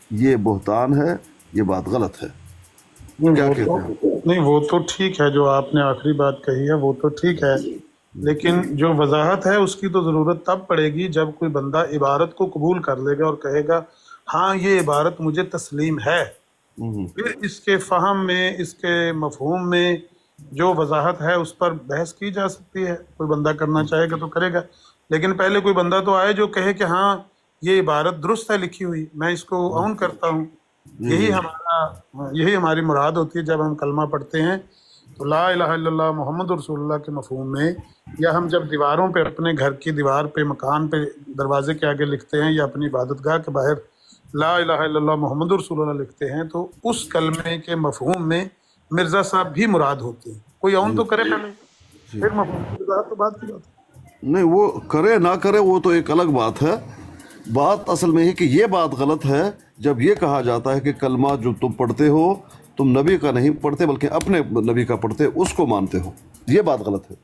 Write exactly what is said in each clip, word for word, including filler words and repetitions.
ये बुहतान है, ये बात गलत है। नहीं क्या वो कहते तो हैं? नहीं वो तो ठीक है, जो आपने आखिरी बात कही है वो तो ठीक है, लेकिन जो वजाहत है उसकी तो जरूरत तब पड़ेगी जब कोई बंदा इबारत को कबूल कर लेगा और कहेगा हाँ ये इबारत मुझे तस्लीम है। हम्म, फिर इसके फहम में, इसके मफहूम में जो वजाहत है उस पर बहस की जा सकती है, कोई बंदा करना चाहेगा तो करेगा। लेकिन पहले कोई बंदा तो आए जो कहे कि हाँ ये इबारत दुरुस्त है लिखी हुई, मैं इसको ऑन करता हूँ। जी यही जी। हमारा यही हमारी मुराद होती है जब हम कलमा पढ़ते हैं। तो ला इलाहा इल्लल्लाह मोहम्मद रसूलुल्लाह के मफहूम में, या हम जब दीवारों पे, अपने घर की दीवार पे, मकान पे, दरवाजे के आगे लिखते हैं, या अपनी इबादतगाह के बाहर ला इलाहा इल्लल्लाह मोहम्मद रसूलुल्लाह लिखते हैं, तो उस कलमे के मफहूम में मिर्ज़ा साहब भी मुराद होते हैं। कोई ऑन जी तो करे पहले, जी। फिर मफहूम की वजाहत तो बात की बात है। नहीं, वो करे ना करे वो तो एक अलग बात है। बात असल में है कि ये बात गलत है जब ये कहा जाता है कि कलमा जो तुम पढ़ते हो, तुम नबी का नहीं पढ़ते बल्कि अपने नबी का पढ़ते, उसको मानते हो। ये बात गलत है।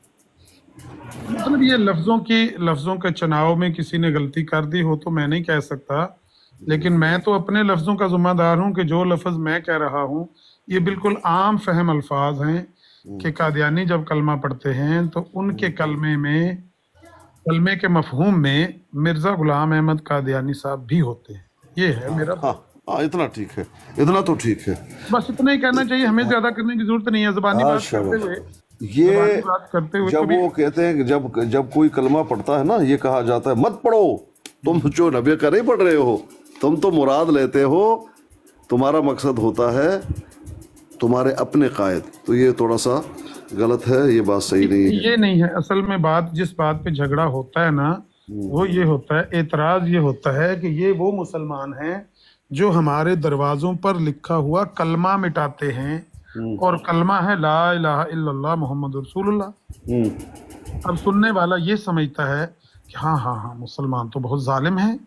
मतलब ये लफ्जों की लफ्जों के चुनाव में किसी ने गलती कर दी हो तो मैं नहीं कह सकता, लेकिन मैं तो अपने लफ्जों का जिम्मेदार हूं कि जो लफ्ज मैं कह रहा हूं ये बिल्कुल आम फहम अल्फाज हैं कि कादियानी जब कलमा पढ़ते हैं तो उनके कलमे में, कलमे के मफहूम में मिर्जा गुलाम अहमद कादियानी साहब भी होते हैं। ये है मेरा। हाँ हाँ, इतना ठीक है, इतना तो ठीक है। बस इतना ही कहना चाहिए, हमें ज्यादा करने की जरूरत नहीं है। जबानी हाँ बात करते शाबाश। हुए जबानी ये बात करते हुए जब कभी। वो कहते हैं कि जब जब कोई कलमा पढ़ता है ना, ये कहा जाता है मत पढ़ो, तुम जो नबी का नहीं पढ़ रहे हो, तुम तो मुराद लेते हो, तुम्हारा मकसद होता है तुम्हारे अपने कायद। तो ये थोड़ा सा गलत है, ये बात सही नहीं है। ये नहीं है असल में बात, जिस बात पे झगड़ा होता है ना वो ये होता है, एतराज ये होता है कि ये वो मुसलमान हैं जो हमारे दरवाजों पर लिखा हुआ कलमा मिटाते हैं, और कलमा है ला इलाहा इल्लल्लाह मोहम्मद रसूलुल्लाह। हम्म, अब सुनने वाला ये समझता है कि हाँ हाँ हाँ मुसलमान तो बहुत जालिम है,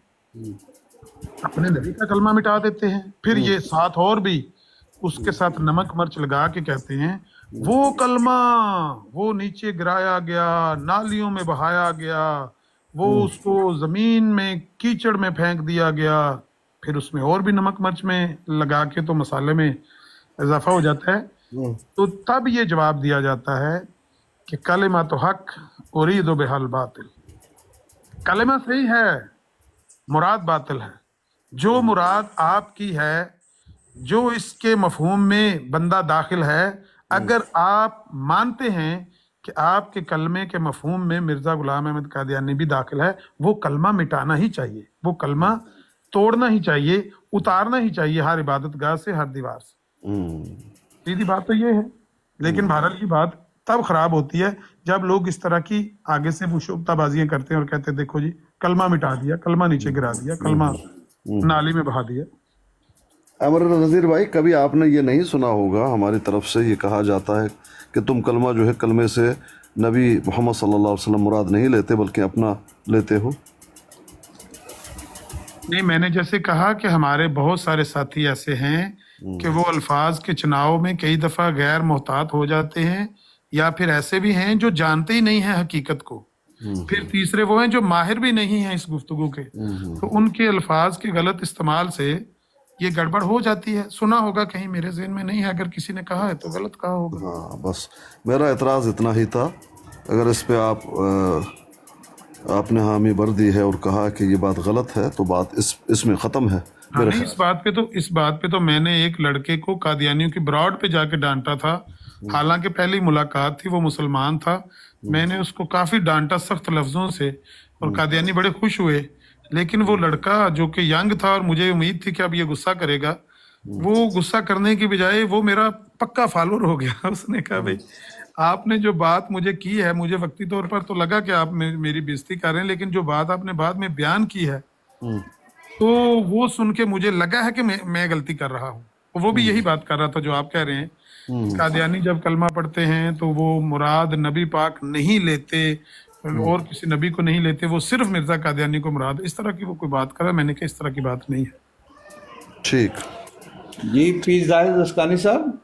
अपने नबी का कलमा मिटा देते हैं। फिर ये साथ और भी उसके साथ नमक मिर्च लगा के कहते हैं वो कलमा वो नीचे गिराया गया, नालियों में बहाया गया, वो उसको जमीन में कीचड़ में फेंक दिया गया। फिर उसमें और भी नमक मिर्च में लगा के तो मसाले में इजाफा हो जाता है। हम्म, तो तब ये जवाब दिया जाता है कि कलिमा तो हक उरीदु बिहल बातिल। कलिमा सही है, मुराद बातिल है। जो मुराद आपकी है, जो इसके मफहूम में बंदा दाखिल है, अगर आप मानते हैं कि आपके कलमे के मफहूम में मिर्जा गुलाम अहमद कादियानी भी दाखिल है, वो कलमा मिटाना ही चाहिए, वो कलमा तोड़ना ही चाहिए, उतारना ही चाहिए हर इबादत गाह से, हर दीवार से। हम्म, सीधी बात तो ये है। लेकिन बहरहाल की बात तब खराब होती है जब लोग इस तरह की आगे से मुशोबताबाजियां करते हैं और कहते हैं देखो जी कलमा मिटा दिया, कलमा नीचे गिरा दिया, कलमा नाली में बहा दिया। अमर नज़ीर भाई, कभी आपने ये नहीं सुना होगा, हमारी तरफ से ये कहा जाता है कि तुम कलमा जो है कलमे से नबी मोहम्मद सल्लल्लाहु अलैहि वसल्लम मुराद नहीं लेते बल्कि अपना लेते हो। नहीं, मैंने जैसे कहा कि हमारे बहुत सारे साथी ऐसे हैं कि वो अल्फाज के चुनाव में कई दफा गैर मोहतात हो जाते हैं, या फिर ऐसे भी हैं जो जानते ही नहीं हैं हकीकत को। फिर तीसरे वो हैं जो माहिर भी नहीं हैं इस गुफ्तगू के, तो उनके अल्फाज के गलत इस्तेमाल से ये गड़बड़ हो जाती है। सुना होगा कहीं, मेरे ज़हन में नहीं है, अगर किसी ने कहा है तो गलत कहा होगा। हाँ, बस मेरा एतराज़ इतना ही था। अगर इस पे आप आ, आपने हामी भर दी है और कहा कि ये बात गलत है, तो बात इस इसमें ख़त्म है हाँ, मेरे नहीं, इस बात पे तो इस बात पे तो मैंने एक लड़के को कादियानियों की ब्रॉड पे जाके डांटा था। हालांकि पहली मुलाकात थी, वो मुसलमान था, मैंने उसको काफी डांटा सख्त लफ्जों से, और कादियानी बड़े खुश हुए। लेकिन वो लड़का जो कि यंग था और मुझे उम्मीद थी कि अब ये गुस्सा करेगा, वो गुस्सा करने की बजाय वो मेरा पक्का फॉलोअर हो गया। उसने कहा भाई आपने जो बात मुझे की है, मुझे वक्ती तौर पर तो लगा कि आप मे, मेरी बेइज्जती कर रहे हैं, लेकिन जो बात आपने बाद में बयान की है तो वो सुन के मुझे लगा है कि मैं मैं गलती कर रहा हूँ। वो भी यही बात कर रहा था जो आप कह रहे हैं, कादियानी जब कलमा पढ़ते हैं तो वो मुराद नबी पाक नहीं लेते और किसी नबी को नहीं लेते, वो सिर्फ मिर्जा कादियानी को मुराद, इस तरह की वो कोई बात कर रहा है। मैंने कहा इस तरह की बात नहीं है। ठीक। जी पीर जाहिद अस्कानी साहब,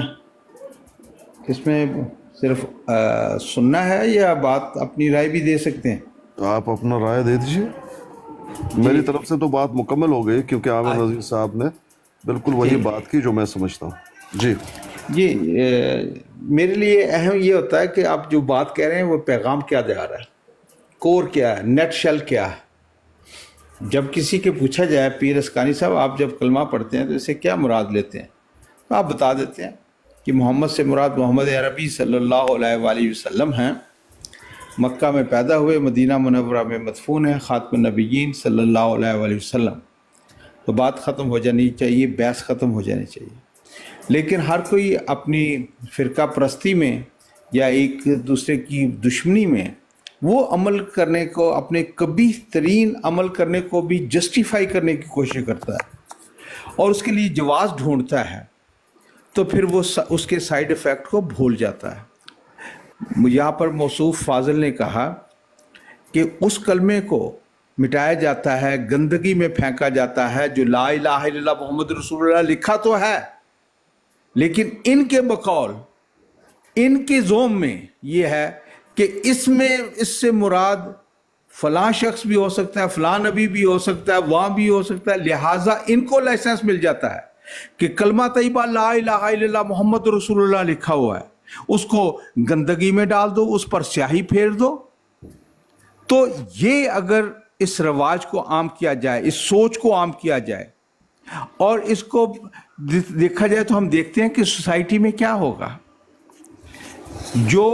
इसमें सिर्फ आ, सुनना है या बात अपनी राय भी दे सकते हैं? आप अपना राय दे दीजिए। मेरी तरफ से तो बात मुकम्मल हो गई, क्योंकि आमिर नज़ीर साहब ने बिल्कुल वही बात की जो मैं समझता हूँ। जी जी ए, मेरे लिए अहम ये होता है कि आप जो बात कह रहे हैं वो पैगाम क्या दे रहा है, कोर क्या है, नेट शेल क्या है। जब किसी के पूछा जाए पीर अस्कानी साहब आप जब कलमा पढ़ते हैं तो इससे क्या मुराद लेते हैं, तो आप बता देते हैं कि मोहम्मद से मुराद मोहम्मद अरबी सल्लल्लाहु अलैहि वसल्लम हैं, मक्का में पैदा हुए, मदीना मुनव्वरा में मदफून है, खातमुन नबिय्यीन सल्लल्लाहु अलैहि वसल्लम। तो बात ख़त्म हो जानी चाहिए, बहस ख़त्म हो जानी चाहिए। लेकिन हर कोई अपनी फ़िरका परस्ती में या एक दूसरे की दुश्मनी में वो अमल करने को, अपने कबीह तरीन अमल करने को भी जस्टिफाई करने की कोशिश करता है और उसके लिए जवाज़ ढूंढता है, तो फिर वो उसके साइड इफ़ेक्ट को भूल जाता है। यहाँ पर मौसूफ फाजिल ने कहा कि उस कलमे को मिटाया जाता है, गंदगी में फेंका जाता है जो ला इलाहा इल्लल्लाह मुहम्मद रसूलुल्लाह लिखा तो है, लेकिन इनके बकौल, इनके जोम में ये है कि इसमें इससे मुराद फलां शख्स भी हो सकता है, फलां नबी भी हो सकता है, वहाँ भी हो सकता है। लिहाजा इनको लाइसेंस मिल जाता है कि कलमा तैयबा ला इलाहा इल्लल्लाह मुहम्मद रसूलुल्लाह लिखा हुआ है, उसको गंदगी में डाल दो, उस पर स्याही फेर दो। तो ये अगर इस रवाज को आम किया जाए, इस सोच को आम किया जाए और इसको देखा जाए, तो हम देखते हैं कि सोसाइटी में क्या होगा। जो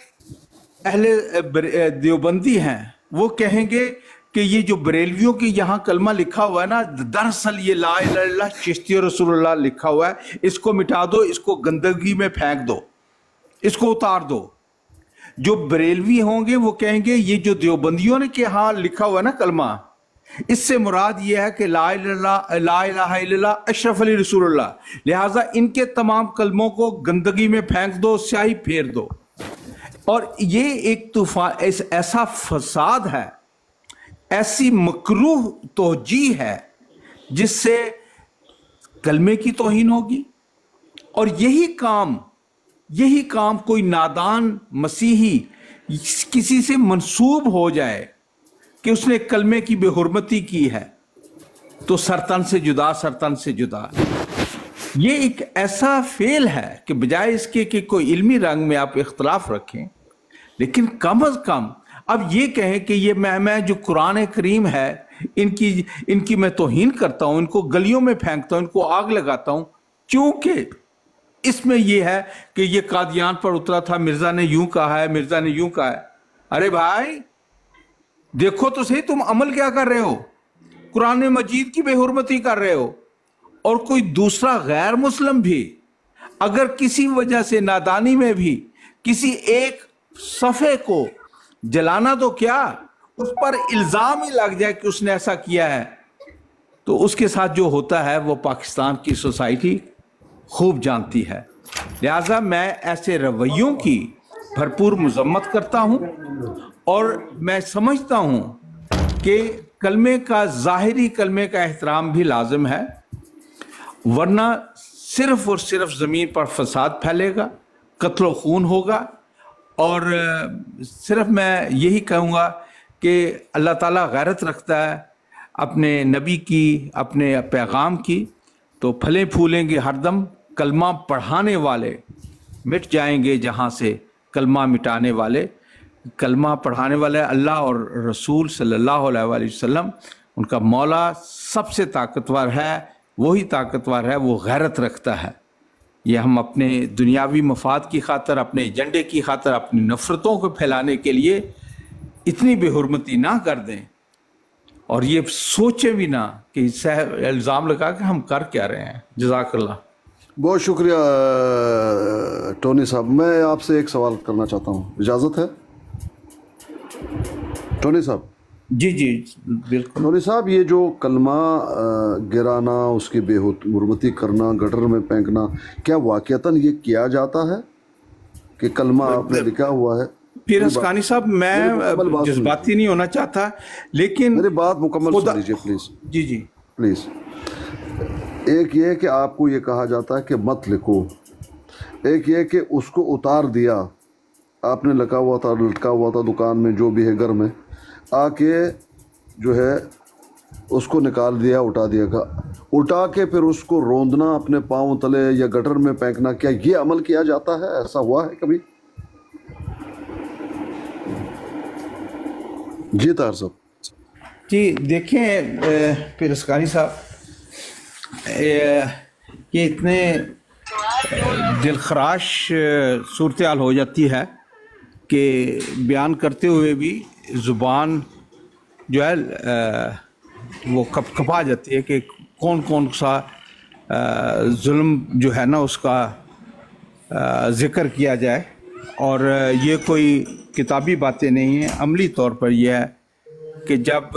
अहले देवबंदी हैं वो कहेंगे कि ये जो बरेलवियों के यहाँ कलमा लिखा हुआ है ना, दरअसल ये ला इलाहा इल्लल्लाह चिश्ती रसूलुल्लाह लिखा हुआ है, इसको मिटा दो, इसको गंदगी में फेंक दो, इसको उतार दो। जो बरेलवी होंगे वो कहेंगे ये जो देवबंदियों ने के यहाँ लिखा हुआ है ना कलमा, इससे मुराद ये है कि ला इलाहा इल्लल्लाह अशरफ अली रसूलुल्लाह, लिहाजा इनके तमाम कलमों को गंदगी में फेंक दो, स्याही फेर दो। और ये एक तूफान, ऐसा फसाद है, ऐसी मकरूह तोजी है जिससे कलमे की तौहीन होगी। और यही काम यही काम कोई नादान मसीही किसी से मंसूब हो जाए कि उसने कलमे की बेहुरमती की है, तो सरतन से जुदा, सरतन से जुदा। ये एक ऐसा फेल है कि बजाय इसके कि कोई इल्मी रंग में आप इख्तलाफ रखें, लेकिन कम अज कम अब ये कहें कि ये मैं मैं जो कुरान करीम है इनकी इनकी मैं तौहीन करता हूँ, इनको गलियों में फेंकता हूँ, इनको आग लगाता हूँ, क्योंकि इसमें यह है कि ये कादियान पर उतरा था, मिर्जा ने यूं कहा है, मिर्जा ने यूं कहा है। अरे भाई देखो तो सही, तुम अमल क्या कर रहे हो, कुरान मजीद की बेहुरमती कर रहे हो। और कोई दूसरा गैर मुस्लिम भी अगर किसी वजह से नादानी में भी किसी एक सफ़े को जलाना, तो क्या उस पर इल्ज़ाम ही लग जाए कि उसने ऐसा किया है, तो उसके साथ जो होता है वो पाकिस्तान की सोसाइटी खूब जानती है। लिहाजा मैं ऐसे रवैयों की भरपूर मजम्मत करता हूँ और मैं समझता हूँ कि कलमे का, ज़ाहिरी कलमे का एहतराम भी लाजिम है, वरना सिर्फ और सिर्फ ज़मीन पर फसाद फैलेगा, कत्ल खून होगा। और सिर्फ मैं यही कहूँगा कि अल्लाह ताला गैरत रखता है अपने नबी की, अपने पैगाम की, तो फले फूलेंगे हरदम, कलमा पढ़ाने वाले मिट जाएंगे जहाँ से कलमा मिटाने वाले। कलमा पढ़ाने वाले अल्लाह और रसूल सल्लल्लाहु अलैहि वसल्लम, उनका मौला सबसे ताकतवर है, वही ताकतवर है, वो गैरत रखता है। ये हम अपने दुनियावी मफाद की खातर, अपने एजेंडे की खातर, अपनी नफ़रतों को फैलाने के लिए इतनी बेहुरमती ना कर दें और ये सोचे भी ना कि इससे इल्ज़ाम लगा कि हम कर क्या रहे हैं। जज़ाकल्लाह। बहुत शुक्रिया टोनी साहब। मैं आपसे एक सवाल करना चाहता हूँ, इजाज़त है टोनी साहब? जी जी बिल्कुल। टोनी साहब, ये जो कलमा गिराना, उसकी बेहुरमती करना, गटर में फेंकना, क्या वाक़ियतन ये किया जाता है कि कलमा आपने लिखा हुआ है? पीर अस्कानी साहब, मैं जज्बाती नहीं होना चाहता, लेकिन मेरी बात मुकम्मल सुन लीजिए प्लीज़। Ji ji please. एक ये कि आपको ये कहा जाता है कि मत लिखो, एक ये कि उसको उतार दिया, आपने लगा हुआ था, लटका हुआ था दुकान में, जो भी है घर में, आके जो है उसको निकाल दिया, उठा दिया का उठा के फिर उसको रोंदना अपने पाँव तले या गटर में फेंकना, क्या ये अमल किया जाता है? ऐसा हुआ है कभी? जी तार साहब। जी देखें पिरस्कारी साहब, ये इतने दिलखराश सूरत हाल हो जाती है कि बयान करते हुए भी ज़ुबान जो है वो कप कपा जाती है कि कौन कौन सा जुल्म जो है ना उसका ज़िक्र किया जाए। और ये कोई किताबी बातें नहीं हैं, अमली तौर पर यह है कि जब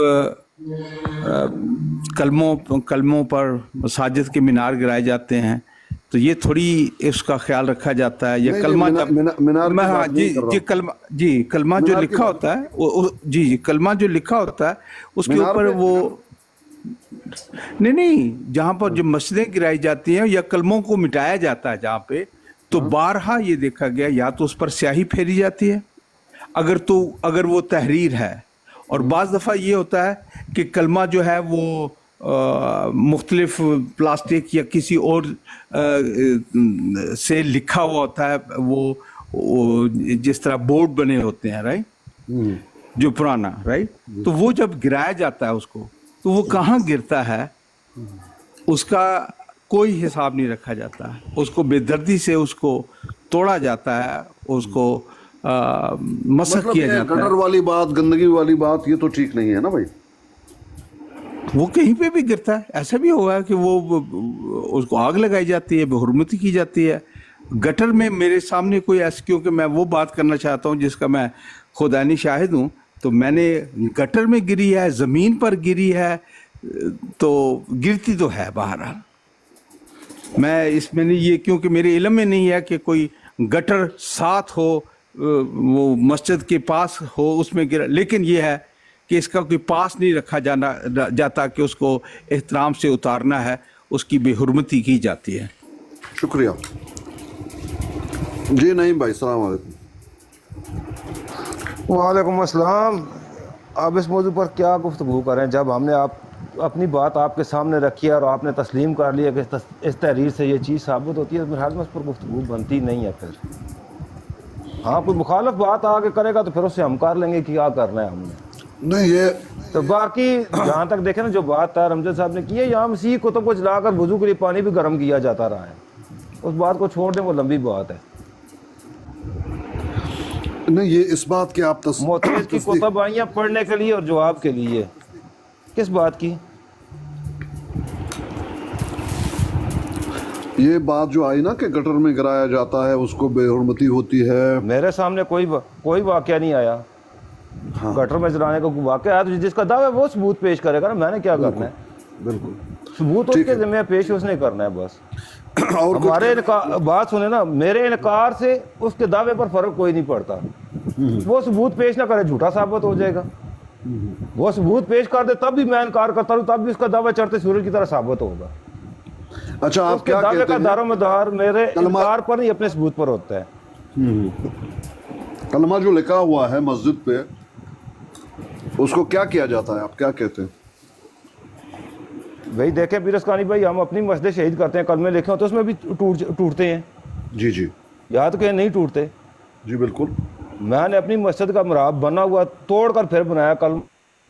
कलमों कलमों पर मसाजिद के मीनार गिराए जाते हैं तो ये थोड़ी इसका ख्याल रखा जाता है। ये कलमा जब मैं हाँ जी जी कलमा जी कलमा जो लिखा होता है वो जी जी कलमा जो लिखा होता है उसके ऊपर वो नहीं नहीं जहाँ पर जो मस्जिदें गिराई जाती हैं या कलमों को मिटाया जाता है जहाँ पे, तो बारहा ये देखा गया या तो उस पर स्याही फेरी जाती है अगर तो अगर वो तहरीर है, और बाज़ दफ़ा ये होता है कि कलमा जो है वो मुख्तलिफ प्लास्टिक या किसी और आ, से लिखा हुआ होता है, वो, वो जिस तरह बोर्ड बने होते हैं राइट, जो पुराना राइट, तो वो जब गिराया जाता है उसको तो वो कहाँ गिरता है उसका कोई हिसाब नहीं रखा जाता है, उसको बेदर्दी से उसको तोड़ा जाता है, उसको मसक मतलब किया जाता है। गटर वाली बात, गंदगी वाली बात, ये तो ठीक नहीं है ना भाई। वो कहीं पे भी गिरता है, ऐसा भी हुआ है कि वो उसको आग लगाई जाती है, बेहुरमती की जाती है। गटर में मेरे सामने कोई ऐसा, क्योंकि मैं वो बात करना चाहता हूँ जिसका मैं खुदानी शाहिद हूँ, तो मैंने गटर में गिरी है, ज़मीन पर गिरी है, तो गिरती तो है बहरहाल। मैं इसमें नहीं ये क्योंकि मेरे इल्म में नहीं है कि कोई गटर साथ हो, वो मस्जिद के पास हो उसमें गिरा, लेकिन ये है कि इसका कोई पास नहीं रखा जाना जाता कि उसको एहतराम से उतारना है, उसकी बेहुरमती की जाती है। शुक्रिया जी। नहीं भाई, सलाम वालेकुम। वालेकुम अस्सलाम। आप इस मौजू पर क्या गुफ्तगू करें जब हमने आप अपनी बात आपके सामने रखी है और आपने तस्लीम कर लिया कि इस तहरीर से ये चीज़ साबित होती है, तो मेरे हाल में उस पर गुफ्तगू बनती नहीं है। फिर हाँ कोई मुखालफ बात आगे करेगा तो फिर उससे हम कर लेंगे कि क्या करना है हमने। नहीं ये तो बाकी जहाँ तक देखें ना, जो बात है रमजद साहब ने की है, यहाँ मसीह कुतुब को जलाकर वजू के लिए पानी भी गर्म किया जाता रहा है, उस बात को छोड़ दें, वो लंबी बात है। नहीं ये इस बात की आप तस... मोहतज की कुतुब आई हैं पढ़ने के लिए और जवाब के लिए, किस बात की? ये बात जो आई ना कि गटर में गिराया जाता है उसको बेहुरमती होती है। मेरे सामने कोई कोई वाकया नहीं आया। हाँ। गटर में जलाने का वाकया आया तो जिसका दावा है वो सबूत पेश करेगा ना, मैंने क्या करना है? बिल्कुल सबूत उसके जिम्मे पेश उसने करना है बस। और हमारे बात सुने ना, मेरे इनकार से उसके दावे पर फर्क कोई नहीं पड़ता। वो सबूत पेश ना करे, झूठा साबित हो जाएगा। वो सबूत पेश कर दे तब भी मैं इनकार करता हूँ, तब भी उसका दावा चढ़ते सूरज की तरह साबित होगा। अच्छा, आप क्या दावे कहते का दारोमदार मेरे इनकार पर नहीं, अपने सबूत पर होता है। कलमा जो लिखा हुआ है मस्जिद पे, उसको क्या किया जाता है, आप क्या कहते हैं? भाई देखे पीरस्कानी भाई, हम अपनी मस्जिद शहीद करते हैं, कलमे लिखे होते हैं उसमें भी टूट टूटते हैं। जी जी, याद के नहीं टूटते। जी बिल्कुल। मैंने अपनी मस्जिद का मुराब बना हुआ तोड़ कर फिर बनाया, कल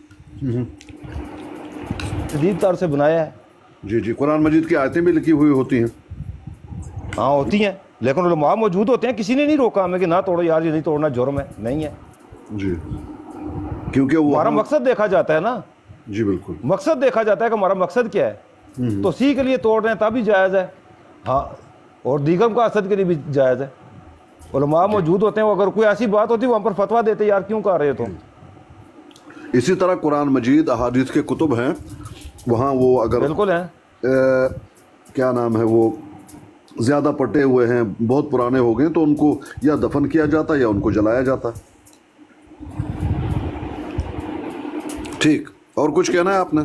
जदीद तौर से बनाया है। जी जी, कुरान मजीद की आयतें भी लिखी हुई होती हैं। हाँ होती हैं, लेकिन उलमा मौजूद होते हैं, किसी ने नहीं रोका हमें कि ना तोड़ो यार, ये नहीं तोड़ना, जुर्म है, नहीं है जी, क्योंकि वो हमारा मकसद देखा जाता है ना। जी बिल्कुल, मकसद देखा जाता है कि हमारा मकसद क्या है, तो सी के लिए तोड़ रहे हैं तभी जायज़ है। हाँ, और दीगर का असद के लिए भी जायज़ है। उलमा मौजूद होते हैं, अगर कोई ऐसी बात होती है वहाँ पर फतवा देते यार क्यों कर रहे हो तुम। इसी तरह कुरान मजीद अहादीस के कुतुब हैं, वहाँ वो अगर बिल्कुल है, क्या नाम है, वो ज़्यादा पटे हुए हैं, बहुत पुराने हो गए, तो उनको या दफन किया जाता या उनको जलाया जाता। ठीक, और कुछ कहना है आपने?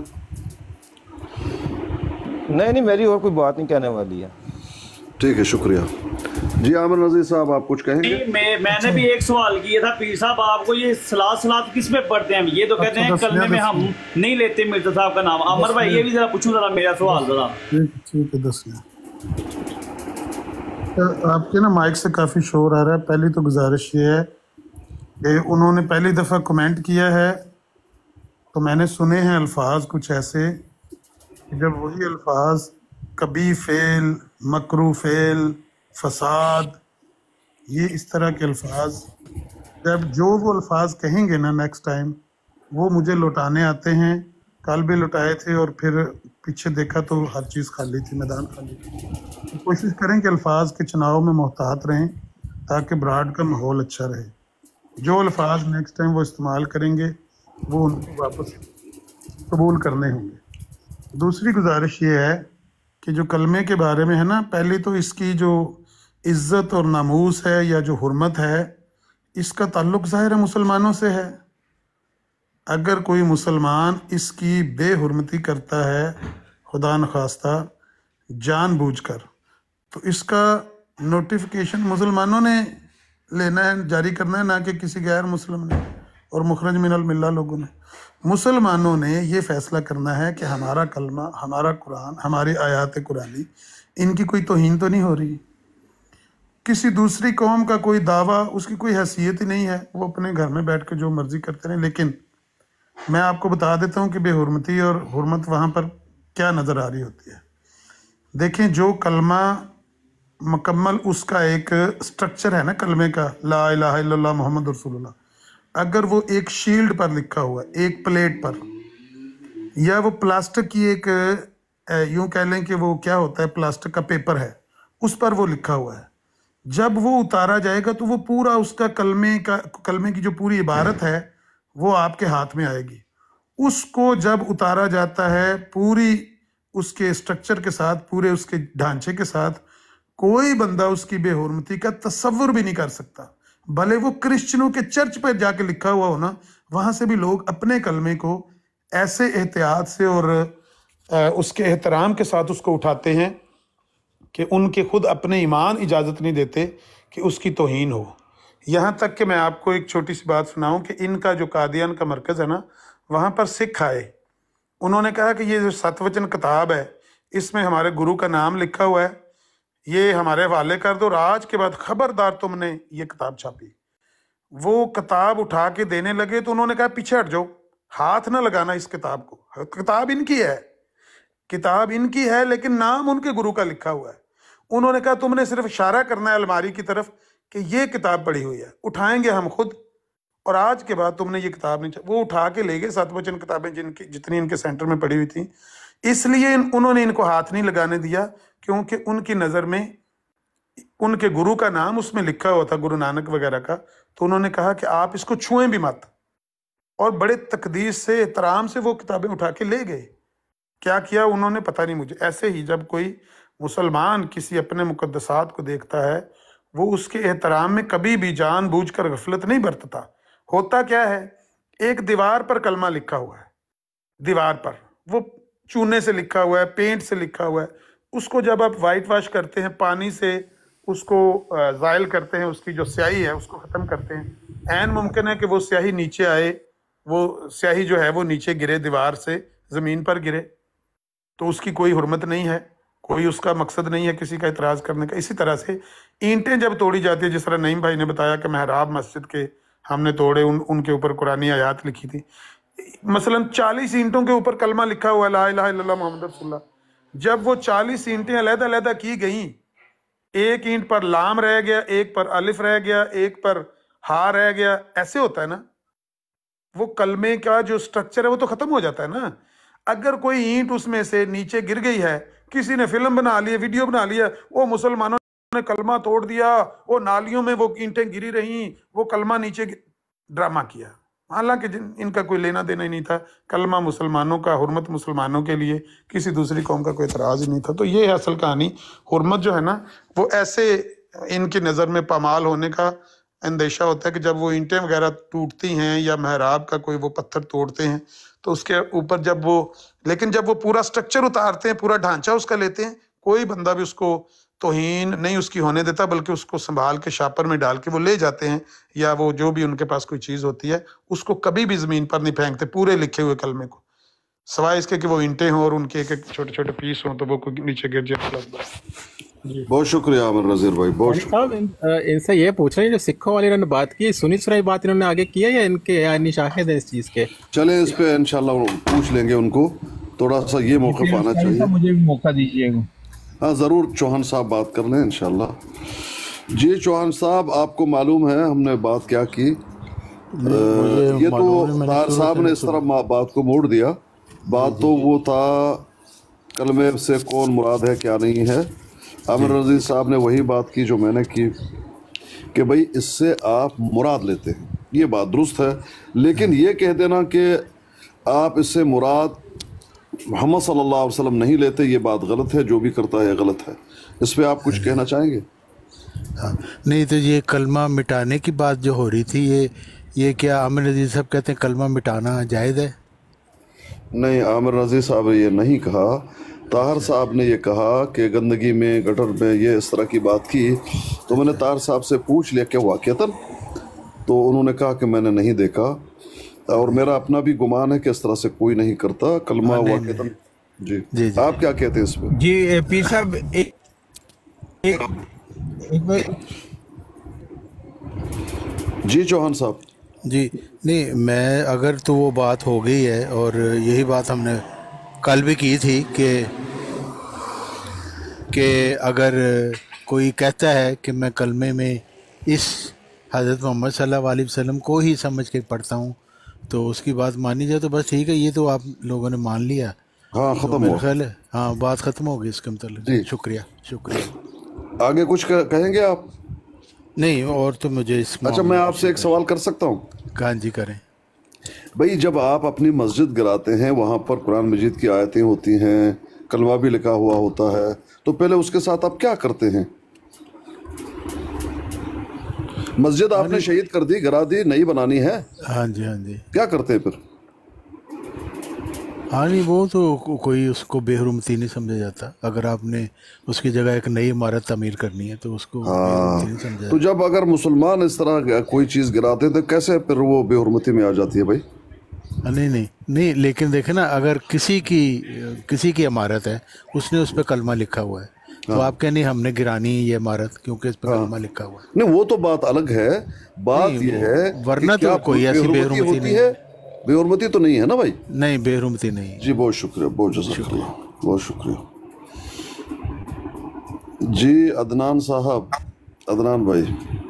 नहीं नहीं, मेरी और कोई बात नहीं कहने वाली है। ठीक है, शुक्रिया। जी आमिर नजीर साहब, आप कुछ कहेंगे? मैं मैंने भी एक सवाल किया था पीर साहब आपको, ये सलात सलात किस में पढ़ते हैं? ये तो कहते हैं कलमे में हम नहीं लेते मिर्जा साहब का नाम। अमर भाई ये भी जरा पूछूं जरा मेरा सवाल जरा। ठीक है, दस आपके ना माइक से काफी शोर आ रहा है। पहली तो गुजारिश ये है कि उन्होंने पहली दफा कमेंट किया है तो मैंने सुने हैं अल्फाज कुछ ऐसे कि जब वही अल्फाज कभी फेल, मकरू फेल, फसाद, ये इस तरह के अल्फाज, जब जो वो अल्फाज कहेंगे ना नेक्स्ट टाइम, वो मुझे लौटाने आते हैं। कल भी लौटाए थे और फिर पीछे देखा तो हर चीज़ खाली थी, मैदान खाली थी। तो कोशिश करें कि अल्फाज के चुनाव में मोहतात रहें ताकि ब्राड का माहौल अच्छा रहे। जो अल्फाज नेक्स्ट टाइम वो इस्तेमाल करेंगे वो उनको वापस कबूल करने होंगे। दूसरी गुजारिश ये है कि जो कलमे के बारे में है ना, पहले तो इसकी जो इज़्ज़त और नामूस है या जो हुर्मत है, इसका ताल्लुक़ ज़ाहिर है मुसलमानों से है। अगर कोई मुसलमान इसकी बेहुरमती करता है खुदा न खास्ता जानबूझकर, तो इसका नोटिफिकेशन मुसलमानों ने लेना है, जारी करना है, ना कि किसी गैर मुस्लिम ने और मुखरज मिनल मिल्ला लोगों ने। मुसलमानों ने ये फैसला करना है कि हमारा कलमा, हमारा कुरान, हमारी आयात कुरानी, इनकी कोई तौहीन तो नहीं हो रही। किसी दूसरी कौम का कोई दावा, उसकी कोई हैसियत ही नहीं है, वो अपने घर में बैठ कर जो मर्जी करते रहें। लेकिन मैं आपको बता देता हूँ कि बेहुरमती और हुर्मत वहाँ पर क्या नज़र आ रही होती है। देखें, जो कलमा मुकम्मल उसका एक स्ट्रक्चर है ना कलमे का, ला इलाहा इल्लल्लाह मोहम्मद रसूलुल्लाह, अगर वो एक शील्ड पर लिखा हुआ है, एक प्लेट पर, या वो प्लास्टिक की एक, यूं कह लें कि वो क्या होता है, प्लास्टिक का पेपर है, उस पर वो लिखा हुआ है, जब वो उतारा जाएगा तो वो पूरा उसका कलमे का, कलमे की जो पूरी इबारत है वो आपके हाथ में आएगी। उसको जब उतारा जाता है पूरी उसके स्ट्रक्चर के साथ, पूरे उसके ढांचे के साथ, कोई बंदा उसकी बेहुरमती का तसव्वुर भी नहीं कर सकता। भले वो क्रिश्चियनों के चर्च पर जाके लिखा हुआ हो ना, वहां से भी लोग अपने कलमे को ऐसे एहतियात से और उसके एहतराम के साथ उसको उठाते हैं कि उनके खुद अपने ईमान इजाज़त नहीं देते कि उसकी तौहीन हो। यहाँ तक कि मैं आपको एक छोटी सी बात सुनाऊं कि इनका जो कादियान का मरकज़ है ना, वहाँ पर सिख आए, उन्होंने कहा कि ये जो सतवचन किताब है इसमें हमारे गुरु का नाम लिखा हुआ है, ये हमारे हवाले कर दो और आज के बाद खबरदार तुमने ये किताब छापी। वो किताब उठा के देने लगे तो उन्होंने कहा पीछे हट जाओ, हाथ ना लगाना इस किताब को, किताब इनकी है, किताब इनकी है लेकिन नाम उनके गुरु का लिखा हुआ है। उन्होंने कहा तुमने सिर्फ इशारा करना है अलमारी की तरफ कि ये किताब पड़ी हुई है, उठाएंगे हम खुद, और आज के बाद तुमने ये किताब नहीं। वो उठा के ले गए सतवचन किताबें जिनकी जितनी इनके सेंटर में पड़ी हुई थी, इसलिए इन, उन्होंने इनको हाथ नहीं लगाने दिया क्योंकि उनकी नज़र में उनके गुरु का नाम उसमें लिखा हुआ था, गुरु नानक वगैरह का। तो उन्होंने कहा कि आप इसको छुएं भी मत, और बड़े तकदीस से, एहतराम से वो किताबें उठा के ले गए। क्या किया उन्होंने पता नहीं मुझे। ऐसे ही जब कोई मुसलमान किसी अपने मुकद्दसात को देखता है, वो उसके एहतराम में कभी भी जानबूझकर गफलत नहीं बरतता। होता क्या है, एक दीवार पर कलमा लिखा हुआ है, दीवार पर वो चूने से लिखा हुआ है, पेंट से लिखा हुआ है, उसको जब आप वाइट वॉश करते हैं, पानी से उसको ज़ाइल करते हैं, उसकी जो स्याही है उसको ख़त्म करते हैं, ऐन मुमकिन है कि वो स्याही नीचे आए, वो स्याही जो है वो नीचे गिरे, दीवार से ज़मीन पर गिरे, तो उसकी कोई हुर्मत नहीं है, कोई उसका मकसद नहीं है किसी का इतराज़ करने का। इसी तरह से ईंटें जब तोड़ी जाती है, जिस तरह नईम भाई ने बताया कि महराब मस्जिद के हमने तोड़े, उन उनके ऊपर कुरानी आयात लिखी थी, मसलन चालीस ईंटों के ऊपर कलमा लिखा हुआ ला इलाहा इल्लल्लाह मोहम्मद रसूलुल्लाह। जब वो चालीस ईंटें अलग अलग की गईं, एक ईंट पर लाम रह गया, एक पर अलिफ रह गया, एक पर हा रह गया, ऐसे होता है ना, वो कलमे का जो स्ट्रक्चर है वो तो खत्म हो जाता है ना। अगर कोई ईंट उसमें से नीचे गिर गई है, किसी ने फिल्म बना ली, वीडियो बना लिया, वो मुसलमानों ने कलमा तोड़ दिया, वो नालियों में वो ईंटें गिरी रहीं, वो कलमा नीचे, ड्रामा किया, हालांकि इनका कोई लेना देना ही नहीं था। कलमा मुसलमानों का, हुर्मत मुसलमानों के लिए, किसी दूसरी कौम का कोई एतराज़ ही नहीं था। तो ये है असल कहानी। हुर्मत जो है ना, वो ऐसे इनकी नज़र में पामाल होने का अंदेशा होता है कि जब वो ईंटें वगैरह टूटती हैं या महराब का कोई वो पत्थर तोड़ते हैं तो उसके ऊपर जब वो, लेकिन जब वो पूरा स्ट्रक्चर उतारते हैं, पूरा ढांचा उसका लेते हैं, कोई बंदा भी उसको तौहीन नहीं उसकी होने देता, बल्कि उसको संभाल के शापर में डाल के वो ले जाते हैं, या वो जो भी उनके पास कोई चीज़ होती है उसको कभी भी ज़मीन पर नहीं फेंकते पूरे लिखे हुए कलमे को, सवाए इसके कि वो ईंटें हों और उनके एक एक छोटे छोटे पीस हों तो वो कोई नीचे गिर जाए। बहुत शुक्रिया आमिर नज़ीर भाई, बहुत साहब इनसे ये पूछ रहे हैं जो सिखों वाले इन्होंने बात की, सुनी सुनाई बात इन्होंने आगे की है या इनके यानी शाहिद है इस चीज़ के? चले इस पे इंशाल्लाह पूछ लेंगे उनको, थोड़ा सा ये मौका पाना चाहिए। मुझे भी मौका दीजिएगा। हाँ ज़रूर, चौहान साहब बात कर लें इंशाल्लाह। जी चौहान साहब, आपको मालूम है हमने बात क्या की? आ, ये तो तार साहब ने इस तरह बात को मोड़ दिया। बात तो वो था कलमे से कौन मुराद है क्या नहीं है। आमिर नज़ीर साहब ने वही बात की जो मैंने की कि भाई इससे आप मुराद लेते हैं, ये बात दुरुस्त है, लेकिन ये कह देना कि आप इससे मुराद मोहम्मद सल्लल्लाहु अलैहि वसल्लम नहीं लेते, ये बात गलत है। जो भी करता है गलत है। इस पे आप कुछ कहना चाहेंगे? हाँ, नहीं तो ये कलमा मिटाने की बात जो हो रही थी, ये ये क्या आमिर नज़ीर साहब कहते हैं कलमा मिटाना जायज़ है? नहीं, आमिर नज़ीर साहब ने ये नहीं कहा। ताहर साहब ने ये कहा कि गंदगी में गटर में ये इस तरह की बात की, तो मैंने ताहर साहब से पूछ लिया क्या वाक़ियतन, तो उन्होंने कहा कि मैंने नहीं देखा, और मेरा अपना भी गुमान है कि इस तरह से कोई नहीं करता कलमा वाक़ियतन। जी, जी, जी आप क्या कहते हैं इस पर? जी पीर साहब, एक एक, एक जी चौहान साहब। जी नहीं, मैं अगर तो वो बात हो गई है, और यही बात हमने कल भी की थी कि कि अगर कोई कहता है कि मैं कलमे में इस हज़रत मोहम्मद सल्लल्लाहु अलैहि वसल्लम को ही समझ के पढ़ता हूँ तो उसकी बात मानी जाए तो बस ठीक है। ये तो आप लोगों ने मान लिया। हाँ, ख़त्म तो हो ख्याल है, हाँ बात ख़त्म हो गई इसके मतलब। शुक्रिया शुक्रिया। आगे कुछ कहेंगे आप? नहीं, और तो मुझे इस अच्छा, मैं आपसे एक सवाल कर सकता हूँ? हाँ जी, करें भाई। जब आप अपनी मस्जिद गिराते हैं, वहाँ पर कुरान मजीद की आयतें होती हैं, कलमा भी लिखा हुआ होता है, तो पहले उसके साथ आप क्या करते हैं? मस्जिद आपने शहीद कर दी, गिरा दी, नई बनानी है। हाँ जी, हाँ जी, क्या करते हैं फिर? हाँ नहीं, वो तो को, कोई उसको बेहुरमती नहीं समझा जाता। अगर आपने उसकी जगह एक नई इमारत तमीर करनी है तो उसको हाँ, नहीं समझा। तो जब अगर मुसलमान इस तरह कोई चीज़ गिराते हैं तो कैसे फिर वो बेहुरमती में आ जाती है भाई? नहीं नहीं नहीं, लेकिन देखे ना, अगर किसी की किसी की इमारत है, उसने उस पर कलमा लिखा हुआ है, तो आप क्या नहीं हमने गिरानी है ये इमारत क्योंकि इस पर कलमा लिखा हुआ है? नहीं, वो तो बात अलग है। बात ये है वरना तो कोई ऐसी बेहुरमती नहीं है। बेहुरमती तो नहीं है ना भाई? नहीं, बेहुरमती नहीं। जी बहुत शुक्रिया, बहुत जज़ाकल्लाह, बहुत शुक्रिया। जी अदनान साहब, अदनान भाई।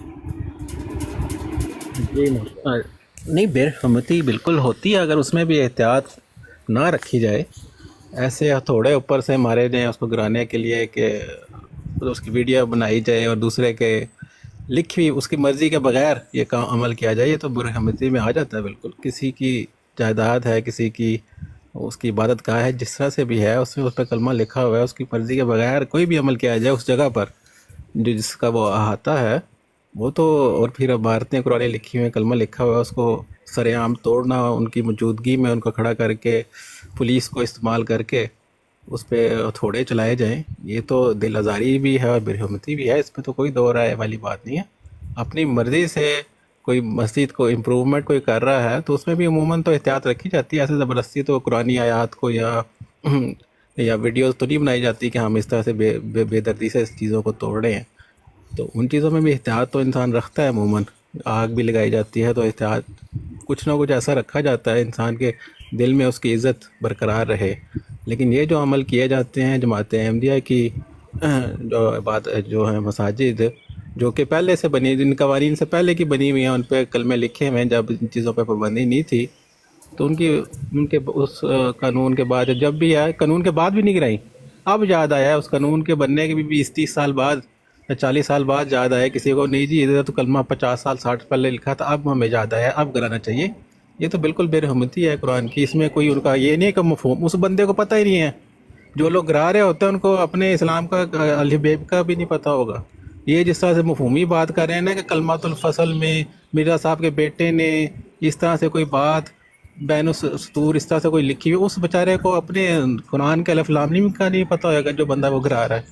जी नहीं, बेरहमती बिल्कुल होती है अगर उसमें भी एहतियात ना रखी जाए। ऐसे हथौड़े ऊपर से मारे जाए उसको गिराने के लिए कि तो उसकी वीडियो बनाई जाए और दूसरे के लिखी हुई उसकी मर्ज़ी के बगैर ये काम अमल किया जाए, ये तो बेरहमती में आ जाता है बिल्कुल। किसी की जायदाद है, किसी की उसकी इबादत गाह है, जिस तरह से भी है, उसमें उस पर कलमा लिखा हुआ है, उसकी मर्ज़ी के बगैर कोई भी अमल किया जाए उस जगह पर जो जिसका वो अहाता है वो तो, और फिर इबारतें कुरानी लिखी हुई, कलमा लिखा हुआ है, उसको सरेआम तोड़ना, उनकी मौजूदगी में उनको खड़ा करके पुलिस को इस्तेमाल करके उस पर थोड़े चलाए जाएं, ये तो दिल आज़ारी भी है और बेरहमती भी है। इसमें तो कोई दो राय वाली बात नहीं है। अपनी मर्ज़ी से कोई मस्जिद को इम्प्रूवमेंट कोई कर रहा है तो उसमें भी अमूमन तो एहतियात रखी जाती है। ऐसे ज़बरदस्ती तो कुरानी आयात को या या वीडियोज़ तो नहीं बनाई जाती कि हम इस तरह से बे, बे, बेदर्दी से इस चीज़ों को तोड़ रहे हैं। तो उन चीज़ों में भी एहतियात तो इंसान रखता है। अमूमन आग भी लगाई जाती है तो एहतियात कुछ ना कुछ ऐसा रखा जाता है इंसान के दिल में उसकी इज़्ज़त बरकरार रहे। लेकिन ये जो अमल किए जाते हैं जमात अहमदिया की जो बात जो है मसाजिद जो कि पहले से बनी, जिन कवानीन से पहले की बनी हुई हैं, उन पर कलमे लिखे हुए हैं, जब इन चीज़ों पर पाबंदी नहीं थी तो उनकी उनके उस कानून के बाद जब भी आए, कानून के बाद भी नहीं गिराई। अब याद आया है, उस कानून के बनने के भी बीस तीस साल बाद या चालीस साल बाद याद आया किसी को, नहीं जी इधर तो कलमा पचास साल साठ पहले लिखा था, अब हमें याद आया, अब गिराना चाहिए। ये तो बिल्कुल बेरहमती है कुरान की। इसमें कोई उनका ये नहीं कि मफ़हूम उस बंदे को पता ही नहीं है। जो लोग गिरा रहे होते हैं उनको अपने इस्लाम का अल-बेब का भी नहीं पता होगा। ये जिस तरह से मफ़हूमी बात कर रहे हैं ना कि कलमातुल फ़सल में मिर्ज़ा साहब के बेटे ने इस तरह से कोई बात बैन सतूर इस तरह से कोई लिखी हुई, उस बेचारे को अपने कुरान के अलिफ लाम मीम का नहीं पता होगा जो बंदा वो गिरा रहा है।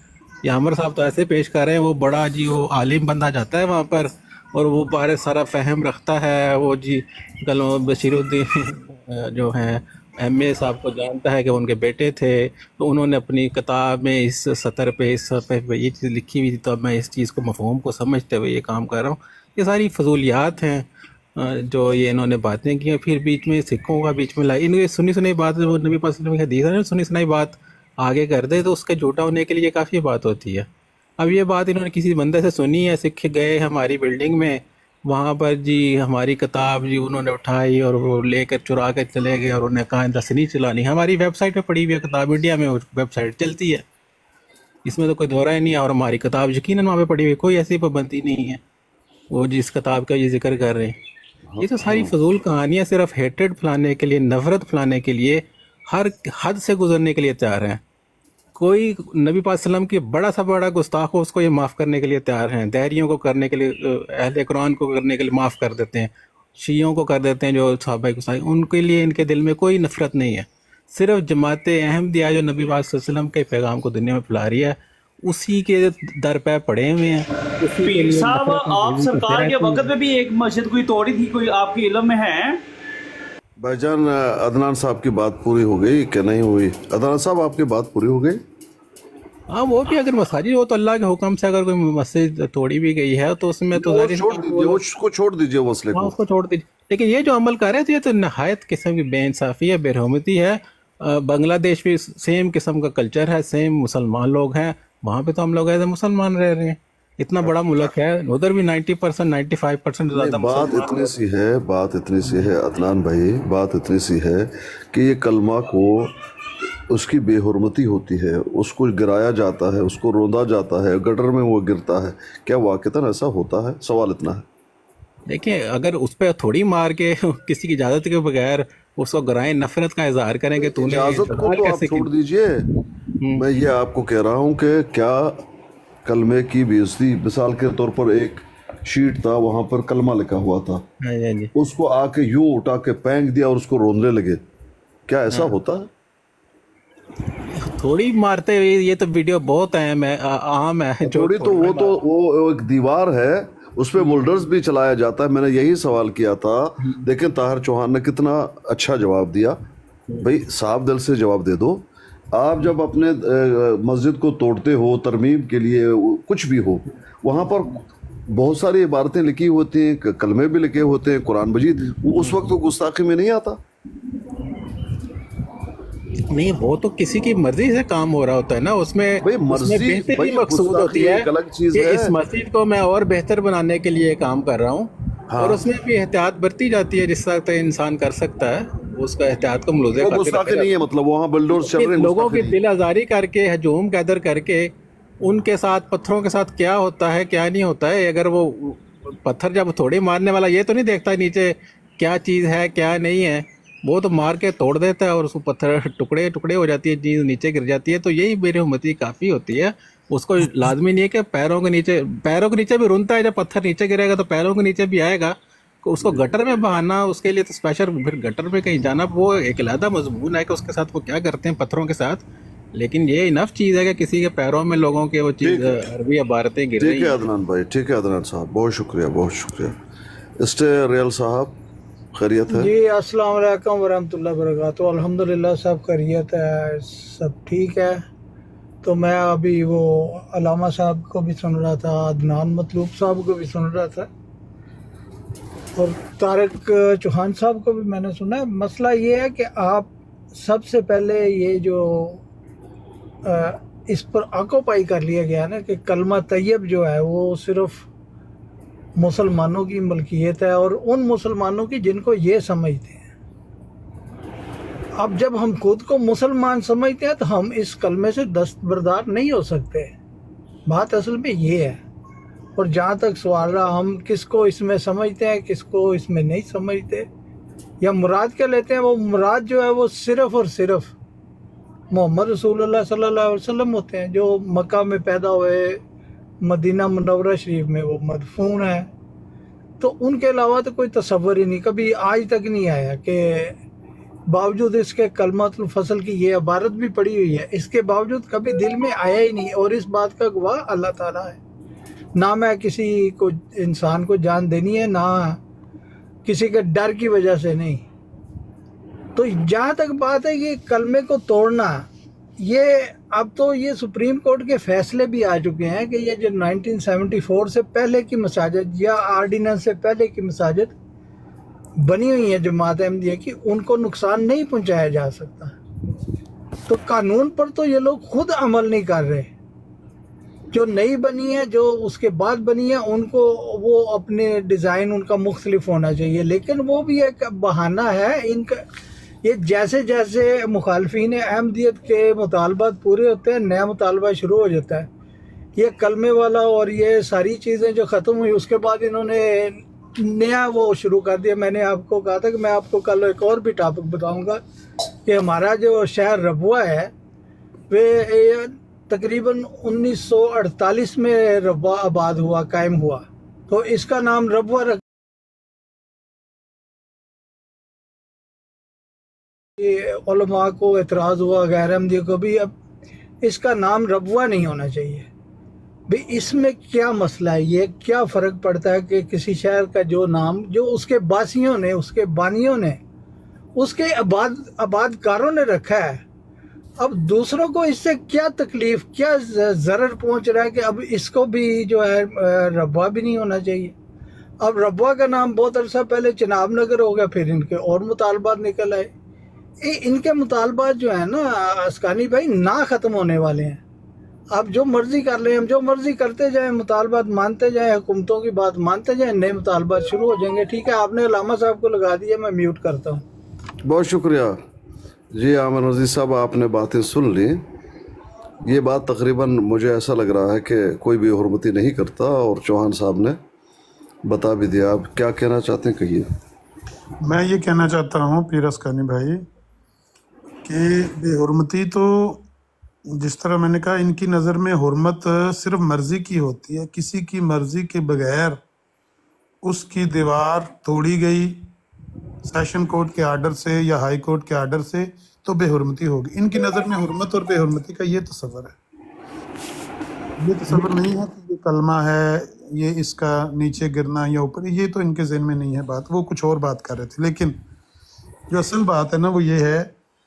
ये अमर साहब तो ऐसे पेश कर रहे हैं, वो बड़ा जी वो आलिम बंदा जाता है वहाँ पर और वो बारे सारा फहम रखता है, वो जी कल बशीरुद्दीन जो हैं एम ए साहब को जानता है कि उनके बेटे थे, तो उन्होंने अपनी किताब में इस सतर पे इस सफ़े पे ये चीज़ लिखी हुई थी, तो अब मैं इस चीज़ को मफ़हूम को समझते हुए ये काम कर रहा हूँ। ये सारी फजूलियात हैं जो ये इन्होंने बातें की हैं। फिर बीच में सिखों का बीच में लाई इनकी सुनी सुनाई बात, वो नबी पाक सल्लल्लाहु अलैहि वसल्लम की हदीस है, सुनी सुनाई बात आगे कर दे तो उसके झूठा होने के लिए काफ़ी बात होती है। अब ये बात इन्होंने किसी बंदे से सुनी है, सिख गए हमारी बिल्डिंग में, वहाँ पर जी हमारी किताब जी उन्होंने उठाई और वो लेकर चुरा कर चले गए और उन्हें कहा दस नहीं चलानी। हमारी वेबसाइट पे पड़ी हुई है किताब, इंडिया में वेबसाइट चलती है, इसमें तो कोई दोहरा ही नहीं है, और हमारी किताब यकीनन वहाँ पे पड़ी हुई, कोई ऐसी पाबंदी नहीं है। वो जिस किताब का ये जिक्र कर रहे हैं, ये तो सारी फजूल कहानियाँ सिर्फ हेटेड फैलाने के लिए, नफरत फैलाने के लिए, हर हद से गुजरने के लिए तैयार हैं। कोई नबी पाक सल्लम की बड़ा सा बड़ा गुस्ताख हो उसको ये माफ़ करने के लिए तैयार हैं, दहरियों को करने के लिए, अहले कुरान को करने के लिए माफ़ कर देते हैं, शियों को कर देते हैं जो सहाबा गुस्ताख, उनके लिए इनके दिल में कोई नफरत नहीं है। सिर्फ जमात अहमदिया जो नबी पाक सल्लल्लाहु अलैहि वसल्लम के पैगाम को दुनिया में फैला रही है, उसी के दर पे पड़े हुए हैं। पीर साहब आप सरकार के वक्त में भी एक मस्जिद कोई तोड़ी थी, कोई आपके इल्म में है? भाईजान अदनान साहब की बात पूरी हो गई क्या नहीं हुई? अदनान साहब आपकी बात पूरी हो गई? हाँ, वो भी अगर मसाजिद हो तो अल्लाह के हुक्म से अगर कोई मस्जिद तोड़ी भी गई है तो उसमें तो वो छोड़ दीजिए, उसको छोड़ दीजिए मसले हाँ, को, उसको छोड़ दीजिए। लेकिन ये जो अमल कर रहे थे ये तो नहायत किस्म की बेइंसाफ़ी है, बेरहमती है। बांग्लादेश भी सेम किस्म का कल्चर है, सेम मुसलमान लोग हैं, वहाँ पे तो हम लोग ऐसे मुसलमान रह रहे हैं। इतना बड़ा मुल्क है, उधर भी ninety percent ninety five percent ज़्यादा बात इतनी सी है, बात इतनी सी है अदनान भाई, बात इतनी सी है कि ये कलमा को उसकी बेहुरमती होती है, उसको गिराया जाता है, उसको रोंदा जाता है, गटर में वो गिरता है, क्या वाक़तन ऐसा होता है? सवाल इतना है। देखिए, अगर उस पर थोड़ी मार के किसी की इजाज़त के बगैर उसको गिराएं, नफरत का इजहार करें कि तूने इजाज़त को तो आप छोड़ दीजिए, मैं ये आपको कह रहा हूँ कि क्या कलमे की बेइज्जती, मिसाल के तौर पर एक शीट था वहाँ पर कलमा लिखा हुआ था, हाँ जी, हाँ जी। उसको आके यूं उठा के फेंक दिया और उसको रोने लगे, क्या ऐसा होता है? थोड़ी मारते हुए ये तो वीडियो बहुत अहम है, आम है। थोड़ी तो वो तो वो एक दीवार है, उस पर बुलडर्स भी चलाया जाता है। मैंने यही सवाल किया था, देखें ताहिर चौहान ने कितना अच्छा जवाब दिया। भाई साफ दिल से जवाब दे दो। आप जब अपने मस्जिद को तोड़ते हो तरमीम के लिए, कुछ भी हो, वहाँ पर बहुत सारी इबारतें लिखी होती हैं, कलमे भी लिखे होते हैं, कुरान मजीद, उस वक्त तो गुस्ताखी में नहीं आता। नहीं, वो तो किसी की मर्जी से काम हो रहा होता है ना, उसमें भाई मर्जी, उसमें बेहतरी मकसूद होती है अलग चीज कि है। इस मस्जिद को मैं और बेहतर बनाने के लिए काम कर रहा हूँ, हाँ। और उसमें भी एहतियात बरती जाती है, जिस तरह इंसान कर सकता है उसका एहतियात को मुलज़े गुस्ताखी नहीं है, मतलब वहाँ बुलडोज़र चल रहे हैं, लोगों की दिल आज़ारी करके, हजूम गैदर करके उनके साथ, पत्थरों के साथ क्या होता है क्या नहीं होता है। अगर वो पत्थर जब थोड़े मारने वाला ये तो नहीं देखता नीचे क्या चीज़ है क्या नहीं है, वो तो मार के तोड़ देता है और उसको पत्थर टुकड़े टुकड़े हो जाती है, चीज़ नीचे गिर जाती है। तो यही बेरहमती काफ़ी होती है। उसको लाजमी नहीं है कि पैरों के नीचे, पैरों के नीचे भी रुनता है, जब पत्थर नीचे गिरेगा तो पैरों के नीचे भी आएगा। उसको गटर में बहाना, उसके लिए तो स्पेशल फिर गटर में कहीं जाना, वो एक अलहदा मजमून है कि उसके साथ वो क्या करते हैं पत्थरों के साथ। लेकिन ये इनफ चीज़ है कि किसी के पैरों में लोगों के वो चीज़ अरबी इबारतें गिर रही हैं। ठीक है अदनान भाई, ठीक है अदनान साहब, बहुत शुक्रिया बहुत शुक्रिया। स्टे रियल साहब, खैरियत है जी? अस्सलाम वालेकुम वरहमतुल्लाहि वबरकातुहू। अल्हम्दुलिल्लाह सब खैरियत है, सब ठीक है। तो मैं अभी वो अलामा साहब को भी सुन रहा था, अदनान मतलूब साहब को भी सुन रहा था, और तारिक चौहान साहब को भी मैंने सुना। मसला ये है कि आप सबसे पहले ये जो आ, इस पर आकोपाई कर लिया गया ना कि कलमा तैयब जो है वो सिर्फ मुसलमानों की मलकियत है, और उन मुसलमानों की जिनको ये समझते हैं। अब जब हम खुद को मुसलमान समझते हैं तो हम इस कलमे से दस्तबरदार नहीं हो सकते। बात असल में ये है। और जहाँ तक सवाल रहा हम किसको इसमें समझते हैं किसको इसमें नहीं समझते, या मुराद क्या लेते हैं, वो मुराद जो है वो सिर्फ़ और सिर्फ मोहम्मद रसूलुल्लाह सल्लल्लाहु अलैहि वसल्लम होते हैं, जो मक्का में पैदा हुए, मदीना मुनव्वरा शरीफ में वो मदफून है। तो उनके अलावा तो कोई तसव्वुर ही नहीं, कभी आज तक नहीं आया कि बावजूद इसके कलमातुल फसल की ये इबारत भी पड़ी हुई है, इसके बावजूद कभी दिल में आया ही नहीं। और इस बात का गवाह अल्लाह ताला है। ना मैं किसी को इंसान को जान देनी है, ना किसी के डर की वजह से नहीं। तो जहाँ तक बात है कि कलमे को तोड़ना, ये अब तो ये सुप्रीम कोर्ट के फैसले भी आ चुके हैं कि ये जो नाइनटीन सेवेंटी फोर से पहले की मसाजिद या आर्डिनेंस से पहले की मसाजिद बनी हुई है जमात अहमदिया की, उनको नुकसान नहीं पहुंचाया जा सकता। तो कानून पर तो ये लोग खुद अमल नहीं कर रहे। जो नई बनी है, जो उसके बाद बनी है, उनको वो अपने डिज़ाइन उनका मुख्तलिफ होना चाहिए, लेकिन वो भी एक बहाना है इनका। ये जैसे जैसे मुखालफीन अहमदियत के मुतालबात पूरे होते हैं, नया मुतालबा शुरू हो जाता है। ये कलमे वाला और ये सारी चीज़ें जो ख़त्म हुई, उसके बाद इन्होंने नया वो शुरू कर दिया। मैंने आपको कहा था कि मैं आपको कल एक और भी टॉपिक बताऊंगा कि हमारा जो शहर रबुआ है, वे तकरीबन उन्नीस सौ अड़तालीस में रबुआ आबाद हुआ, कायम हुआ। तो इसका नाम रबुआ रख, उलमा को एतराज़ हुआ, गैर अहमदी को भी, अब इसका नाम रबुआ नहीं होना चाहिए। भाई इसमें क्या मसला है, ये क्या फ़र्क पड़ता है कि किसी शहर का जो नाम जो उसके बासियों ने, उसके बानियों ने, उसके आबाद आबादकारों ने रखा है, अब दूसरों को इससे क्या तकलीफ़, क्या ज़रर पहुंच रहा है कि अब इसको भी जो है रबुआ भी नहीं होना चाहिए। अब रबुआ का नाम बहुत अरसा पहले चिनाब नगर हो गया, फिर इनके और मुतालबात निकल आए। इनके मुतालबात जो है ना अस्कानी भाई, ना ख़त्म होने वाले हैं। आप जो मर्जी कर लें, हम जो मर्जी करते जाएं, मुतालबात मानते जाएं, हुकूमतों की बात मानते जाएं, नए मुतालबात शुरू हो जाएंगे। ठीक है, आपने अलामा साहब को लगा दिया, मैं म्यूट करता हूँ। बहुत शुक्रिया जी आमिर नज़ीर साहब, आपने बातें सुन ली। ये बात तकरीबन मुझे ऐसा लग रहा है कि कोई भी हुर्मती नहीं करता, और चौहान साहब ने बता भी दिया। आप क्या कहना चाहते हैं, कहिए। मैं ये कहना चाहता हूँ पीर अस्कानी भाई कि बेहुरमती तो जिस तरह मैंने कहा, इनकी नज़र में हुर्मत सिर्फ मर्ज़ी की होती है। किसी की मर्ज़ी के बगैर उसकी दीवार तोड़ी गई सेशन कोर्ट के आर्डर से या हाई कोर्ट के आर्डर से, तो बेहुरमती होगी। इनकी नज़र में हुर्मत और बेहुरमती का ये तसव्वुर है। ये तसव्वुर नहीं है कि ये कलमा है, ये इसका नीचे गिरना या ऊपर, ये तो इनके ज़हन में नहीं है बात। वो कुछ और बात कर रहे थे। लेकिन जो असल बात है ना, वो ये है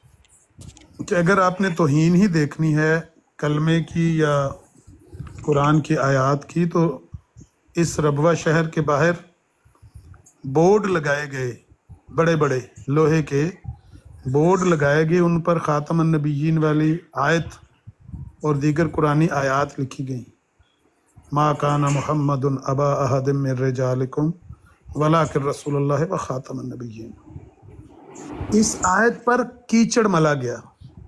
कि अगर आपने तौहीन ही देखनी है कलमे की या कुरान की आयत की, तो इस रबवा शहर के बाहर बोर्ड लगाए गए, बड़े बड़े लोहे के बोर्ड लगाए गए, उन पर ख़ातमुन नबिय्यीन वाली आयत और दीगर कुरानी आयत लिखी गई। मा काना मुहम्मदुन अबा अहदिम मिन रिजालिकुम वलाकिन रसूलुल्लाह व ख़ातमुन नबिय्यीन। इस आयत पर कीचड़ मला गया।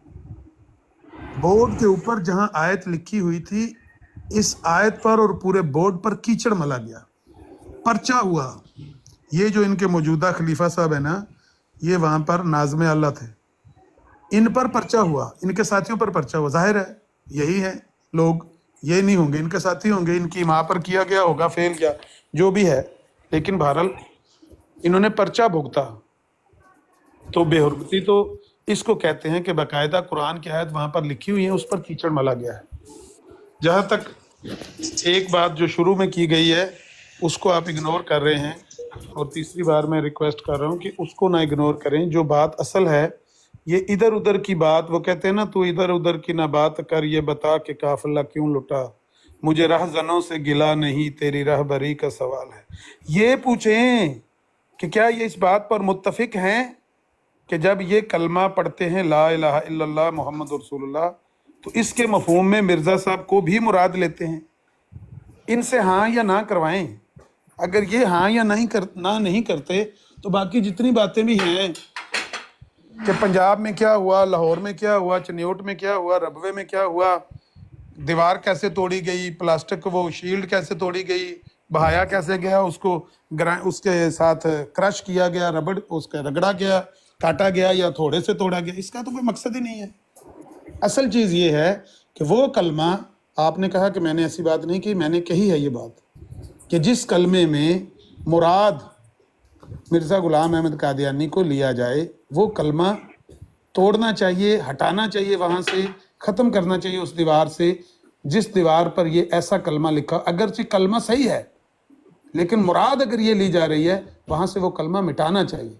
बोर्ड के ऊपर जहां आयत लिखी हुई थी, इस आयत पर और पूरे बोर्ड पर कीचड़ मला गया, पर्चा हुआ। ये जो इनके मौजूदा खलीफा साहब है ना, ये वहां पर नाज़िम अल्लाह थे, इन पर पर्चा हुआ, इनके साथियों पर पर्चा हुआ। जाहिर है यही है लोग, ये नहीं होंगे इनके साथी होंगे, इनकी माँ पर किया गया होगा फेल या जो भी है, लेकिन बहरहाल इन्होंने पर्चा भुगता। तो बेहुरमती तो इसको कहते हैं कि बाकायदा कुरान की आयत वहाँ पर लिखी हुई है, उस पर कीचड़ मला गया है। जहाँ तक एक बात जो शुरू में की गई है उसको आप इग्नोर कर रहे हैं, और तीसरी बार मैं रिक्वेस्ट कर रहा हूँ कि उसको ना इग्नोर करें। जो बात असल है, ये इधर उधर की बात, वो कहते हैं ना, तू इधर उधर की ना बात कर, ये बता कि काफिला क्यों लुटा, मुझे रहज़नों से गिला नहीं, तेरी रहबरी का सवाल है। ये पूछें कि क्या ये इस बात पर मुत्तफिक हैं कि जब ये कलमा पढ़ते हैं ला इलाहा इल्लल्लाह मुहम्मद रसूलुल्लाह, तो इसके मफहूम में मिर्ज़ा साहब को भी मुराद लेते हैं। इनसे हाँ या ना करवाएं। अगर ये हाँ या नहीं कर ना नहीं करते, तो बाकी जितनी बातें भी हैं कि पंजाब में क्या हुआ, लाहौर में क्या हुआ, चनियोट में क्या हुआ, रबवे में क्या हुआ, दीवार कैसे तोड़ी गई, प्लास्टिक वो शील्ड कैसे तोड़ी गई, बहाया कैसे गया, उसको उसके साथ क्रश किया गया, रबड़ उसका रगड़ा गया, काटा गया या थोड़े से तोड़ा गया, इसका तो कोई मकसद ही नहीं है। असल चीज़ ये है कि वो कलमा, आपने कहा कि मैंने ऐसी बात नहीं की, मैंने कही है ये बात कि जिस कलमे में मुराद मिर्ज़ा गुलाम अहमद कादियानी को लिया जाए, वो कलमा तोड़ना चाहिए, हटाना चाहिए, वहाँ से ख़त्म करना चाहिए उस दीवार से जिस दीवार पर ये ऐसा कलमा लिखा। अगरचे कलमा सही है लेकिन मुराद अगर ये ली जा रही है, वहाँ से वो कलमा मिटाना चाहिए।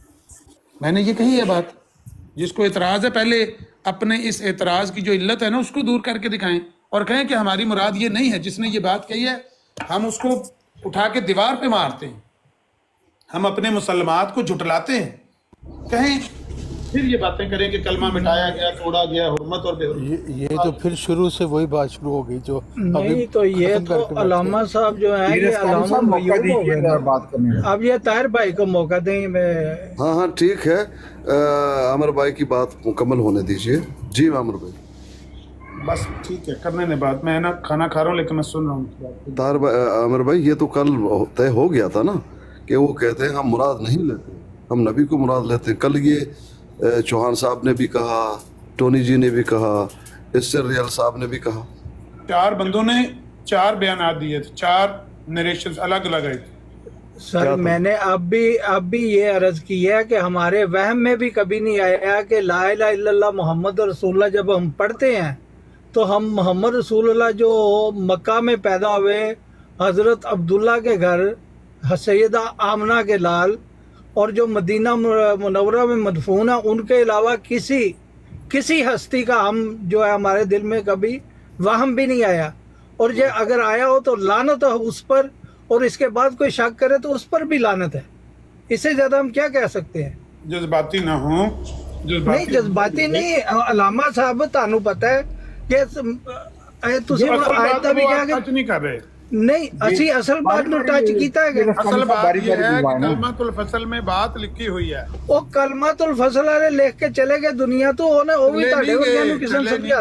मैंने ये कही है बात। जिसको एतराज़ है पहले अपने इस एतराज़ की जो इल्लत है ना उसको दूर करके दिखाएं और कहें कि हमारी मुराद ये नहीं है। जिसने ये बात कही है हम उसको उठा के दीवार पे मारते हैं, हम अपने मुसलमात को झुटलाते हैं, कहें फिर ये बातें करें कि कलमा मिटाया गया, तोड़ा गया, हुर्मत और ये, ये तो फिर शुरू से वही बात शुरू हो गई जो नहीं। तो ये तो अलामा साहब जो है ये अलामा बात करने, अब ये ताहिर भाई को मौका दें। मैं हाँ हाँ ठीक है, आमिर भाई की बात मुकम्मल होने दीजिए। जी आमिर भाई बस ठीक है, करने ने बात। मैं ना खाना खा रहा हूँ लेकिन मैं सुन रहा हूँ। तार आमिर भाई ये तो कल तय हो गया था ना कि वो कहते हैं हम मुराद नहीं लेते, हम नबी को मुराद लेते हैं। कल ये चौहान साहब ने भी कहा, टोनी जी ने भी कहा, इससे रियल साहब ने भी कहा। चार बंदों ने चार बयान दिए थे, चार नरेशंस अलग अलग आए थे। सर मैंने अब भी अब भी ये अर्ज की है कि हमारे वहम में भी कभी नहीं आया कि ला इलाहा इल्लल्लाह मोहम्मद रसूलुल्लाह जब हम पढ़ते हैं तो हम मोहम्मद रसूलुल्लाह जो मक्का में पैदा हुए, हज़रत अब्दुल्ला के घर, सैयदा आमना के लाल और जो मदीना मुनव्वरा में मदफून है, उनके अलावा किसी किसी हस्ती का हम जो है हमारे दिल में कभी वहम भी नहीं आया। और ये अगर आया हो तो लानत है उस पर, और इसके बाद कोई शक करे तो उस पर भी लानत है। इससे ज्यादा हम क्या कह सकते हैं? जज्बाती ना हो। नहीं जज्बाती नहीं, अलामा साहब तानू पता है कि तुसी आज भी क्या टच नहीं कर रहे। नहीं असि असल बात नु टच कीता है। असल बात ये है कि कलमातुल फसल में बात लिखी हुई है। वो कलमातुल फसल वाले लिख के चले गए दुनिया तो ओने ओ भी ताडे वर्गियां नु किसे समझा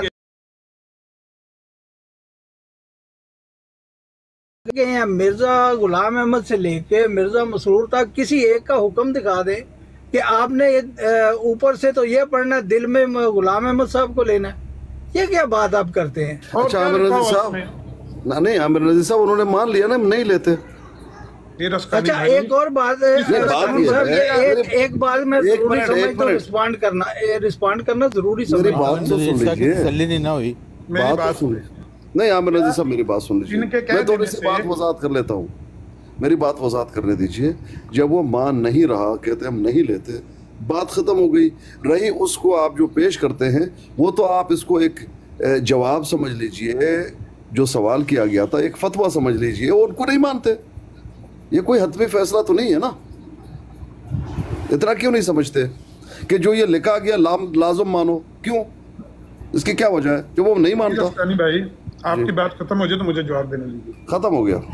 गए हैं। मिर्जा गुलाम अहमद से लेके मिर्जा मसरूर तक किसी एक का हुक्म दिखा दे कि आपने ऊपर से तो ये पढ़ना, दिल में गुलाम अहमद साहब को लेना। ये क्या बात आप करते हैं? अच्छा आमिर नज़ीर साहब ना, नहीं आमिर नज़ीर साहब उन्होंने मान लिया ना, नहीं लेते। अच्छा एक और बात है, एक एक बात मैं जरूरी समझता हूँ, रिस्पॉन्ड करना रिस्पॉन्ड करना जरूरी समझता हूँ। बात तो सुन लीजिए, ना हुई बात तो सुन लीजिए। नहीं आमिर नज़ीर साहब मेरी बात सुन लीजिए, मैं थोड़ी सी बात वजाहत कर लेता हूँ, मेरी बात वजाहत करने दीजिए। जब वो मान नहीं रहा, कहते हम नहीं लेते, बात ख़त्म हो गई। रही उसको आप जो पेश करते हैं वो तो आप इसको एक जवाब समझ लीजिए, जो सवाल किया गया था एक फतवा समझ लीजिए, और उनको नहीं मानते। ये कोई हतमी फैसला तो नहीं है ना, इतना क्यों नहीं समझते कि जो ये लिखा गया लाम लाजम मानो? क्यों, इसकी क्या वजह है जो वो नहीं मानता? भाई आपकी बात खत्म हो जाए तो मुझे जवाब देने लीजिए। खत्म हो गया।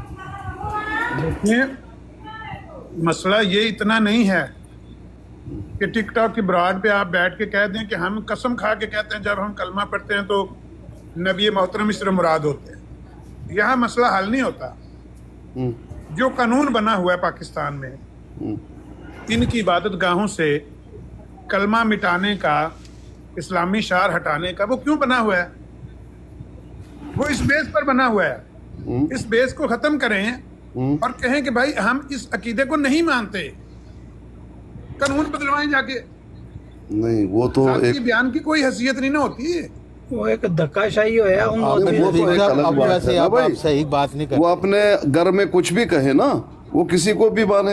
देखिए मसला ये इतना नहीं है कि टिकटॉक की ब्रॉड पे आप बैठ के कह दें कि हम कसम खा के कहते हैं जब हम कलमा पढ़ते हैं तो नबी मोहतरम इससे मुराद होते हैं। यहाँ मसला हल नहीं होता। जो कानून बना हुआ है पाकिस्तान में इनकी इबादत गाहों से कलमा मिटाने का, इस्लामी शार हटाने का, वो क्यों बना हुआ है? वो इस बेस पर बना हुआ है। इस बेस को खत्म करें और कहें कि भाई हम इस अकीदे को नहीं मानते, कानून बदलवाएं जाके। नहीं वो तो एक बयान की कोई हैसियत नहीं ना होती है, वो एक धक्काशाही है। वो तो एक अलग बात है भाई, सही बात नहीं करते। वो अपने घर में कुछ भी कहे ना, वो किसी को भी माने।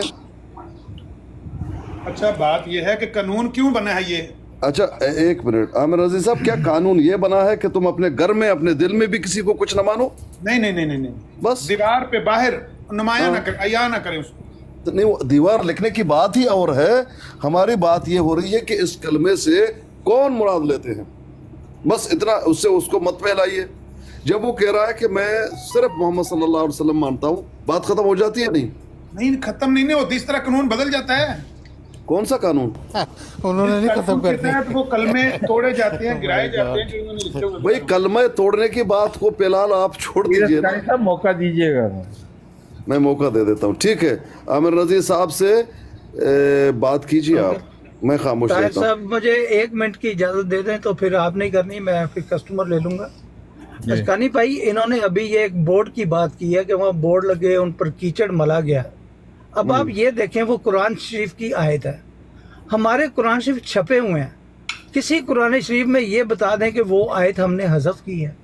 अच्छा बात ये है कि कानून क्यों बना है ये? अच्छा एक मिनट आमिर नज़ीर साहब, क्या कानून ये बना है कि तुम अपने घर में अपने दिल में भी किसी को कुछ न मानो? नहीं नहीं नहीं नहीं, नहीं। बस दीवार पे बाहर नुमाया ना करें, अया ना करें उसको। तो नहीं, वो दीवार लिखने की बात ही और है। हमारी बात ये हो रही है कि इस कलमे से कौन मुराद लेते हैं, बस इतना। उससे उसको मत फैलाइए। जब वो कह रहा है कि मैं सिर्फ मोहम्मद सल्लल्लाहु अलैहि वसल्लम मानता हूँ, बात खत्म हो जाती है? नहीं नहीं खत्म नहीं, नहीं होती। इस तरह कानून बदल जाता है। कौन सा कानून? उन्होंने नहीं खत्म कर दिया। वो कलमे तोड़े जाते हैं, गिराए जाते हैं। भाई कलमे तोड़ने की बात को फिलहाल आप छोड़ दीजिए ना, मौका दीजिएगा। मैं मौका दे देता हूँ, ठीक है। आमिर नज़ीर साहब से ए, बात कीजिए आप, मैं खामोश रहता हूँ। साहब मुझे एक मिनट की इजाजत दे दें तो फिर आप नहीं करनी, मैं फिर कस्टमर ले लूंगा। अस्कानी भाई इन्होंने अभी ये एक बोर्ड की बात की है कि वहाँ बोर्ड लगे, उन पर कीचड़ मला गया। अब आप ये देखें, वो कुरान शरीफ की आयत है, हमारे कुरान शरीफ छपे हुए हैं, किसी कुरान शरीफ में ये बता दें कि वो आयत हमने हज़फ की है।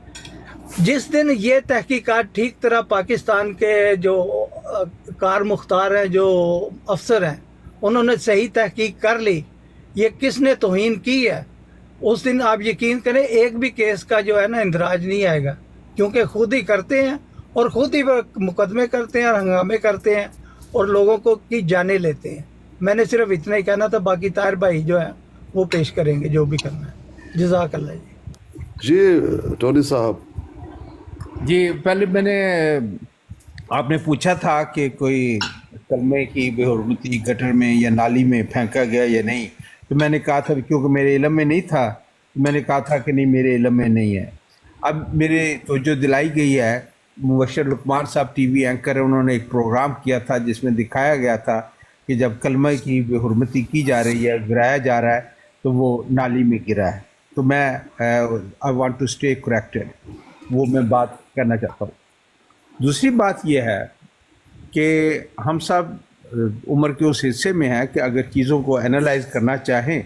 जिस दिन ये तहकीकात ठीक तरह पाकिस्तान के जो कार मुख्तार हैं, जो अफसर हैं, उन्होंने सही तहकीक कर ली, ये किसने तौहीन की है, उस दिन आप यकीन करें एक भी केस का जो है ना इंदराज नहीं आएगा, क्योंकि खुद ही करते हैं और खुद ही मुकदमे करते हैं और हंगामे करते हैं और लोगों को की जाने लेते हैं। मैंने सिर्फ इतना ही कहना था, बाकी तार भाई जो है वो पेश करेंगे जो भी करना है। जज़ाकल्लाह जी। जी टोनी साहब। जी, पहले मैंने आपने पूछा था कि कोई कलमे की बेहुरमती गटर में या नाली में फेंका गया या नहीं, तो मैंने कहा था क्योंकि मेरे इल्म में नहीं था, तो मैंने कहा था कि नहीं मेरे इल्म में नहीं है। अब मेरे तो जो दिलाई गई है, मुबशर लुकमान साहब टीवी एंकर है, उन्होंने एक प्रोग्राम किया था जिसमें दिखाया गया था कि जब कलमे की बेहुरमती की जा रही है, गिराया जा रहा है, तो वो नाली में गिरा है। तो मैं I want to stay corrected, वो मैं बात करना चाहता हूँ। दूसरी बात यह है कि हम सब उम्र के उस हिस्से में हैं कि अगर चीज़ों को एनालाइज करना चाहें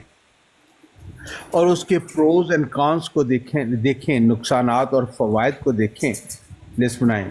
और उसके प्रोज एंड कॉन्स को देखें देखें नुकसानात और फ़वाइद को देखें, लिस्ट बनाएं।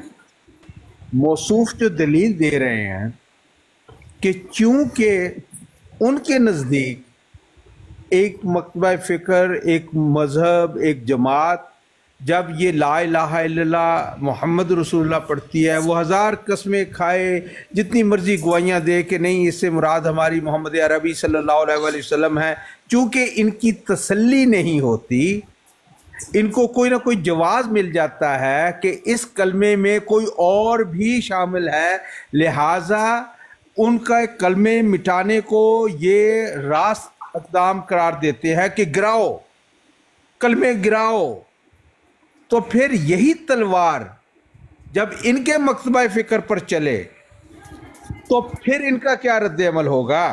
मौसूफ जो दलील दे रहे हैं कि चूँकि उनके नज़दीक एक मकतबा फ़िक्र, एक मज़हब, एक जमात जब ये ला इलाहा इल्लल्लाह मुहम्मद रसूलुल्लाह पढ़ती है, वो हज़ार कस्में खाए, जितनी मर्जी गवाहियाँ दे कि नहीं इससे मुराद हमारी मोहम्मद अरबी सल्लल्लाहु अलैहि वसल्लम है, चूँकि इनकी तसल्ली नहीं होती, इनको कोई ना कोई जवाज़ मिल जाता है कि इस कलमे में कोई और भी शामिल है, लिहाजा उनका कलमे मिटाने को ये रास्त इक़दाम करार देते हैं कि गिराओ, कलमे गिराओ। तो फिर यही तलवार जब इनके मकतबा फ़िक्र पर चले तो फिर इनका क्या रद्द अमल होगा?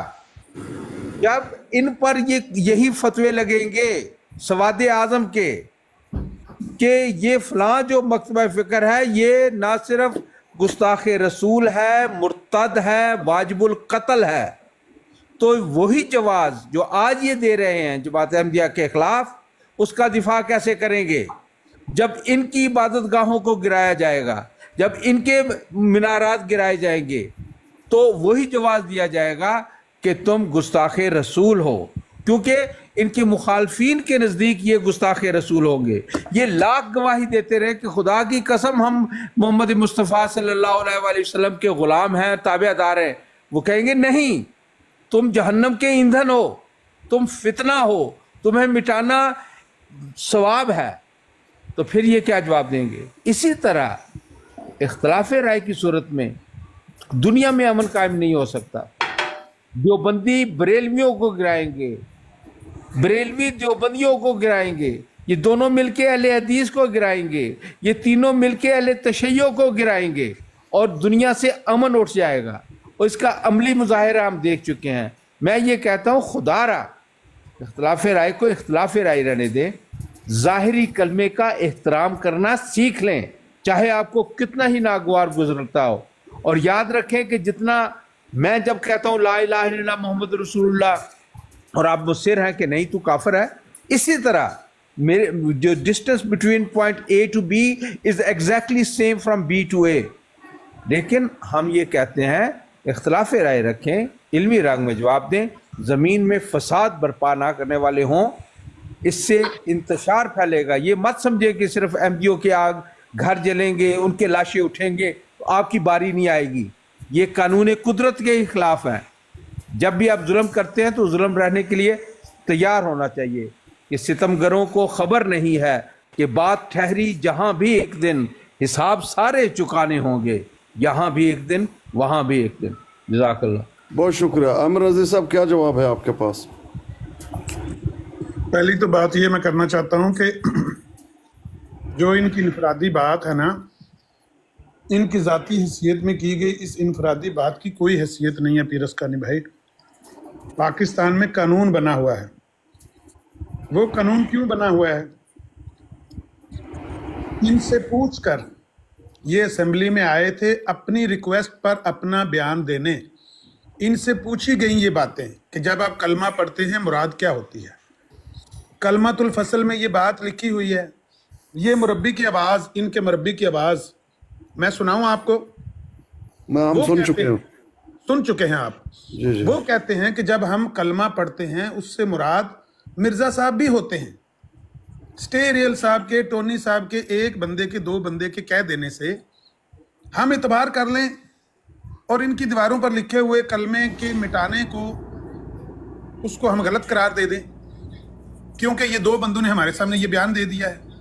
जब इन पर ये यही फतवे लगेंगे सवाद आज़म के कि ये फ़लाँ जो मकतबा फ़िक्र है ये ना सिर्फ गुस्ताख रसूल है, मुर्तद है, वाजिबुल कत्ल है, तो वही जवाज़ जो आज ये दे रहे हैं जमात अहमदिया के ख़िलाफ़, उसका दिफा कैसे करेंगे? जब इनकी इबादत गाहों को गिराया जाएगा, जब इनके मीनारात गिराए जाएंगे, तो वही जवाब दिया जाएगा कि तुम गुस्ताखे रसूल हो, क्योंकि इनके मुखालफीन के नज़दीक ये गुस्ताखे रसूल होंगे। ये लाख गवाही देते रहे कि खुदा की कसम हम मोहम्मद मुस्तफ़ा सल्लल्लाहु अलैहि वसल्लम के ग़ुलाम हैं, ताबेदार हैं, वो कहेंगे नहीं, तुम जहन्नम के ईंधन हो, तुम फितना हो, तुम्हें मिटाना सवाब है। तो फिर ये क्या जवाब देंगे? इसी तरह इख्तलाफ राय की सूरत में दुनिया में अमन कायम नहीं हो सकता। देवबंदी बरेलवियों को गिराएंगे, बरेलवी देवबंदियों को गिराएंगे, ये दोनों मिलके अहले हदीस को गिराएंगे, ये तीनों मिलके अहले तशय्यो को गिराएंगे और दुनिया से अमन उठ जाएगा। और इसका अमली मुजाहिरा हम देख चुके हैं। मैं ये कहता हूँ खुदारा इख्तलाफ राय को इख्तलाफ राय रहने दें, ज़ाहिरी कलमे का एहतराम करना सीख लें, चाहे आपको कितना ही नागवार गुजरता हो। और याद रखें कि जितना मैं जब कहता हूँ ला इलाहा इल्लल्लाह मोहम्मद रसूलुल्लाह और आप मुस्सिर हैं कि नहीं तू काफिर है, इसी तरह मेरे जो distance between point A to B is exactly same from B to A. लेकिन हम ये कहते हैं इख्तलाफ राय रखें, इल्मी रंग में जवाब दें, ज़मीन में फसाद बर्पा ना करने वाले हों, इससे इंतशार फैलेगा। ये मत समझे कि सिर्फ एमडीओ के आग घर जलेंगे, उनके लाशें उठेंगे तो आपकी बारी नहीं आएगी। ये कानून कुदरत के खिलाफ है। जब भी आप जुल्म करते हैं तो जुल्म रहने के लिए तैयार होना चाहिए। कि सितमगरों को खबर नहीं है कि बात ठहरी जहां भी एक दिन हिसाब सारे चुकाने होंगे, यहाँ भी एक दिन वहाँ भी एक दिन। जज़ाकल्लाह। बहुत शुक्रिया। आमिर रज़ी साहब, क्या जवाब है आपके पास? पहली तो बात ये मैं करना चाहता हूँ कि जो इनकी इनफरादी बात है ना, इनकी ज़ाती हैसियत में की गई इस इनफरादी बात की कोई हैसियत नहीं है पीरस कानी भाई। पाकिस्तान में कानून बना हुआ है। वो कानून क्यों बना हुआ है? इनसे पूछ कर ये असेंबली में आए थे अपनी रिक्वेस्ट पर अपना बयान देने। इनसे पूछी गई ये बातें कि जब आप कलमा पढ़ते हैं मुराद क्या होती है। कलमातुल फसल में ये बात लिखी हुई है। ये मुरब्बी की आवाज़, इनके मुरब्बी की आवाज़ मैं सुनाऊं आपको? मैं हम सुन चुके हैं सुन चुके हैं आप। जी जी। वो कहते हैं कि जब हम कलमा पढ़ते हैं उससे मुराद मिर्ज़ा साहब भी होते हैं। स्टे रियल साहब के, टोनी साहब के, एक बंदे के, दो बंदे के कह देने से हम इतबार कर लें और इनकी दीवारों पर लिखे हुए कलमे के मिटाने को उसको हम गलत करार दे दें, क्योंकि ये दो बंदों ने हमारे सामने ये बयान दे दिया है।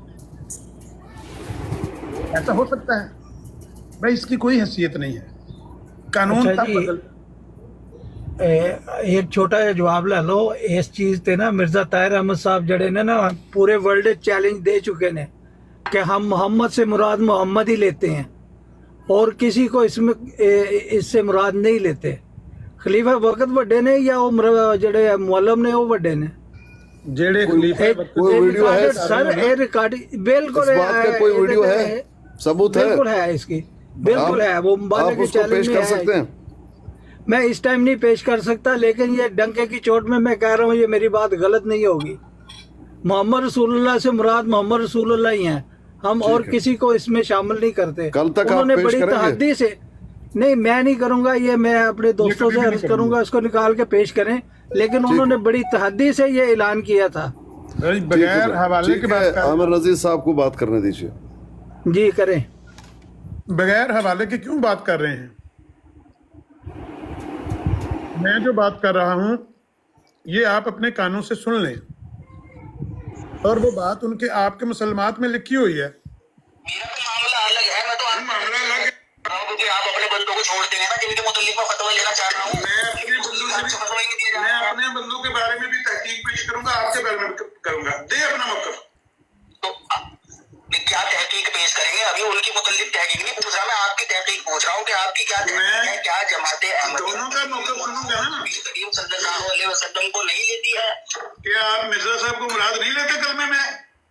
ऐसा हो सकता है? भाई इसकी कोई हैसियत नहीं है। कानून अच्छा तब जी, बदल ए, एक छोटा जिहा जवाब ले लो इस चीज ते ना। मिर्जा ताहिर अहमद साहब जड़े ने ना पूरे वर्ल्ड चैलेंज दे चुके ने कि हम मोहम्मद से मुराद मोहम्मद ही लेते हैं और किसी को इसमें इससे मुराद नहीं लेते। खलीफा वक्त वड्डे ने या वो जड़े मुअल्लम ने वो वड्डे ने जेड़े खलीफा कोई वीडियो है सर? ए रिकॉर्डिंग बिल्कुल इस बात का कोई वीडियो है, सबूत है? बिल्कुल है, इसकी बिल्कुल है। वो मुबारक आप उसको पेश कर सकते हैं? मैं इस टाइम नहीं पेश कर सकता, लेकिन ये डंके की चोट में मैं कह रहा हूँ, ये मेरी बात गलत नहीं होगी। मोहम्मद रसूलुल्लाह से मुराद मोहम्मद रसूलुल्लाह ही हैं हम, और किसी को इसमें शामिल नहीं करते। कल तक उन्होंने आप पेश बड़ी करेंगे? तहद्दी से, नहीं मैं नहीं करूंगा, ये मैं अपने दोस्तों से अर्ज करूंगा इसको निकाल के पेश करें, लेकिन उन्होंने बड़ी तहद्दी से ये ऐलान किया था। बगैर हवाले के बात कर, आमिर नजीर साहब को बात करने दीजिए। जी करें। बगैर हवाले के क्यों बात कर रहे हैं? मैं जो बात कर रहा हूं ये आप अपने कानों से सुन लें, और वो बात उनके आपके मुसलमात में लिखी हुई है। मेरा तो मामला अलग है, मैं तो आप मामला अलग है क्योंकि आप अपने बंदों को छोड़ देंगे ना, जिनके मुतल्लिक मैं फतवा लेना चाह रहा हूँ। मैं अपने बंदों से भी फतवा ही दिया, मैं अपने बंदों के बारे में भी तहकीक पेश करूंगा, आपके बारे में करूंगा। दे अपना मौक़िफ़। तो क्या तहकीक पेश करेंगे? अभी उनकी मुतल्लिक तहकीक नहीं पूछ रहा, मैं आपकी तहकीक पूछ रहा हूँ कि आपकी क्या तहकीक है, क्या जमाते दोनों का मौक़िफ़ सुनूंगा ना। करीम सल्लल्लाहु अलैहि वसल्लम को नहीं लेती है? क्या आप मिर्जा साहब को मुराद नहीं लेते कलमे में?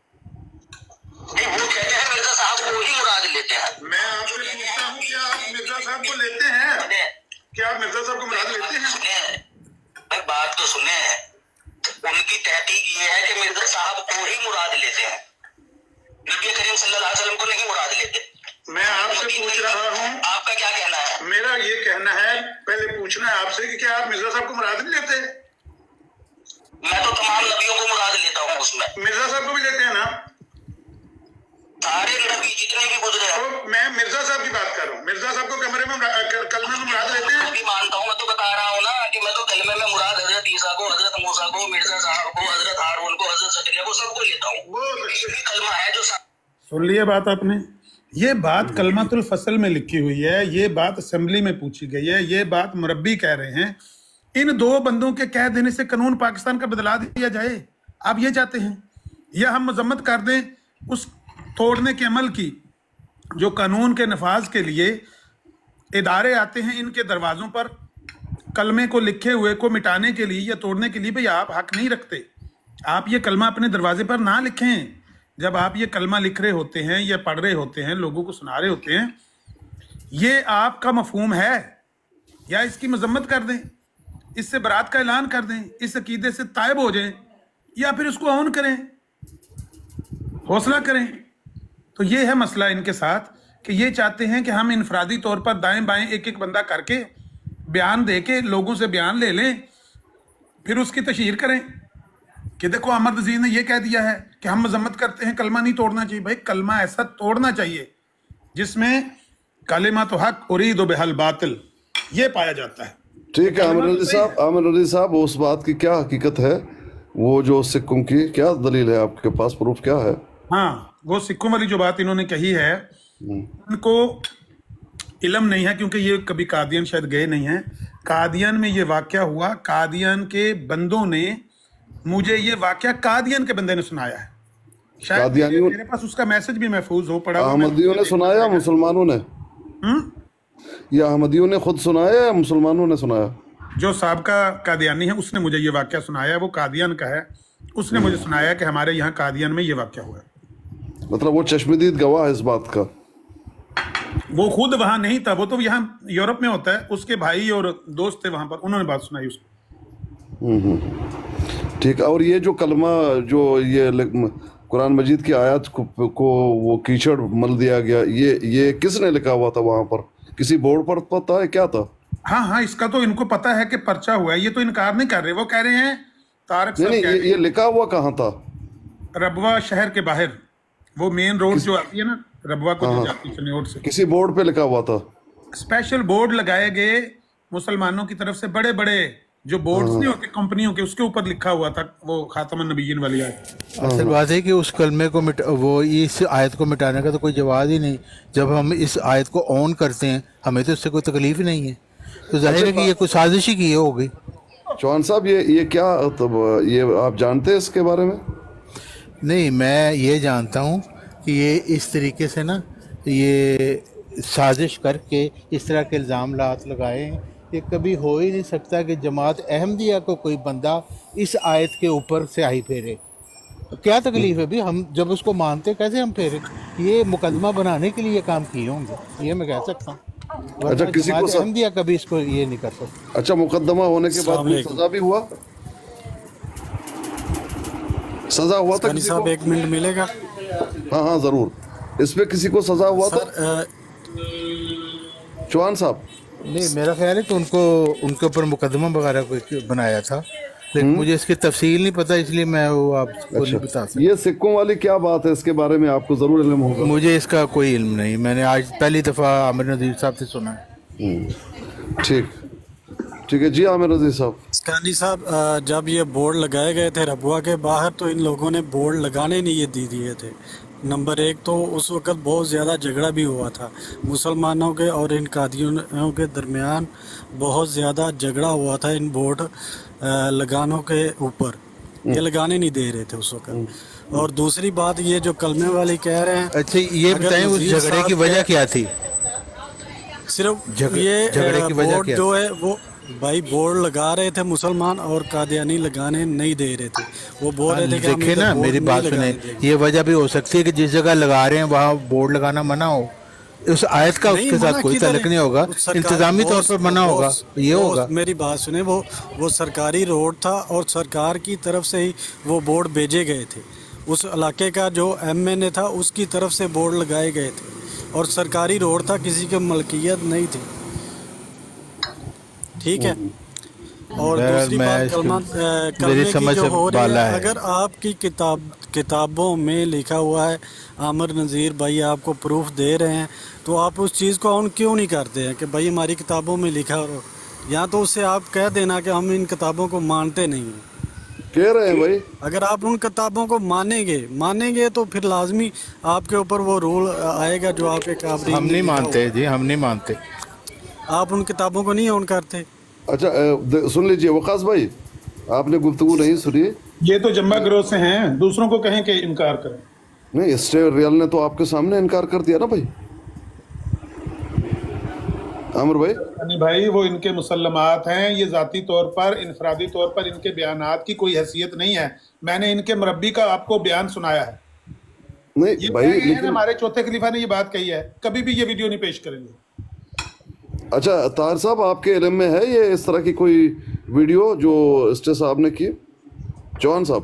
नहीं, वो कहते हैं मिर्जा साहब को ही मुराद लेते हैं। मैं आपसे पूछता हूँ क्या आप मिर्जा साहब को लेते हैं? क्या आप मिर्जा साहब को मुराद लेते हैं? सुने बात तो सुने, उनकी तहकीक ये है कि मिर्जा साहब को ही मुराद लेते हैं, नबी करीम सल्लल्लाहु अलैहि वसल्लम को नहीं मुराद लेते। मैं आपसे पूछ रहा हूँ आपका क्या कहना है? मेरा ये कहना है, पहले पूछना है आपसे कि क्या आप मिर्जा साहब को मुराद नहीं लेते? मैं तो तमाम नबियों को मुराद लेता हूँ उसमें। मिर्जा साहब को भी लेते हैं ना? सारे नबी जितने भी गुजरे हैं। तो मैं मिर्जा साहब की बात कर रहा हूँ। मिर्जा साहब को कमरे में कलमे में मुराद लेते हैं? भी मानता हूँ, मैं तो बता रहा हूँ ना कि मैं तो कलमे में मुराद हजरत ईसा को, हजरत मूसा को, मिर्जा साहब को, हजरत हारून को, हजरत ज़करिया को, सबको लेता हूँ। वो कलमा है जो सुन लिया बात आपने। ये बात कलमातुल फसल में लिखी हुई है, ये बात असेंबली में पूछी गई है, ये बात मुरब्बी कह रहे हैं। इन दो बंदों के कह देने से कानून पाकिस्तान का बदला दिया जाए, आप ये चाहते हैं? या हम मजम्मत कर दें उस तोड़ने के अमल की जो कानून के नफाज के लिए इदारे आते हैं इनके दरवाज़ों पर कलमे को लिखे हुए को मिटाने के लिए या तोड़ने के लिए? भाई आप हक नहीं रखते, आप ये कलमा अपने दरवाजे पर ना लिखें। जब आप ये कलमा लिख रहे होते हैं या पढ़ रहे होते हैं, लोगों को सुना रहे होते हैं, ये आपका मफहूम है? या इसकी मजम्मत कर दें, इससे बरात का ऐलान कर दें, इस अकीदे से तायब हो जाएं, या फिर उसको ऑन करें, हौसला करें। तो ये है मसला इनके साथ कि ये चाहते हैं कि हम इनफरादी तौर पर दाएं बाएं एक एक बंदा करके बयान दे के लोगों से बयान ले लें, फिर उसकी तशहीर करें कि देखो अहमद नज़ीर ने ये कह दिया है कि हम मजम्मत करते हैं, कलमा नहीं तोड़ना चाहिए। भाई कलमा ऐसा तोड़ना चाहिए जिसमें कलिमा तो हक उरीदु बिहल बातिल ये पाया जाता है। ठीक है आमिर नज़ीर साहब, आमिर नज़ीर साहब उस बात की क्या हकीकत है? वो जो सिक्कों की क्या दलील है, आपके पास प्रूफ क्या है? हाँ, वो सिक्कों वाली जो बात इन्होंने कही है, उनको इल्म नहीं है क्योंकि ये कभी कादियान शायद गए नहीं हैं। कादियान में ये वाक़या हुआ, कादियान के बंदों ने मुझे ये वाक़या कादियान के बंदे ने सुनाया है। शायद मेरे पास उसका मैसेज भी महफूज हो पड़ा। अहमदियों ने सुनाया, मुसलमानों ने? या अहमदियों ने खुद सुनाया या मुसलमानों ने सुनाया? जो साबका कादियानी है उसने मुझे ये वाक़या सुनाया, वो कादियान का है, उसने मुझे सुनाया कि हमारे यहाँ कादियान में ये वाक़या हुआ है। मतलब वो चश्मदीद गवाह है इस बात का? वो खुद वहां नहीं था, वो तो यहाँ यूरोप में होता है, उसके भाई और दोस्त थे वहां पर, उन्होंने बात सुनाई उसको। हम्म, ठीक है। और ये जो कलमा जो ये कुरान मजीद की आयत को, को वो कीचड़ मल दिया गया, ये ये किसने लिखा हुआ था वहां पर? किसी बोर्ड पर पता है क्या था? हाँ हाँ, इसका तो इनको पता है कि पर्चा हुआ है, ये तो इनकार नहीं कर रहे। वो कह रहे हैं तारक नहीं, नहीं, कह ये, रहे ये लिखा हुआ कहाँ था? रबवा शहर के बाहर, वो मेन रोड जो आती है ना रबवा को जो जाती है चनियोट से, किसी बोर्ड पे लिखा हुआ था। स्पेशल बोर्ड लगाए गए मुसलमानों की तरफ से, बड़े बड़े जो बोर्ड्स नहीं होते कंपनियों के, उसके ऊपर लिखा हुआ था वो खातमुन नबिय्यीन वाली आयत। असल बात है कि उस कलमे को मिटा, वो इस आयत को मिटाने का तो कोई जवाब ही नहीं। जब हम इस आयत को ऑन करते हैं हमें तो इससे कोई तकलीफ ही नहीं है, तो जाहिर है कि ये कुछ साजिश ही की होगी। चौहान साहब ये ये क्या तब ये आप जानते हैं इसके बारे में? नहीं, मैं ये जानता हूँ कि ये इस तरीके से ना ये साजिश करके इस तरह के इल्ज़ाम लगाए हैं। ये कभी हो ही नहीं सकता कि जमात अहमदिया को कोई बंदा इस आयत के ऊपर से आई फेरे। क्या तकलीफ है भी, हम जब उसको मानते कैसे हम फेरे? ये मुकदमा बनाने के लिए काम किए होंगे, ये मैं कह सकता हूँ। अच्छा, किसी को अहमदिया कभी इसको ये नहीं कर सकता। अच्छा, मुकदमा होने के बाद सजा भी हुआ? सजा हुआ था किसी को? एक मिनट मिलेगा? हाँ हाँ जरूर। इस पे किसी को सजा हुआ था चौहान साहब? नहीं, मेरा ख्याल है कि उनको उनके ऊपर मुकदमा वगैरह कोई बनाया था, लेकिन मुझे इसकी तफसील नहीं पता, इसलिए मैं वो आपको नहीं बता सकता। ये सिक्कों वाली क्या बात है, इसके बारे में आपको जरूर इल्म होगा। मुझे इसका कोई इल्म नहीं, मैंने आज पहली दफ़ा आमिर नज़ीर साहब से सुना है। ठीक ठीक है जी। आमिर नज़ीर साहब, स्कानी साहब, जब ये बोर्ड लगाए गए थे रबुआ के बाहर तो इन लोगों ने बोर्ड लगाने नहीं ये दी दिए थे। नंबर एक तो उस वक़्त बहुत ज़्यादा झगड़ा भी हुआ था मुसलमानों के और इन कादियों के दरमियान, बहुत ज़्यादा झगड़ा हुआ था इन बोर्ड लगानों के ऊपर, ये लगाने नहीं दे रहे थे उस वक़्त। और दूसरी बात ये जो कलमे वाली कह रहे हैं, अच्छा ये बताएं उस झगड़े की वजह क्या थी? सिर्फ ये बोर्ड जो है वो भाई बोर्ड लगा रहे थे मुसलमान और कादियानी लगाने नहीं दे रहे थे। वो बोल रहे थे कि देखिए ना, मेरी बात सुने, ये वजह भी हो सकती है कि जिस जगह लगा रहे हैं वहाँ बोर्ड लगाना मना हो। उस आयत का उसके साथ कोई ताल्लुक नहीं होगा, इंतजामी तौर पर मना होगा, ये होगा। मेरी बात सुने, वो वो सरकारी रोड था और सरकार की तरफ से ही वो बोर्ड भेजे गए थे। उस इलाके का जो एम एन ए था उसकी तरफ से बोर्ड लगाए गए थे और सरकारी रोड था, किसी की मलकियत नहीं थी। ठीक है। और दूसरी बात कलमा कलमे की जो हो रही है, अगर आपकी किताब किताबों में लिखा हुआ है, आमिर नज़ीर भाई आपको प्रूफ दे रहे हैं, तो आप उस चीज़ को ऑन क्यों नहीं करते हैं कि भाई हमारी किताबों में लिखा हो? या तो उससे आप कह देना कि हम इन किताबों को मानते नहीं हैं। कह रहे हैं भाई, अगर आप उन किताबों को मानेंगे मानेंगे तो फिर लाजमी आपके ऊपर वो रूल आएगा जो आप एक काबरी। हम नहीं मानते जी, हम नहीं मानते। आप उन किताबों को नहीं ऑन करते। अच्छा सुन लीजिए वकास भाई, आपने गुफ्तगू नहीं सुनी? ये तो जम्बा गिरोह से हैं, दूसरों को कहें कि इनकार करें। नहीं, स्टे रियल ने तो आपके सामने इनकार कर दिया ना भाई। आमिर भाई, नहीं भाई, वो इनके मुसल्लमात हैं, ये जाती तौर पर इनफरादी तौर पर इनके बयानात की कोई हैसियत नहीं है। मैंने इनके मुरब्बी का आपको बयान सुनाया है। नहीं ये भाई, लेकिन हमारे चौथे खलीफा ने ये बात कही है, कभी भी ये वीडियो नहीं पेश करेंगे। अच्छा ताहिर साहब, आपके इल्म में है ये इस तरह की कोई वीडियो जो स्टे साहब ने की? चौहान साहब,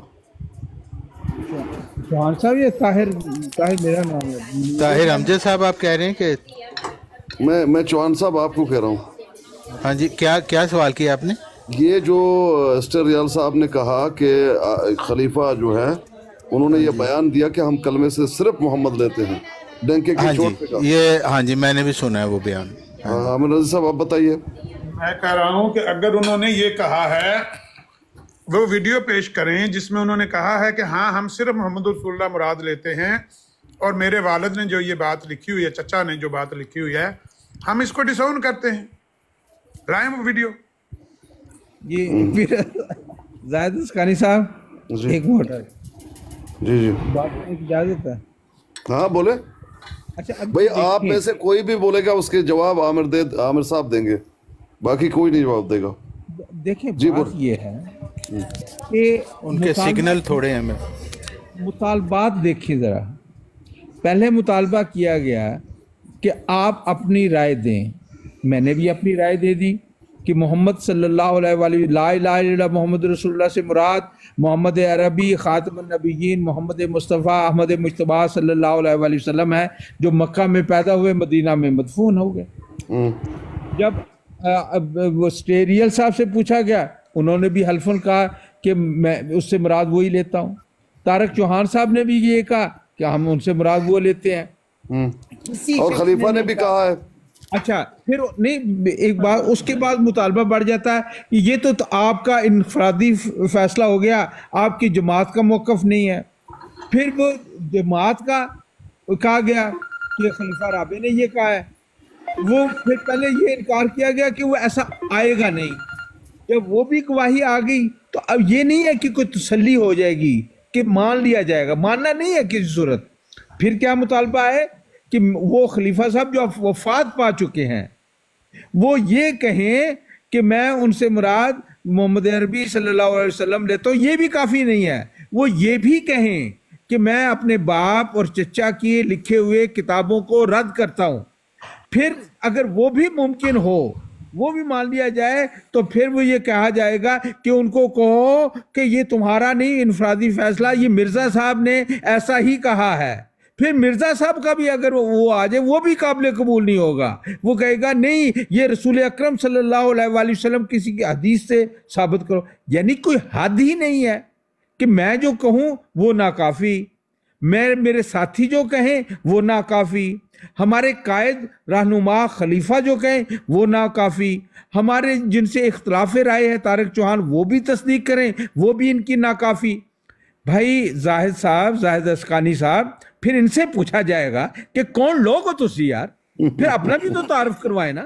चौहान साहब ये ताहिर ताहिर मेरा नाम है। ताहिर अमजद साहब आप कह रहे हैं कि मैं मैं चौहान साहब आपको कह रहा हूँ। हाँ जी, क्या क्या सवाल किया आपने? ये जो स्टे रियाल साहब ने कहा कि खलीफा जो है उन्होंने ये बयान दिया कि हम कलमे से सिर्फ मोहम्मद लेते हैं, डंके की चोट पे कहा। ये हाँ जी, मैंने भी सुना है वो बयान। आमिर नज़ीर साहब आप बताइए। मैं कह रहा हूं कि अगर उन्होंने ये कहा है, वो वीडियो पेश करें जिसमें उन्होंने कहा है कि हाँ हम सिर्फ मोहम्मद रसूलुल्लाह मुराद लेते हैं, और मेरे वालिद ने जो ये बात लिखी हुई है, चचा ने जो बात लिखी हुई है, हम इसको डिसऑन करते हैं। लाएं वो वीडियो। ये फिर जायद अस्कानी साहब एक मिनट जी जी बात करने की इजाजत है? हाँ बोले। अच्छा भाई, आप में से कोई भी बोलेगा उसके जवाब आमिर दे आमिर साहब देंगे, बाकी कोई नहीं जवाब देगा। देखिए बात ये है कि उनके सिग्नल थोड़े हैं। मैं मुतालबात देखिए ज़रा। पहले मुतालबा किया गया कि आप अपनी राय दें। मैंने भी अपनी राय दे दी कि मोहम्मद सल्लल्लाहु अलैहि वसल्लम ला इलाहा इल्लल्लाह मोहम्मद रसूलुल्लाह से मुराद मोहम्मद अरबी ख़ातमुन नबिय्यीन मोहम्मद मुस्तफ़ा अहमद मुज्तबा सल्लल्लाहु अलैहि वसल्लम है, जो मक्का में पैदा हुए मदीना में मदफून हो गए। जब आ, वो स्टेरियल साहब से पूछा गया, उन्होंने भी हल्फन कहा कि मैं उससे मुराद वही लेता हूँ। तारक चौहान साहब ने भी ये कहा कि हम उनसे मुराद वो लेते हैं। और खलीफा ने भी कहा है। अच्छा, फिर नहीं, एक बार उसके बाद मुतालबा बढ़ जाता है कि ये तो, तो आपका इनफरादी फैसला हो गया, आपकी जमात का मौक़िफ़ नहीं है। फिर वो जमात का कहा गया कि खलीफा राबे ने ये कहा है, वो फिर पहले ये इनकार किया गया कि वो ऐसा आएगा नहीं। जब वो भी गवाही आ गई तो अब ये नहीं है कि कोई तसल्ली हो जाएगी कि मान लिया जाएगा, मानना नहीं है किसी सूरत। फिर क्या मुतालबा है कि वो खलीफा साहब जो वफात पा चुके हैं वो ये कहें कि मैं उनसे मुराद मोहम्मद अरबी सल्लल्लाहु अलैहि वसल्लम लेता हूँ, ये भी काफ़ी नहीं है। वो ये भी कहें कि मैं अपने बाप और चचा की लिखे हुए किताबों को रद्द करता हूँ। फिर अगर वो भी मुमकिन हो, वो भी मान लिया जाए, तो फिर वो ये कहा जाएगा कि उनको कहो कि ये तुम्हारा नहीं इनफरादी फैसला, ये मिर्ज़ा साहब ने ऐसा ही कहा है। फिर मिर्ज़ा साहब का भी अगर वो आ जाए, वो भी काबिल कबूल नहीं होगा। वो कहेगा नहीं, ये रसूल अकरम सल्लल्लाहु अलैहि वसल्लम किसी की हदीस से साबित करो। यानी कोई हद ही नहीं है कि मैं जो कहूँ वो नाकाफ़ी, मैं मेरे साथी जो कहें वो नाकाफ़ी, हमारे कायद रहनुमा खलीफा जो कहें वो नाकाफ़ी, हमारे जिनसे इख्तलाफ राय है तारक चौहान वो भी तस्दीक करें, वो भी इनकी नाकाफ़ी। भाई जाहिद साहब, जाहिद अस्कानी साहब, फिर इनसे पूछा जाएगा कि कौन लोग हो तुसी यार, फिर अपना भी तो तारुफ करवाए ना।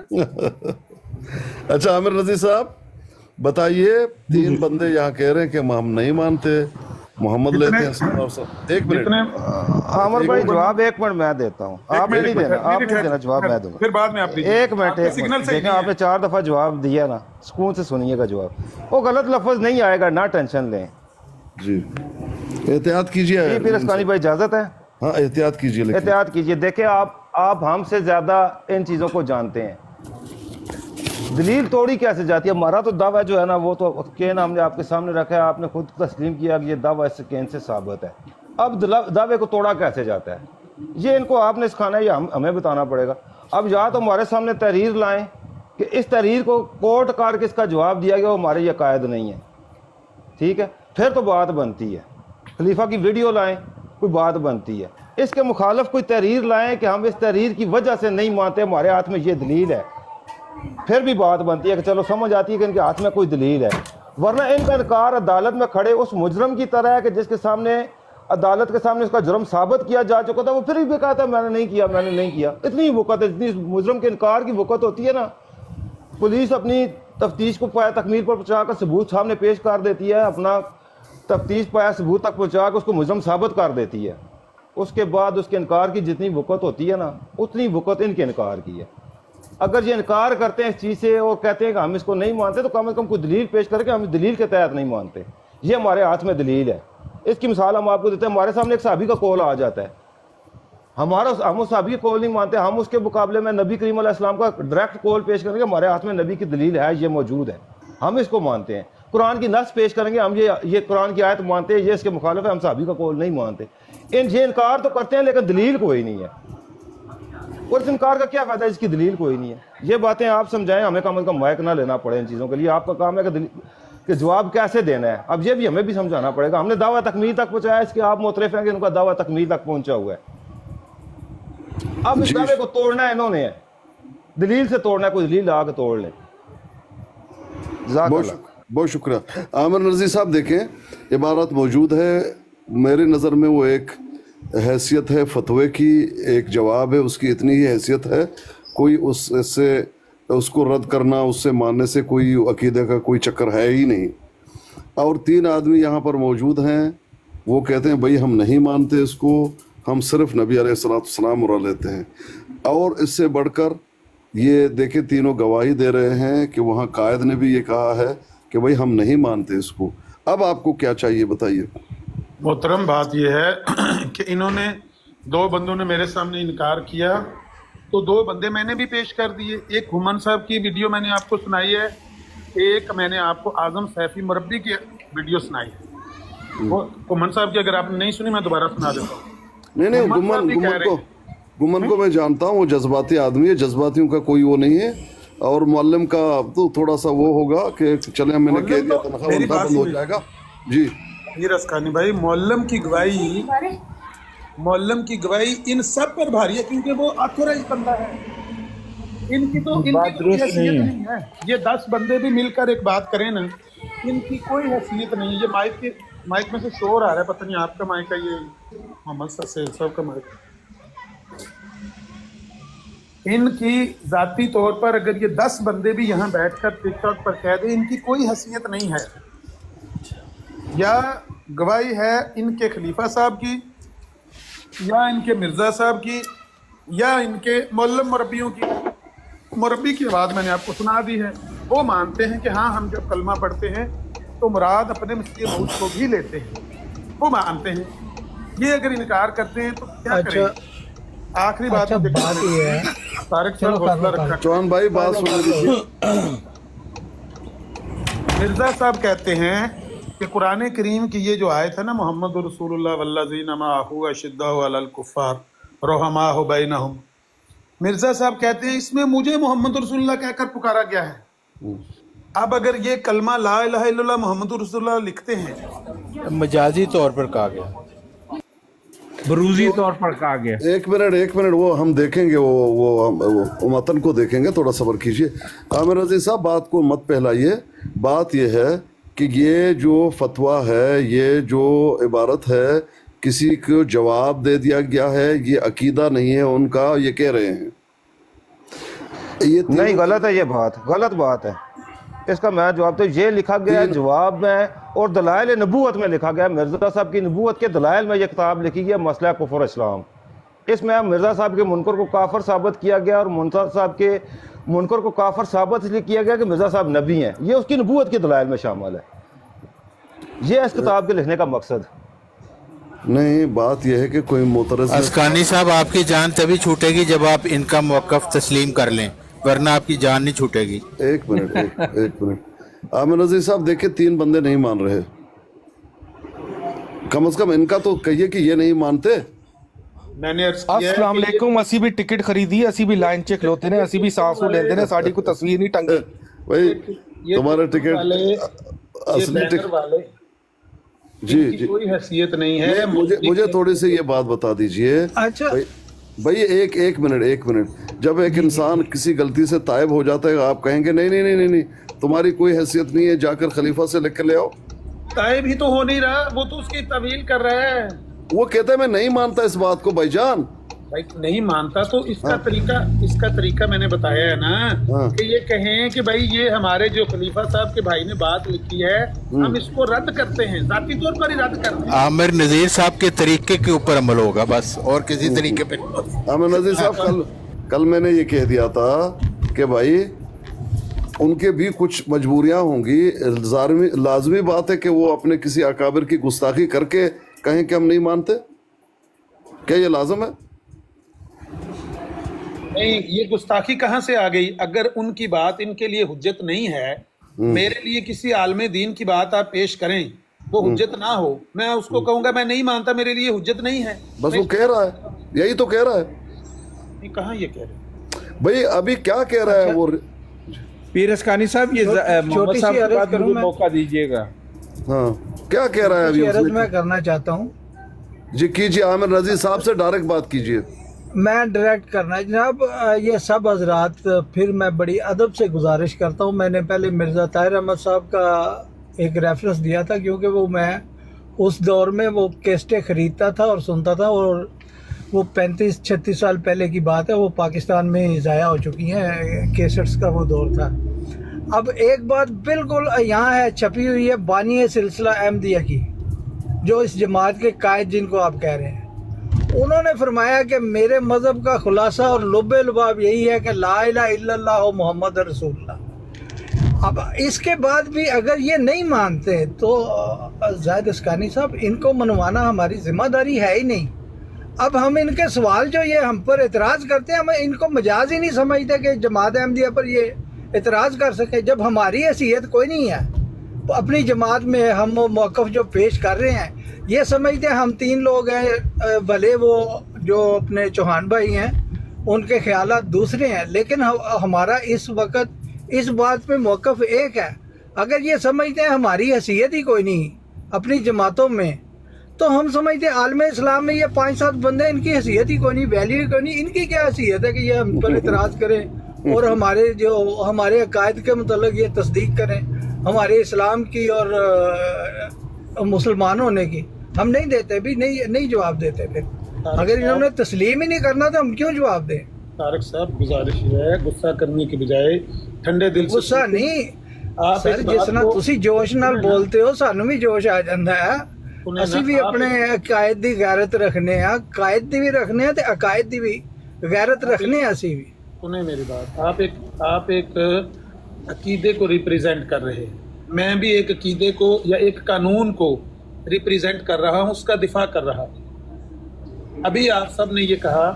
अच्छा आमिर रजी साहब बताइए, तीन बंदे यहाँ कह रहे हैं कि हम नहीं मानते, मोहम्मद लेते हैं। एक मिनट आमिर भाई, जवाब एक मिनट मैं देता हूँ, आप नहीं देना, आप नहीं देना, जवाब मैं दूंगा, फिर बाद में आप दीजिए। एक मिनट, एक मिनट देखें, आपने चार दफा जवाब दिया ना, सुकून से सुनिएगा जवाब। वो गलत लफ्ज नहीं आएगा, ना टेंशन लें जी, एहतियात कीजिए। फिर अस्कानी भाई इजाजत है? हाँ एहतियात कीजिए, एहतियात कीजिए। देखें आप आप हमसे ज्यादा इन चीजों को जानते हैं। दलील तोड़ी कैसे जाती है? हमारा तो दावा जो है ना, वो तो केन हमने आपके सामने रखा है, आपने खुद तस्लीम किया कि ये दावा इस केन से साबित है। अब दावे को तोड़ा कैसे जाता है, ये इनको आपने सिखाना है या हम हमें बताना पड़ेगा। अब या तो हमारे सामने तहरीर लाएं कि इस तहरीर को कोर्ट काट के इसका जवाब दिया गया, वो हमारे ये कायद नहीं है, ठीक है, फिर तो बात बनती है। खलीफा की वीडियो लाएं, कोई बात बनती है। इसके मुखालफ कोई तहरीर लाएं कि हम इस तहरीर की वजह से नहीं मानते, हमारे हाथ में ये दलील है, फिर भी बात बनती है कि चलो समझ आती है कि इनके हाथ में कोई दलील है। वरना इनका इनकार अदालत में खड़े उस मुजरम की तरह है कि जिसके सामने अदालत के सामने उसका जुर्म साबित किया जा चुका था, वो फिर भी कहता है मैंने नहीं किया, मैंने नहीं किया। इतनी वक़्त है, इतनी मुजरम के इनकार की वक़्त होती है ना, पुलिस अपनी तफ्तीश को पाया तकमील पर पहुँचा कर सबूत सामने पेश कर देती है, अपना तफ्तीश पाया सबूत तक पहुँचा कर उसको मुजरम साबित कर देती है। उसके बाद उसके इनकार की जितनी वक़्त होती है ना, उतनी वक़्त इनके इनकार की है। अगर ये इनकार करते हैं इस चीज़ से और कहते हैं कि हम इसको नहीं मानते, तो कम से कम कोई दलील पेश करके हम दलील के तहत नहीं मानते, ये हमारे हाथ में दलील है। इसकी मिसाल हम आपको देते हैं, हमारे सामने एक साहबी का कौल आ जाता है, हमारा हम उस साहबी का कौल नहीं मानते, हम उसके मुकाबले में नबी करीम अलैहि सलाम का डायरेक्ट कौल पेश करेंगे, हमारे हाथ में नबी की दलील है, ये मौजूद है, हम इसको मानते हैं। कुरान की नस पेश करेंगे, हम ये ये कुरान की आयत मानते हैं, ये इसके मुखालिफ है, हम साहबी का कौल नहीं मानते। इन ये इनकार तो करते हैं लेकिन दलील कोई नहीं है, और इस इनकार का क्या फायदा, इसकी दलील कोई नहीं है। ये बातें आप समझाएं, हमें कम अज कम माइक ना लेना पड़े इन चीज़ों के लिए। आपका काम है कि दलील कि जवाब कैसे देना है, अब ये भी हमें भी समझाना पड़ेगा। हमने दावा तकमील तक पहुँचाया, इसके आप मुतरफ हैं कि उनका दावा तकमील तक पहुँचा हुआ है। अब इस दावे को तोड़ना है इन्होंने, है दलील से तोड़ना है, कोई दलील ला के तोड़ ले। बहुत शुक्रिया आमिर रजी साहब। देखें इबारत मौजूद है, मेरी नज़र में वो एक हैसियत है फतवे की, एक जवाब है, उसकी इतनी ही हैसियत है, कोई उससे उसको रद्द करना, उससे मानने से कोई अकीदे का कोई चक्कर है ही नहीं। और तीन आदमी यहाँ पर मौजूद हैं, वो कहते हैं भाई हम नहीं मानते इसको, हम सिर्फ नबी अलैहिस्सलाम मुरा लेते हैं। और इससे बढ़कर ये देखे तीनों गवाही दे रहे हैं कि वहाँ कायद ने भी ये कहा है कि भाई हम नहीं मानते इसको। अब आपको क्या चाहिए बताइए। मोहतरम बात यह है कि इन्होंने दो बंदों ने मेरे सामने इनकार किया तो दो बंदे मैंने भी पेश कर दिए। एक घुमन साहब की वीडियो मैंने आपको सुनाई है, एक मैंने आपको आजम सैफी मुरब्बी की वीडियो सुनाई है। वो घुमन साहब की अगर आपने नहीं सुनी मैं दोबारा सुना देता हूँ। नहीं नहीं, गुमन गुमन को गुमन को मैं जानता हूँ, वो जज्बाती आदमी है, जज्बातियों का कोई वो नहीं है। और मुअल्लिम का तो थोड़ा सा वो होगा कि चले मैंने कह दिया तनख्वाह बंद हो जाएगा। जी ये रसखानी भाई, मुअल्लिम की गवाही मुअल्लिम की गवाही इन सब पर भारी है, क्योंकि वो ऑथोराइज बंदा है। इनकी तो इनकी कोई हैसियत नहीं है। ये दस बंदे भी मिलकर एक बात करें ना, इनकी कोई हैसियत नहीं है। ये माइक के माइक में से शोर आ रहा है, पता नहीं आपका माइक है, ये मोहम्मद साहब का माइक। इनकी जाती तौर पर अगर ये दस बंदे भी यहाँ बैठकर टिकटॉक पर कह दे इनकी कोई हैसियत नहीं है। या गवाही है इनके खलीफा साहब की, या इनके मिर्ज़ा साहब की, या इनके मुअल्लिम मुरब्बियों की। मुरब्बी की आवाज़ मैंने आपको सुना दी है। वो मानते हैं कि हाँ हम जब कलमा पढ़ते हैं तो मुराद अपने मसीह मौत को भी लेते हैं, वो मानते हैं। ये अगर इनकार करते हैं तो क्या अच्छा, करें? आखिरी बात अच्छा, बात ये है तारिक साहब हौसला रखा। चौहान भाई बात सुन लीजिए। मिर्ज़ा साहब कहते हैं कि कुरान करीम की ये जो आयत है ना, मोहम्मद रसूलुल्लाह वल्लज़ीना माअहू अशिद्दाउ अलल कुफ़्फ़ार रुहमाउ बैनहुम, मिर्ज़ा साहब कहते हैं इसमें मुझे मोहम्मद रसूलुल्लाह कहकर पुकारा गया है। अब अगर ये कलमा ला इलाहा इल्लल्लाह मोहम्मद रसूलुल्लाह लिखते हैं, मजाजी तौर पर कहा गया, बरूजी तौर पर कहा गया। एक मिनट एक मिनट वो हम देखेंगे, वो वो, वो, वो मतन को देखेंगे, थोड़ा सब्र कीजिए। आमिर रज़ी साहब बात को मत फैलाइए। बात ये है कि ये जो फतवा है, ये जो इबारत है, किसी को जवाब दे दिया गया है, ये अकीदा नहीं है उनका, ये कह रहे हैं। ये नहीं, गलत है, ये बात गलत बात है। इसका मैं जवाब तो ये लिखा गया है जवाब में, और दलाइल नबूवत में लिखा गया। मिर्ज़ा साहब की नबूवत के दलाइल में ये किताब लिखी गई है, मसला कुफर इस्लाम। इसमें मिर्ज़ा साहब के मुनकर को काफर साबित किया गया, और मुनकर साहब के मुनकर को काफर साबित इसलिए किया गया कि मिर्ज़ा साहब नबी हैं। ये उसकी नबूवत के दलाइल में शामिल है। ये इस किताब के लिखने का मकसद नहीं। बात यह है कि कोई मोतरज़ अस्कानी साहब, आपकी जान तभी छूटेगी जब आप इनका मौक़िफ़ तस्लीम कर लें, वरना आपकी जान नहीं छूटेगी। एक मिनट एक, एक मिनट आमिर रज़ी साहब, देखिए तीन बंदे नहीं मान रहे, कम से कम इनका तो कहिए कि ये नहीं मानते। मैंने अस्सलाम वालेकुम, असी भी टिकट खरीदी, असी भी लाइन च खलोते ने, असी भी सांस लेंदे ने, साडी कोई तस्वीर नहीं टंगी। भाई तुम्हारे टिकट असली टिकट वाले जी जी कोई हैसियत नहीं है। मुझे मुझे थोड़ी सी ये बात बता दीजिए। अच्छा भाई, भाई एक एक मिनट एक मिनट जब एक इंसान किसी गलती से तायब हो जाता है, आप कहेंगे नहीं नहीं नहीं नहीं नहीं तुम्हारी कोई हैसियत नहीं है, जाकर खलीफा से लिख कर ले आओ। तायब ही तो हो नहीं रहा, वो तो उसकी तवील कर रहा है। वो कहता है मैं नहीं मानता इस बात को भाईजान। भाई नहीं मानता तो इसका हाँ। तरीका इसका तरीका मैंने बताया है ना, हाँ। कि ये कहें कि भाई ये हमारे जो खलीफा साहब के भाई ने बात लिखी है, हम इसको रद्द करते हैं, जाती तौर पर ही रद्द करते हैं। आमिर नज़ीर साहब के तरीके के ऊपर अमल होगा बस, और किसी तरीके पे। आमिर नज़ीर साहब, कल कल मैंने ये कह दिया था कि भाई उनके भी कुछ मजबूरियां होंगी। लाजमी बात है कि वो अपने किसी अकाबिर की गुस्ताखी करके कहें कि हम नहीं मानते, क्या ये लाजम है? नहीं, ये गुस्ताखी कहाँ से आ गई? अगर उनकी बात इनके लिए हुज्जत नहीं है, मेरे लिए किसी आलमे दीन की बात आप पेश करें, वो हुज्जत ना हो, मैं उसको कहूंगा मैं नहीं मानता, मेरे लिए हुज्जत नहीं है। बस वो कह रहा है, यही तो कह रहा है। नहीं, कहाँ ये कह रहे भाई, अभी क्या कह रहा है वो? पीर अस्कानी साहब, ये मोहम्मद साहब के बाद मुझे मौका दीजिएगा। हाँ, क्या कह रहा है अभी? अर्ज मैं करना चाहता हूँ जी, कीजिए। आमिर रज़ी साहब से डायरेक्ट बात कीजिए। मैं डायरेक्ट करना जनाब, ये सब हजरात, फिर मैं बड़ी अदब से गुजारिश करता हूँ। मैंने पहले मिर्ज़ा ताहिर अहमद साहब का एक रेफरेंस दिया था, क्योंकि वो मैं उस दौर में वो कैसेटें ख़रीदता था और सुनता था, और वो पैंतीस छत्तीस साल पहले की बात है, वो पाकिस्तान में ज़ाया हो चुकी हैं, कैसेट्स का वो दौर था। अब एक बात बिल्कुल यहाँ है, छपी हुई है, बानी सिलसिला अहमदिया की, जो इस जमात के कायद जिनको आप कह रहे हैं, उन्होंने फरमाया कि मेरे मज़हब का खुलासा और लुब्बे लुबाब यही है कि ला इलाहा इल्लल्लाह मोहम्मद रसूलुल्लाह। अब इसके बाद भी अगर ये नहीं मानते तो ज़ाहिद अस्कानी साहब, इनको मनवाना हमारी जिम्मेदारी है ही नहीं। अब हम इनके सवाल जो ये हम पर एतराज़ करते हैं, हम इनको मजाज ही नहीं समझते कि जमात अहमदिया पर ये एतराज़ कर सके, जब हमारी हैसियत कोई नहीं है। अपनी जमात में हम वो मौक़िफ़ जो पेश कर रहे हैं, ये समझते हैं हम तीन लोग हैं, भले वो जो अपने चौहान भाई हैं उनके ख्यालात दूसरे हैं, लेकिन हमारा इस वक्त इस बात पे मौक़िफ़ एक है। अगर ये समझते हैं हमारी हैसियत ही कोई नहीं अपनी जमातों में, तो हम समझते हैं आलम इस्लाम में ये पाँच सात बंदे, इनकी हैसियत ही कोई नहीं, वैल्यू ही कोई नहीं, इनकी क्या हैसियत है कि ये हम पर इतराज़ करें और हमारे जो हमारे अकायद के मतलब ये तस्दीक करें, हमारे इस्लाम की और मुसलमान होने की। हम नहीं देते भी, नहीं नहीं जवाब देते। फिर अगर इन्होंने तस्लीम ही नहीं करना तो हम क्यों जवाब दें? तारक साहब, गुजारिश है गुस्सा करने के बजाय ठंडे दिल से। गुस्सा नहीं सर, जिस तरह तुसी जोश नाल बोलते हो सानू भी जोश आ जाता है। ਅਸੀਂ ਵੀ ਆਪਣੇ ਅਕਾਇਦ ਦੀ ਗੈਰਤ ਰੱਖਨੇ ਆ, ਅਕਾਇਦ ਦੀ ਵੀ ਰੱਖਨੇ ਆ ਤੇ ਅਕਾਇਦ ਦੀ ਵੀ गैरत रखने ਅਸੀਂ भी। सुने मेरी बात, आप एक आप एक अकीदे को रिप्रेजेंट कर रहे हैं, मैं भी एक अकीदे को या एक कानून को रिप्रेजेंट कर रहा हूँ, उसका दिफा कर रहा हूँ। अभी आप सब ने ये कहा,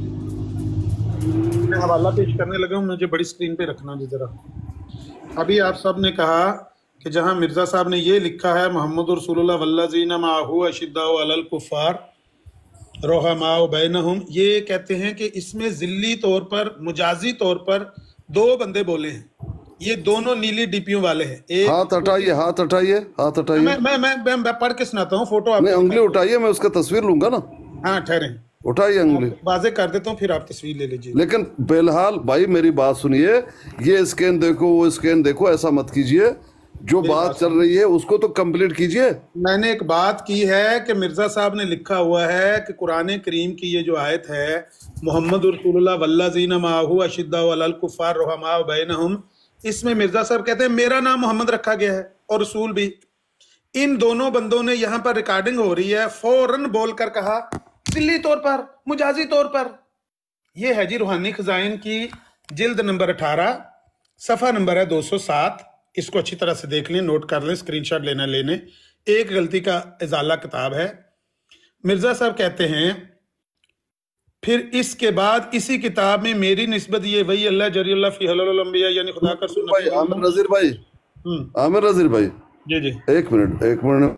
मैं हवाला पेश करने लगा हूँ, मुझे बड़ी स्क्रीन पे रखना जी जरा। अभी आप सब ने कहा कि जहाँ मिर्ज़ा साहब ने ये लिखा है मोहम्मद रसूलुल्लाह वल्लज़ीना माअहू अशिद्दाउ अलल कुफ़ार रुहमाउ बैनहुम, ये कहते हैं कि इसमें ज़िल्ली तौर पर, मुजाजी तौर पर दो बंदे बोले हैं, ये दोनों नीली डीपियों वाले हैं। एक हाथ हटाइए, हाथ हटाइए, हाथ हटाइए। मैं मैं मैं, मैं, मैं पढ़ के सुनाता हूँ, फोटो नहीं, उंगली उठाइए, मैं उसका तस्वीर लूंगा ना। हाँ ठहरे, उठाइए उंगली, वाजे कर देता हूँ, फिर आप तस्वीर ले लीजिए। लेकिन फिलहाल भाई मेरी बात सुनिए, ये स्कैन देखो वो स्कैन देखो, ऐसा मत कीजिए, जो बात चल रही है उसको तो कंप्लीट कीजिए। मैंने एक बात की है कि मिर्जा साहब ने लिखा हुआ है कि कुरान करीम की ये जो आयत है मोहम्मद रसूलुल्लाह वल्लज़ीना माअहू अशिद्दाउ अलल कुफ़ार रुहमाउ बैनहुम, इसमें मिर्जा साहब कहते हैं मेरा नाम मोहम्मद रखा गया है और रसूल भी। इन दोनों बंदों ने यहाँ पर रिकॉर्डिंग हो रही है, फौरन बोलकर कहा दिल्ली तौर पर, मुजाजी तौर पर। ये है जी रूहानी खजाइन की जिल्द नंबर अठारह, सफ़ा नंबर है दो सौ सात। इसको अच्छी तरह से देख लें, नोट कर लें, स्क्रीनशॉट लेना लेने। एक गलती का इजाला किताब है। मिर्जा साहब कहते हैं फिर इसके बाद इसी किताब में मेरी निस्बत ये वही अल्लाह जरील्ला फी हलल अंबिया, यानी खुदा का रसूल भाई आमिर नजीर भाई, आमिर नजीर भाई जी जी एक मिनट एक मिनट,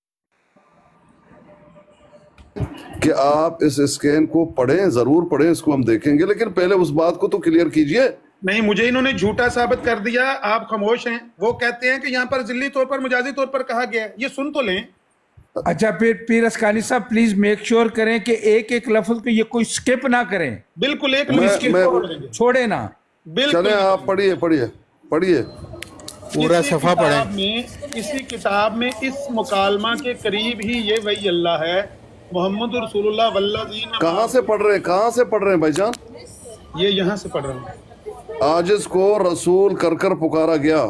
कि आप इस स्कैन को पढ़ें, जरूर पढ़ें, इसको हम देखेंगे, लेकिन पहले उस बात को तो क्लियर कीजिए। नहीं, मुझे इन्होंने झूठा साबित कर दिया, आप खामोश हैं। वो कहते हैं कि यहाँ पर जिल्ली तौर पर, मुजाजी तौर पर कहा गया है, ये सुन तो लें। अच्छा, फिर पीर अस्कानी साहब प्लीज मेक श्योर करें कि एक एक लफ्ज को ये कोई स्किप ना करें। बिल्कुल, एक लफ्ज छोड़े ना। चले आप पढ़िए पढ़िए पढ़िए पूरा सफा पढ़ें। में इसी किताब में इस मुकालमा के करीब ही ये वही अल्लाह है मोहम्मद रसूलुल्लाह वल्लज़ीना। कहाँ से पढ़ रहे हैं, कहाँ से पढ़ रहे हैं भाईजान? ये यहाँ से पढ़ रहा हूँ। आजिज को रसूल कर कर पुकारा गया,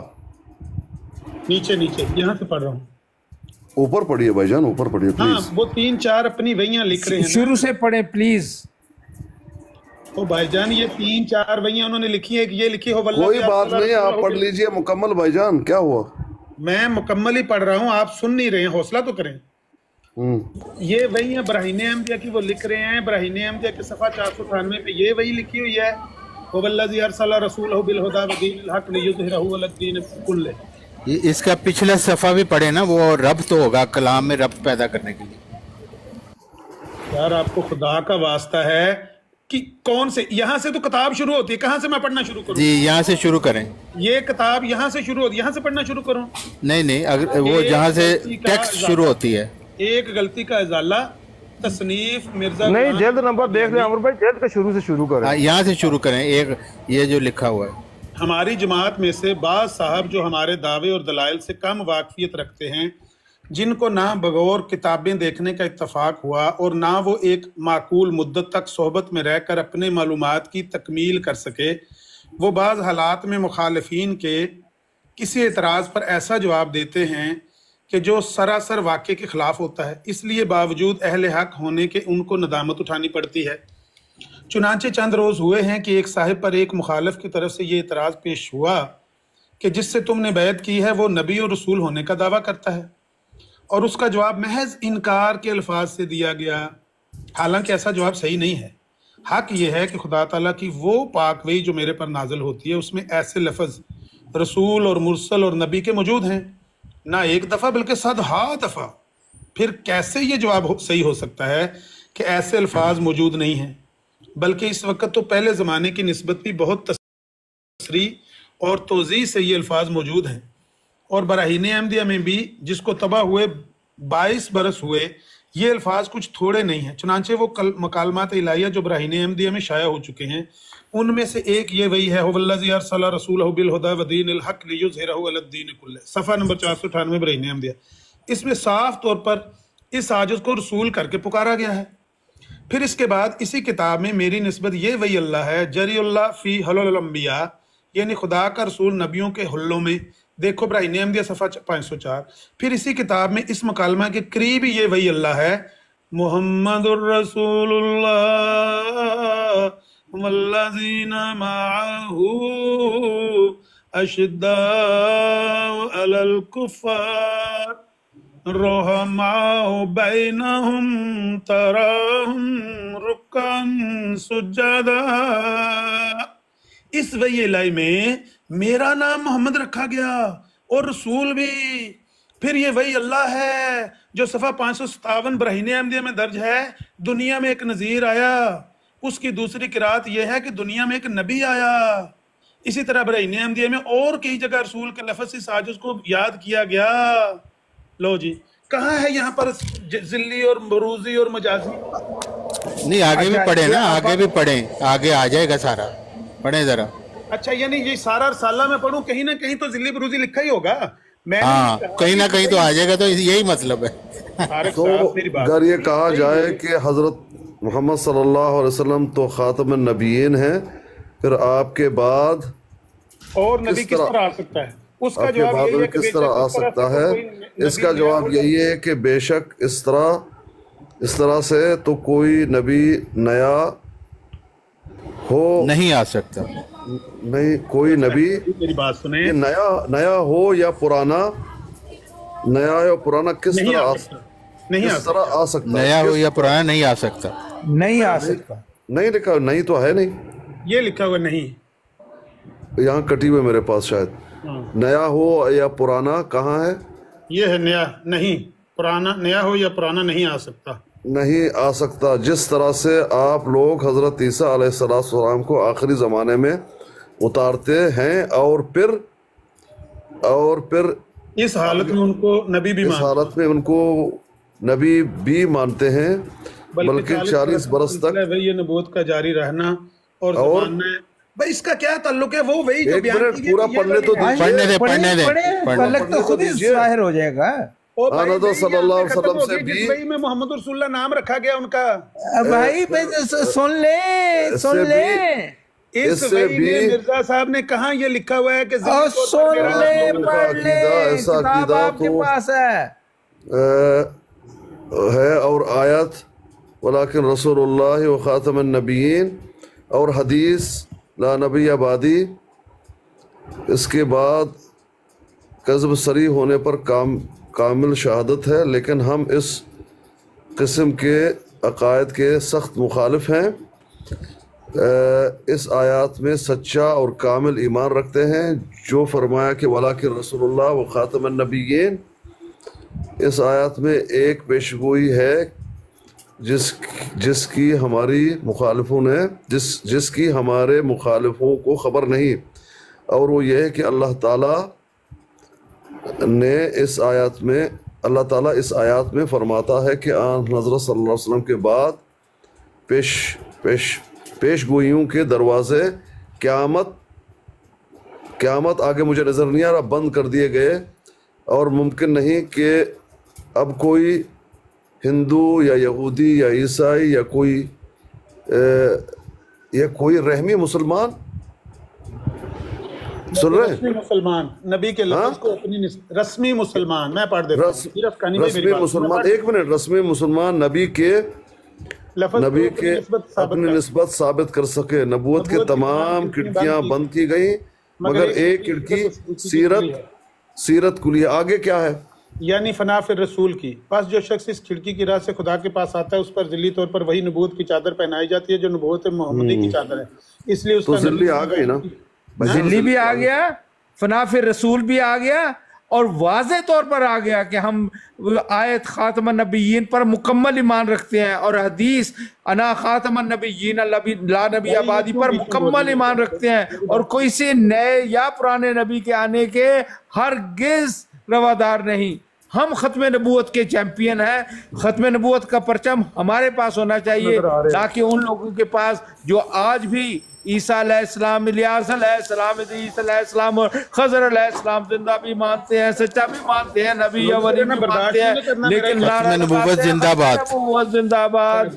नीचे नीचे यहाँ से पढ़ रहा हूँ। ऊपर पढ़िए भाईजान, ऊपर पढ़िए प्लीज। हाँ, वो तीन चार अपनी वहियां लिख रहे हैं, शुरू से पढ़े प्लीज। तो भाईजान ये तीन चार वहियां उन्होंने लिखी है, ये लिखी हो वल्लाह। कोई बात नहीं, आप पढ़ लीजिए मुकम्मल भाईजान। क्या हुआ? मैं मुकम्मल ही पढ़ रहा हूँ, आप सुन नहीं रहे हैं, हौसला तो करें। ये वही है ब्राहीन अहमदिया की, वो लिख रहे हैं ब्राहीन अहमदिया के सफ़ा चार सौ अठानवे पे ये वही लिखी हुई है, वल्लज़ी अरसला रसूलहु बिल हुदा व दीनिल हक़ लियुज़हिरहु अला दीन कुल्लिह। ये इसका पिछला सफ़ा भी पढ़े ना, वो रब तो होगा कलाम में रब पैदा करने के लिए। यार आपको खुदा का वास्ता है कि कौन से, यहाँ से तो किताब शुरू होती है, कहाँ से मैं पढ़ना शुरू करूँ? जी यहाँ से शुरू करें। ये किताब यहाँ से शुरू होती है, यहाँ से पढ़ना शुरू करूँ? नहीं नहीं, अगर वो जहाँ से टेक्स्ट शुरू होती है। एक गलती का इजाला, तसनीफ मिर्जा नहीं, जल्द नंबर देख लें अमर भाई, जल्द का शुरू से शुरू करें। यहाँ से शुरू करें। एक ये जो लिखा हुआ है, हमारी जमात में से बाज साहब जो हमारे दावे और दलाइल से कम वाकफियत रखते हैं, जिनको ना बगौर किताबें देखने का इत्तफाक हुआ और ना वो एक माकूल मुद्दत तक सोहबत में रहकर अपने मालूमात की तकमील कर सके, वो बाज़ हालात में मुखालिफिन के किसी एतराज़ पर ऐसा जवाब देते हैं कि जो सरासर वाक़े के ख़िलाफ़ होता है। इसलिए बावजूद अहले हक़ होने के उनको नदामत उठानी पड़ती है। चुनांचे चंद रोज़ हुए हैं कि एक साहिब पर एक मुखालिफ की तरफ से ये एतराज़ पेश हुआ कि जिससे तुमने बैत की है वो नबी और रसूल होने का दावा करता है, और उसका जवाब महज इनकार के अल्फाज से दिया गया हालांकि ऐसा जवाब सही नहीं है। हक ये है कि खुदा ताला की वो पाक वही जो मेरे पर नाजिल होती है उसमें ऐसे लफ्ज़ रसूल और मुरसल और नबी के मौजूद हैं, ना एक दफ़ा बल्कि सदहा दफ़ा। फिर कैसे ये जवाब हो, सही हो सकता है कि ऐसे अल्फाज मौजूद नहीं हैं, बल्कि इस वक्त तो पहले ज़माने की निस्बत भी बहुत तसरी और तोज़ी से ये अल्फाज मौजूद हैं। और बराहीन अहमदिया में भी जिसको तबाह हुए बाईस बरस हुए, ये अल्फाज कुछ थोड़े नहीं हैं। चुनांचे वो कल मकालमात इलाहिया जो बराहीन अहमदिया में शाया हो चुके हैं, उनमें से एक ये वही है, हुवल्लज़ी अरसला रसूलहु बिल हुदा व दीनिल हक़ लियुज़हिरहु अला द्दीन कुल्लिही, सफ़ा नंबर चार सौ अठानवे बराहीन अहमदिया। इसमें साफ तौर पर इस आजिज़ को रसूल करके पुकारा गया है। फिर इसके बाद इसी किताब में मेरी निस्बत ये वही अल्लाह है, जरीउल्लाह फ़ी हलुल अंबिया, यानी खुदा का रसूल नबियों के हुल्लों में। देखो इब्राहीम अहमदिया सफ़ा पाँच सौ चार। फिर इसी किताब में इस मुकालमा के करीब ये वही अल्लाह है, मुहम्मदुर रसूलुल्लाह वल्लज़ीना मअहू अशिद्दाउ अलल कुफ़्फ़ार रुहमाउ बैनहुम तराहुम रुक्कन सुज्जदा। इस वही इलाही में मेरा नाम मोहम्मद रखा गया और रसूल भी। फिर ये वही अल्लाह है जो सफ़ा पाँच सौ सतावन बराहीन अहमदिया में दर्ज है, दुनिया में एक नज़ीर आया। उसकी दूसरी किरात यह है कि दुनिया में एक नबी आया। इसी तरह बराहीन अहमदिया में और कई जगह रसूल के लफ्ज़ इस आजिज़ को याद किया गया। लो जी, कहाँ है यहाँ पर जिल्ली और मरूजी और मजाजी? नहीं, आगे भी पढ़े ना, आगे भी पढ़े, आगे आ जाएगा सारा, पढ़े जरा। अच्छा, यानी ये सारा रसाला में पढ़ूं, कहीं ना कहीं तो जिल्ली बरूजी लिखा ही होगा। मैं हाँ, कहीं ना कहीं तो आ जाएगा, तो यही मतलब है। तो अगर ये कहा जाए कि हजरत मोहम्मद सल्लल्लाहु अलैहि वसल्लम तो खातमुन नबीयीन हैं, फिर आपके बाद और नबी किस तरह आ सकता है? उसका जवाब यही है कि किस तरह आ सकता है? इसका जवाब यही है कि बेशक इस तरह इस तरह से तो कोई नबी नया हो नहीं आ सकता। नहीं, कोई नबी मेरी बात सुने, नया नया हो या पुराना, नया या पुराना किस तरह आ सकता? नहीं किस तरह आ सकता? नया हो या पुराना नहीं आ सकता, नहीं आ सकता। नहीं लिखा, नहीं तो है नहीं, ये लिखा हुआ नहीं, यहाँ कटी हुई मेरे पास शायद। नया हो या पुराना कहाँ है? ये है नया नहीं, पुराना। नया हो या पुराना नहीं आ सकता, नहीं आ सकता। जिस तरह से आप लोग हजरत ईसा अलैहिस्सलाम को आखिरी ज़माने में उतारते हैं और फिर और फिर इस हालत में उनको नबी भी इस हालत में उनको नबी भी मानते हैं, बल्कि चालीस बरस तक ये नबूवत का जारी रहना और, और भाई इसका क्या ताल्लुक है? वो वही जो बयान की पूरा पढ़ने तो पढ़ने दे पढ़ने दे पढ़ने तो खुद ही जाहिर हो जाएगा। तो सल्लल्लाहु अलैहि वसल्लम से भी भाई में मोहम्मद रसूलुल्लाह नाम रखा गया उनका। भाई सुन ले सुन ले, इससे भी मिर्जा साहब ने कहा ये लिखा हुआ है कि सुन ले, पढ़ ले, किताब आपके पास है है और आयत वलाकिन रसूलुल्लाह व खातमुन नबिय्यीन और हदीस ला नबी आबादी। इसके बाद कज़्ब सरी होने पर काम कामिल शहादत है, लेकिन हम इस किस्म के अकायद के सख्त मुखालिफ हैं। इस आयत में सच्चा और कामिल ईमान रखते हैं जो फरमाया कि वलाकिन रसूलुल्लाह व खातमुन नबिय्यीन। इस आयत में एक पेशगोई है जिस जिसकी हमारी मुखालिफों ने जिस जिसकी हमारे मुखालिफों को ख़बर नहीं, और वो ये है कि अल्लाह ताला ने इस आयत में अल्लाह ताला इस आयत में फरमाता है कि आन हज़रत सल्लल्लाहु अलैहि वसल्लम के बाद पेश पेश पेश गोइयों के दरवाज़े क़यामत क़यामत आगे मुझे नज़र नहीं आ रहा, बंद कर दिए गए, और मुमकिन नहीं कि अब कोई हिंदू या यहूदी या ईसाई या कोई ए, या कोई रहमी मुसलमान सुन रहे हैं? मुसलमान नबी के लफ्ज़ को अपनी रस्मी मुसलमान, मैं पढ़ देता हूं। रस्मी मुसलमान, एक मिनट, रस्मी मुसलमान नबी के नबी के अपनी निस्बत साबित कर सके। नबूवत के तमाम खिड़कियां बंद की गई मगर एक खिड़की सीरत सीरत कुलिया। आगे क्या है? यानी फना फिर रसूल की, बस जो शख्स इस खिड़की की राह से खुदा के पास आता है उस पर जिल्ली तौर पर वही नबूवत की चादर पहनाई जाती है जो नबूवत मोहम्मदी की चादर है, इसलिए उसका तो जिल्ली आ गई ना, जिल्ली भी आ गया, फना फिर रसूल भी आ गया, और वाज़े तौर पर आ गया कि हम आयत खातमन नबीयीन पर मुकम्मल ईमान रखते हैं और हदीस अना खातमन नबीयीन ला नबी आबादी पर मुकम्मल ईमान रखते हैं, और कोई से नए या पुराने नबी के आने के हरगिज़ रवादार नहीं। हम खत्म नबूवत के चैंपियन हैं। खत्म नबूवत का परचम हमारे पास होना चाहिए, ना कि उन लोगों के पास जो आज भी ईसा अलैहिस्सलाम, इलियास अलैहिस्सलाम, इदरीस अलैहिस्सलाम और खज़र अलैहिस्सलाम जिंदा भी मानते हैं, सच्चा भी मानते हैं, नबी या वली भी मानते हैं, लेकिन नारा नबूवत जिंदाबाद, नबूवत जिंदाबाद।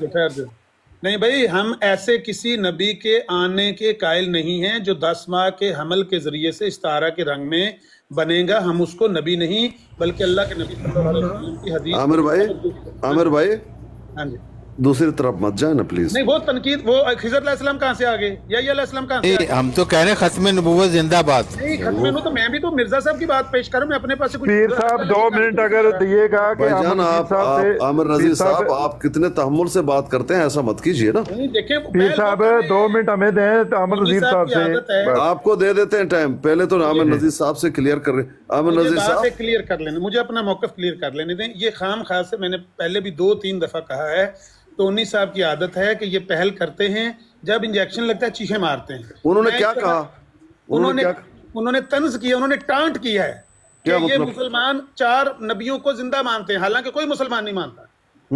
नहीं भाई, हम ऐसे किसी नबी के आने के कायल नहीं हैं जो दस माह के हमल के जरिए से इस्तारा के रंग में बनेगा। हम उसको नबी नहीं बल्कि अल्लाह के नबी सल्लल्लाहु अलैहि वसल्लम की हदीस। आमिर भाई, आमिर भाई, हाँ जी, दूसरी तरफ मत जाए ना प्लीज। नहीं, वो तनकीद, वो खिज़र अलैहिस्सलाम कहाँ से आ गए, यही अलैहिस्सलाम कहाँ से आ गए? हम तो कह रहे हैं खत्म नबूवत जिंदाबाद। नहीं, खत्म तो मैं भी तो मिर्जा साहब की बात पेश करूं, मैं अपने पास से कुछ पीर साहब दो मिनट अगर दिएगा कि भाईजान, आप आप आमिर नजीर साहब आप कितने तहम्मुल से बात करते हैं, ऐसा मत कीजिए ना। नहीं देखिए, पीर साहब दो मिनट हमें दें आमिर नजीर साहब से, आपको दे देते हैं टाइम। पहले तो आमिर नजीर साहब से क्लियर कर रहे। आमिर नजीर साहब क्लियर कर लेने, मुझे अपना मौकफ क्लियर कर लेने दें। ये खाम खास से मैंने पहले भी दो तीन दफा कहा है, टोनी साहब की आदत है कि ये पहल करते हैं, जब इंजेक्शन लगता है चीखे मारते हैं। उन्होंने क्या कहा? उन्होंने उन्होंने तंज किया, उन्होंने टांट किया है कि ये मतलब? मुसलमान चार नबियों को जिंदा मानते हैं, हालांकि कोई मुसलमान नहीं मानता।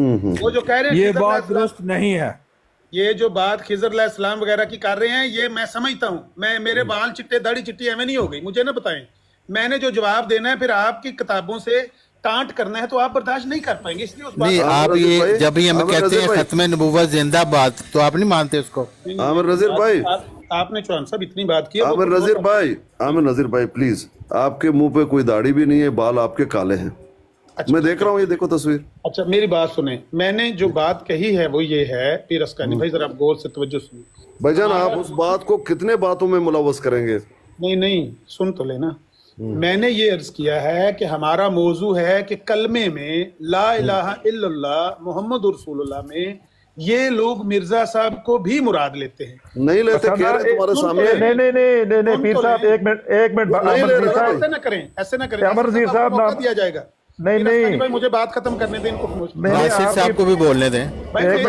वो जो कह रहे हैं ये बात दुरुस्त नहीं है। ये जो बात खिज़र अलैहिस्सलाम वगैरह की कर रहे हैं, ये मैं समझता हूँ। मैं मेरे बाल चिट्टे दाढ़ी चिट्टी एवं नहीं हो गई, मुझे ना बताएं। मैंने जो जवाब देना है फिर आपकी किताबों से टांट करना है तो आप बर्दाश्त नहीं कर पाएंगे, इसलिए उस नहीं, आप ये जब ये हम कहते हैं खत्म नबूवत जिंदाबाद तो आप नहीं मानते उसको। आमिर नजीर भाई, आपने चौहान साहब इतनी बात की। आमिर नजीर भाई, आमिर नजीर भाई प्लीज, आपके मुंह पे कोई दाढ़ी भी नहीं है, बाल आपके काले हैं। अच्छा, मैं देख रहा हूँ, ये देखो तस्वीर। अच्छा, मेरी बात सुने, मैंने जो बात कही है वो ये है, पीर अस्कानी भाई जरा आप गौर से तवज्जो सुनिए। भाईजान, आप उस बात को कितने बातों में मुलव्वस करेंगे? नहीं नहीं, सुन तो लेना। मैंने ये अर्ज किया है कि हमारा मौजू है कि कलमे में ला इलाहा इल्लल्लाह मुहम्मद रसूलुल्लाह में ये लोग मिर्जा साहब को भी मुराद लेते हैं। नहीं लेते, कह रहे तुम्हारे सामने। नहीं नहीं नहीं नहीं नहीं पीर साहब एक मिनट एक मिनट ऐसे ना करें, ऐसे ना करें, अमर नजीर साहब ना दिया जाएगा। नहीं नहीं भाई, मुझे बात खत्म करने दें, इनको नासिर साहब को भी बोलने दें। एक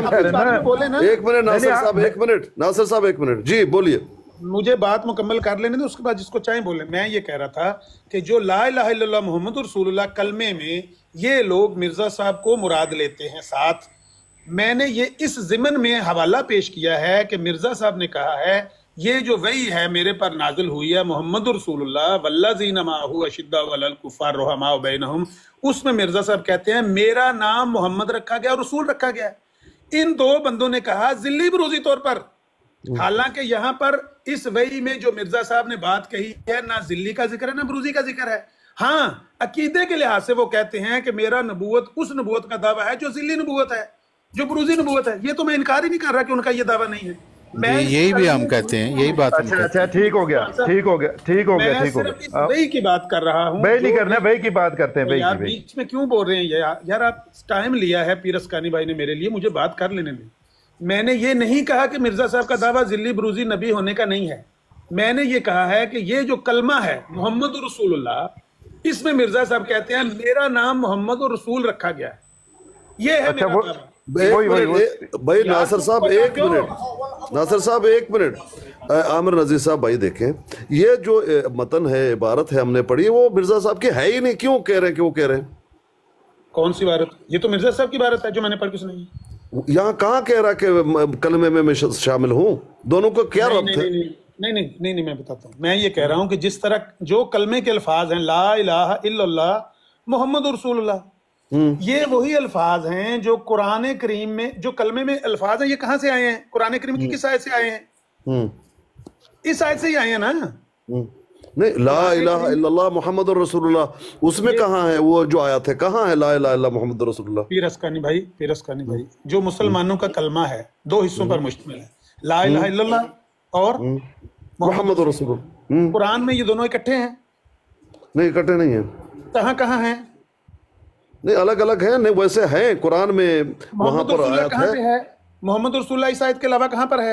मिनट नासिर साहब, एक मिनट नासिर साहब, एक मिनट जी बोलिए। मुझे बात मुकम्मल कर लेने दो, उसके बाद जिसको चाहे बोले। मैं ये कह रहा था कि जो ला इलाहा इल्लल्लाह मुहम्मद रसूलुल्लाह कलमे में ये लोग मिर्जा साहब को मुराद लेते हैं साथ, मैंने ये इस ज़िमन में हवाला पेश किया है कि मिर्जा साहब ने कहा है ये जो वही है मेरे पर नाजिल हुई है मोहम्मद रसूलुल्लाह वल्लज़ीना माअहू अशिद्दा अलल कुफ़ार रुहमा बैनहुम, उसमें मिर्जा साहब कहते हैं मेरा नाम मोहम्मद रखा गया और रसूल रखा गया। इन दो बंदों ने कहा जिल्ली बरूजी तौर पर, हालांकि यहाँ पर इस वही में जो मिर्जा साहब ने बात कही है ना जिल्ली का जिक्र है ना बरूजी का जिक्र है। हाँ, अकीदे के लिहाज से वो कहते हैं कि मेरा नबूवत उस नबूवत का दावा है जो जिल्ली नबूवत है, जो बरूजी नबूवत है। ये तो मैं इनकार ही नहीं कर रहा कि उनका ये दावा नहीं है। मैं यही भी हम कहते हैं, यही बात। अच्छा अच्छा, ठीक हो गया, ठीक हो गया, ठीक हो गया, ठीक हो गया। वही की बात कर रहा हूँ, वही नहीं करना, वही की बात करते हैं। वही यार बीच में क्यों बोल रहे हैं यार? यार आप टाइम लिया है पीर अस्कानी भाई ने मेरे लिए, मुझे बात कर लेने दें। मैंने ये नहीं कहा कि मिर्जा साहब का दावा जिल्ली बरूजी नबी होने का नहीं है। मैंने ये कहा है कि ये जो कलमा है मोहम्मद रसूलुल्लाह, इसमें मिर्जा साहब कहते हैं मेरा नाम मोहम्मद और रसूल रखा गया है। ये है अच्छा, मेरा दावा। भाई नासिर साहब एक मिनट, नासिर साहब एक मिनट। आमिर नजीर साहब भाई देखें, ये जो मतन है, इबारत है हमने पढ़ी, वो मिर्जा साहब की है ही नहीं। क्यों कह रहे हैं, क्यों कह रहे हैं? कौन सी इबारत? ये तो मिर्जा साहब की इबारत है जो मैंने पढ़ के सुनाई। यहाँ कहाँ कह रहा कि कलमे में मैं शामिल हूँ? दोनों को क्या रब्त है? नहीं नहीं नहीं नहीं नहीं मैं बताता हूँ। मैं ये कह रहा हूँ कि जिस तरह जो कलमे के अल्फाज हैं ला इलाहा इल्लल्लाह मुहम्मद रसूलुल्लाह, ये वही अल्फाज हैं जो कुरान करीम में, जो कलमे में अल्फाज हैं, ये कहाँ से आए हैं? कुरान करीम की किस आयत से आए हैं? इस आयत से ही आए हैं ना। नहीं, ला इलाहा इल्लल्लाह मुहम्मद रसूलुल्लाह उसमें कहाँ है? वो जो आयत है कहाँ है ला इलाहा इल्लल्लाह मुहम्मद रसूलुल्लाह? पीर अस्कानी भाई, पीर अस्कानी भाई, जो मुसलमानों का कलमा है दो हिस्सों पर मुश्तमिल है, ला इलाहा इल्लल्लाह और मुहम्मद रसूलुल्लाह। कुरान में ये दोनों इकट्ठे हैं? नहीं, इकट्ठे नहीं है। कहाँ कहाँ हैं? नहीं अलग अलग है, नहीं वैसे है कुरान में, वहां पर आयत है, है मोहम्मद रसूलुल्लाह इस आयत के अलावा कहाँ पर है?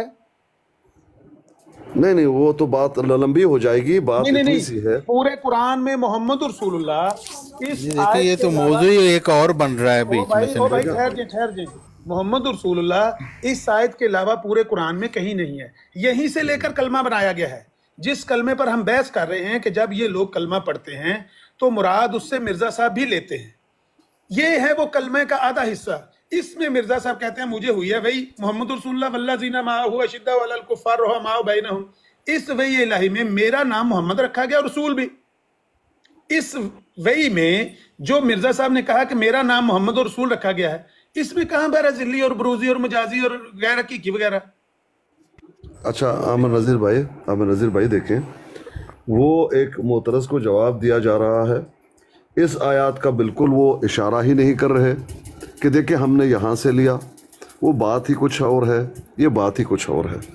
नहीं नहीं वो तो बात लंबी हो जाएगी, बात नहीं, नहीं, इतनी नहीं, सी है। पूरे कुरान में मोहम्मद रसूलुल्लाह इस देखिए ये तो मौजू ही एक और बन रहा है बीच में से। ओ भाई ठहर जी ठहर जी मोहम्मद रसूलुल्लाह इस आयत के अलावा पूरे कुरान में कहीं नहीं है। यहीं से लेकर कलमा बनाया गया है, जिस कलमे पर हम बहस कर रहे हैं कि जब ये लोग कलमा पढ़ते हैं तो मुराद उससे मिर्जा साहब भी लेते हैं। ये है वो कलमे का आधा हिस्सा। इसमें मिर्जा साहब कहते हैं मुझे हुई है वही मोहम्मद रसूलुल्लाह वल्लज़ीना माअहु अशिद्दा अलल कुफ़ार रुहमाउ बैनहुम। इस वही इलाही में मेरा नाम मोहम्मद रखा गया और रसूल भी। इस वही में जो मिर्जा साहब ने कहा कि मेरा नाम मोहम्मद और रसूल रखा गया है, इसमें कहां पर जिल्ली और बरूजी और मजाजी और गैर हकीकी वगैरह। अच्छा आमिर नज़ीर भाई, आमिर नज़ीर भाई देखें, वो एक मोतरस को जवाब दिया जा रहा है। इस आयत का बिल्कुल वो इशारा ही नहीं कर रहे कि देखिए हमने यहाँ से लिया, वो बात ही कुछ और है, ये बात ही कुछ और है।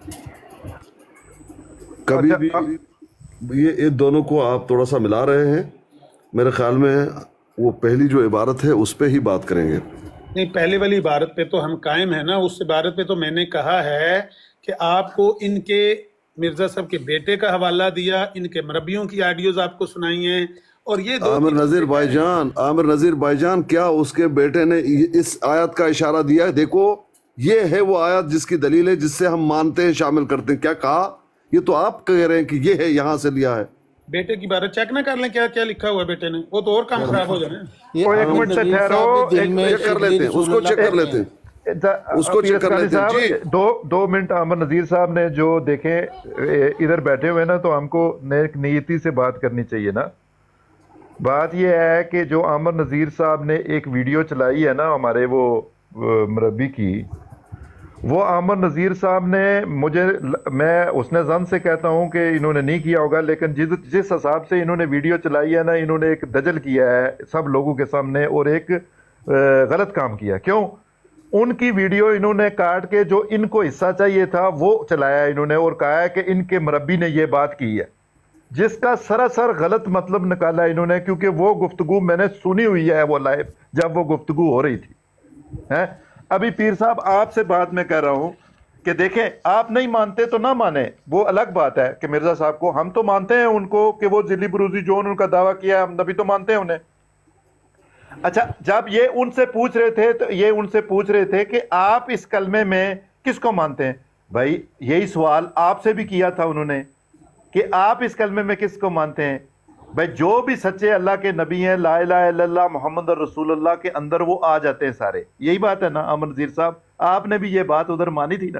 कभी भी ये ये दोनों को आप थोड़ा सा मिला रहे हैं। मेरे ख्याल में वो पहली जो इबारत है उस पर ही बात करेंगे। नहीं, पहले वाली इबारत पे तो हम कायम है ना। उस इबारत पे तो मैंने कहा है कि आपको इनके मिर्जा साहब के बेटे का हवाला दिया, इनके मरबियों की ऑडियोज आपको सुनाई हैं। और ये आमिर नज़ीर भाईजान, आमिर नज़ीर भाईजान, क्या उसके बेटे ने इस आयत का इशारा दिया है? देखो ये है वो आयत जिसकी दलील है, जिससे हम मानते हैं, शामिल करते हैं। क्या कहा? ये तो आप कह रहे हैं कि ये है, यहाँ से लिया है। बेटे की बात चेक ना कर लें क्या क्या लिखा हुआ है बेटे ने, वो तो और काम खराब हो जाए। एक मिनट से ठहरो, चेक कर लेते हैं उसको, चेक कर लेते हैं उसको, चेक कर लेते हैं। दो दो मिनट। आमिर नज़ीर साहब ने जो देखें इधर बैठे हुए ना, तो हमको नेक नीयती से बात करनी चाहिए ना। बात यह है कि जो आमिर नज़ीर साहब ने एक वीडियो चलाई है ना हमारे वो मरबी की, वो आमिर नज़ीर साहब ने मुझे, मैं उसने जन से कहता हूँ कि इन्होंने नहीं किया होगा, लेकिन जिस जिस हिसाब से इन्होंने वीडियो चलाई है ना, इन्होंने एक दजल किया है सब लोगों के सामने और एक गलत काम किया। क्यों? उनकी वीडियो इन्होंने काट के जो इनको हिस्सा चाहिए था वो चलाया इन्होंने और कहा है कि इनके मरबी ने ये बात की है, जिसका सरासर गलत मतलब निकाला इन्होंने। क्योंकि वो गुफ्तगू मैंने सुनी हुई है वो लाइव, जब वो गुफ्तगू हो रही थी है। अभी पीर साहब आपसे बात मैं कह रहा हूं कि देखें, आप नहीं मानते तो ना माने, वो अलग बात है कि मिर्जा साहब को हम तो मानते हैं उनको कि वो जिली बरूजी जो उनका दावा किया हम तभी तो मानते हैं उन्हें। अच्छा, जब ये उनसे पूछ रहे थे तो ये उनसे पूछ रहे थे कि आप इस कलमे में किसको मानते हैं? भाई यही सवाल आपसे भी किया था उन्होंने कि आप इस कलमे में किसको मानते हैं? भाई जो भी सच्चे अल्लाह के नबी हैं, ला इलाहा इल्लल्लाह मोहम्मद रसूलुल्लाह के अंदर वो आ जाते हैं सारे। यही बात है ना आमिर नज़ीर साहब? आपने भी ये बात उधर मानी थी ना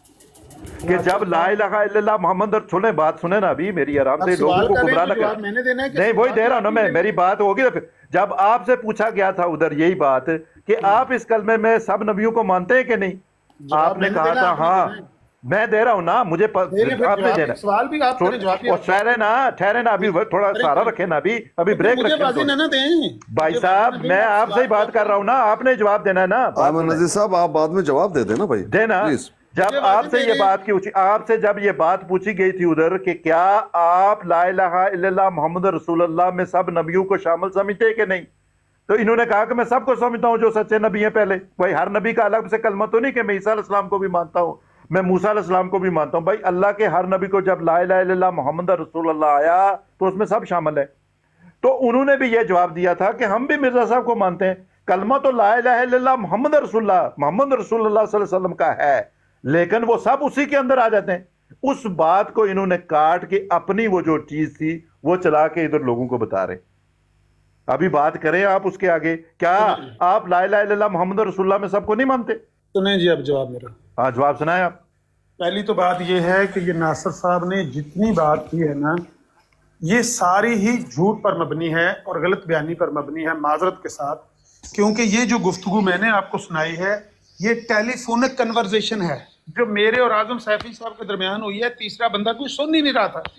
कि जब ला इलाहा इल्लल्लाह मोहम्मद, सुने बात सुने ना अभी मेरी आराम से, लोगों को गुमराह लगा। नहीं वही दे रहा हूं ना मैं, मेरी बात होगी ना फिर। जब आपसे पूछा गया था उधर यही बात कि आप इस कलमे में सब नबियों को मानते हैं कि नहीं, आपने कहा था हाँ। मैं दे रहा हूं ना, मुझे आपने देना सवाल भी आप करें, जवाब और ठहरे ना ठहरे ना अभी थोड़ा सारा रखे ना, अभी अभी ब्रेक रखें भाई साहब। मैं आपसे ही बात कर रहा हूं ना, आपने जवाब देना है ना। आमिर नज़ीर साहब आप बाद में जवाब दे देना भाई, देना। जब आपसे ये बात की आपसे जब ये बात पूछी गई थी उधर कि क्या आप ला इलाहा इल्लल्लाह मोहम्मद रसूलुल्लाह में सब नबियों को शामिल समझते हैं कि नहीं, तो इन्होंने कहा कि मैं सबको समझता हूं जो सच्चे नबी हैं। पहले भाई हर नबी का अलग से कलमा तो नहीं कि मैं ईसा अलैहिस्सलाम को भी मानता हूं, मैं मूसा अलैहिस्सलाम को भी मानता हूं। भाई अल्लाह के हर नबी को जब ला इलाहा इल्लल्लाह मोहम्मद रसूलुल्लाह आया तो उसमें सब शामिल है। तो उन्होंने भी यह जवाब दिया था कि हम भी मिर्जा साहब को मानते हैं, कलमा तो ला इलाहा इल्लल्लाह मोहम्मद रसूलुल्लाह मोहम्मद रसूलुल्लाह सल्लल्लाहु अलैहि वसल्लम का है, लेकिन वो सब उसी के अंदर आ जाते हैं। उस बात को इन्होंने काट के अपनी वो जो चीज थी वो चला के इधर लोगों को बता रहे। अभी बात करें आप उसके आगे, क्या आप ला इलाहा इल्लल्लाह मोहम्मद रसूलुल्लाह में सबको नहीं मानते? सुने जी अब जवाब मेरा। हाँ जवाब सुनाए आप। पहली तो बात यह है कि ये नासिर साहब ने जितनी बात की है ना, ये सारी ही झूठ पर मबनी है और गलत बयानी पर मबनी है, माजरत के साथ। क्योंकि ये जो गुफ्तगू मैंने आपको सुनाई है ये टेलीफोनिक कन्वर्सेशन है जो मेरे और आजम सैफी साहब के दरमियान हुई है। तीसरा बंदा कोई सुन ही नहीं रहा था।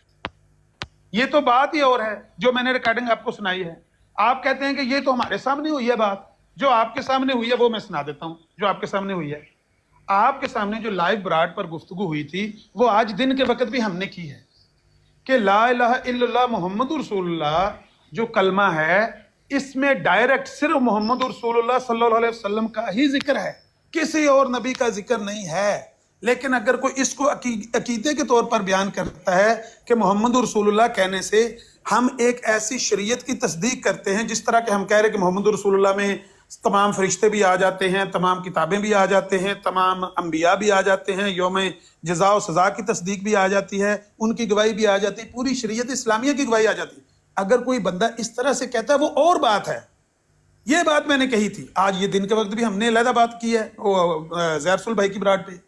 ये तो बात ही और है जो मैंने रिकॉर्डिंग आपको सुनाई है। आप कहते हैं कि ये तो हमारे सामने हुई है बात, जो आपके सामने हुई है वो मैं सुना देता हूं। जो आपके सामने हुई है, आपके सामने जो लाइव ब्रॉड पर गुफ्तगू हुई थी वो आज दिन के वक्त भी हमने की है कि ला इलाहा इल्लल्लाह मोहम्मद रसूलुल्लाह जो कलमा है इसमें डायरेक्ट सिर्फ मोहम्मद रसूलुल्लाह सल्लल्लाहु अलैहि वसल्लम का ही जिक्र है, किसी और नबी का जिक्र नहीं है। लेकिन अगर कोई इसको अकीदे के तौर पर बयान करता है कि मोहम्मद रसूलुल्लाह कहने से हम एक ऐसी शरीयत की तस्दीक करते हैं, जिस तरह के हम कह रहे हैं कि मोहम्मद रसूलुल्लाह में तमाम फरिश्ते भी आ जाते हैं, तमाम किताबें भी आ जाते हैं, तमाम अंबिया भी आ जाते हैं, यौम जज़ा और सज़ा की तस्दीक भी आ जाती है, उनकी गवाही भी आ जाती है, पूरी शरीयत इस्लामिया की गवाही आ जाती है। अगर कोई बंदा इस तरह से कहता है वो और बात है। ये बात मैंने कही थी, आज ये दिन के वक्त भी हमने अलहदा बात की है ज़ैरसुल भाई की बरात पे।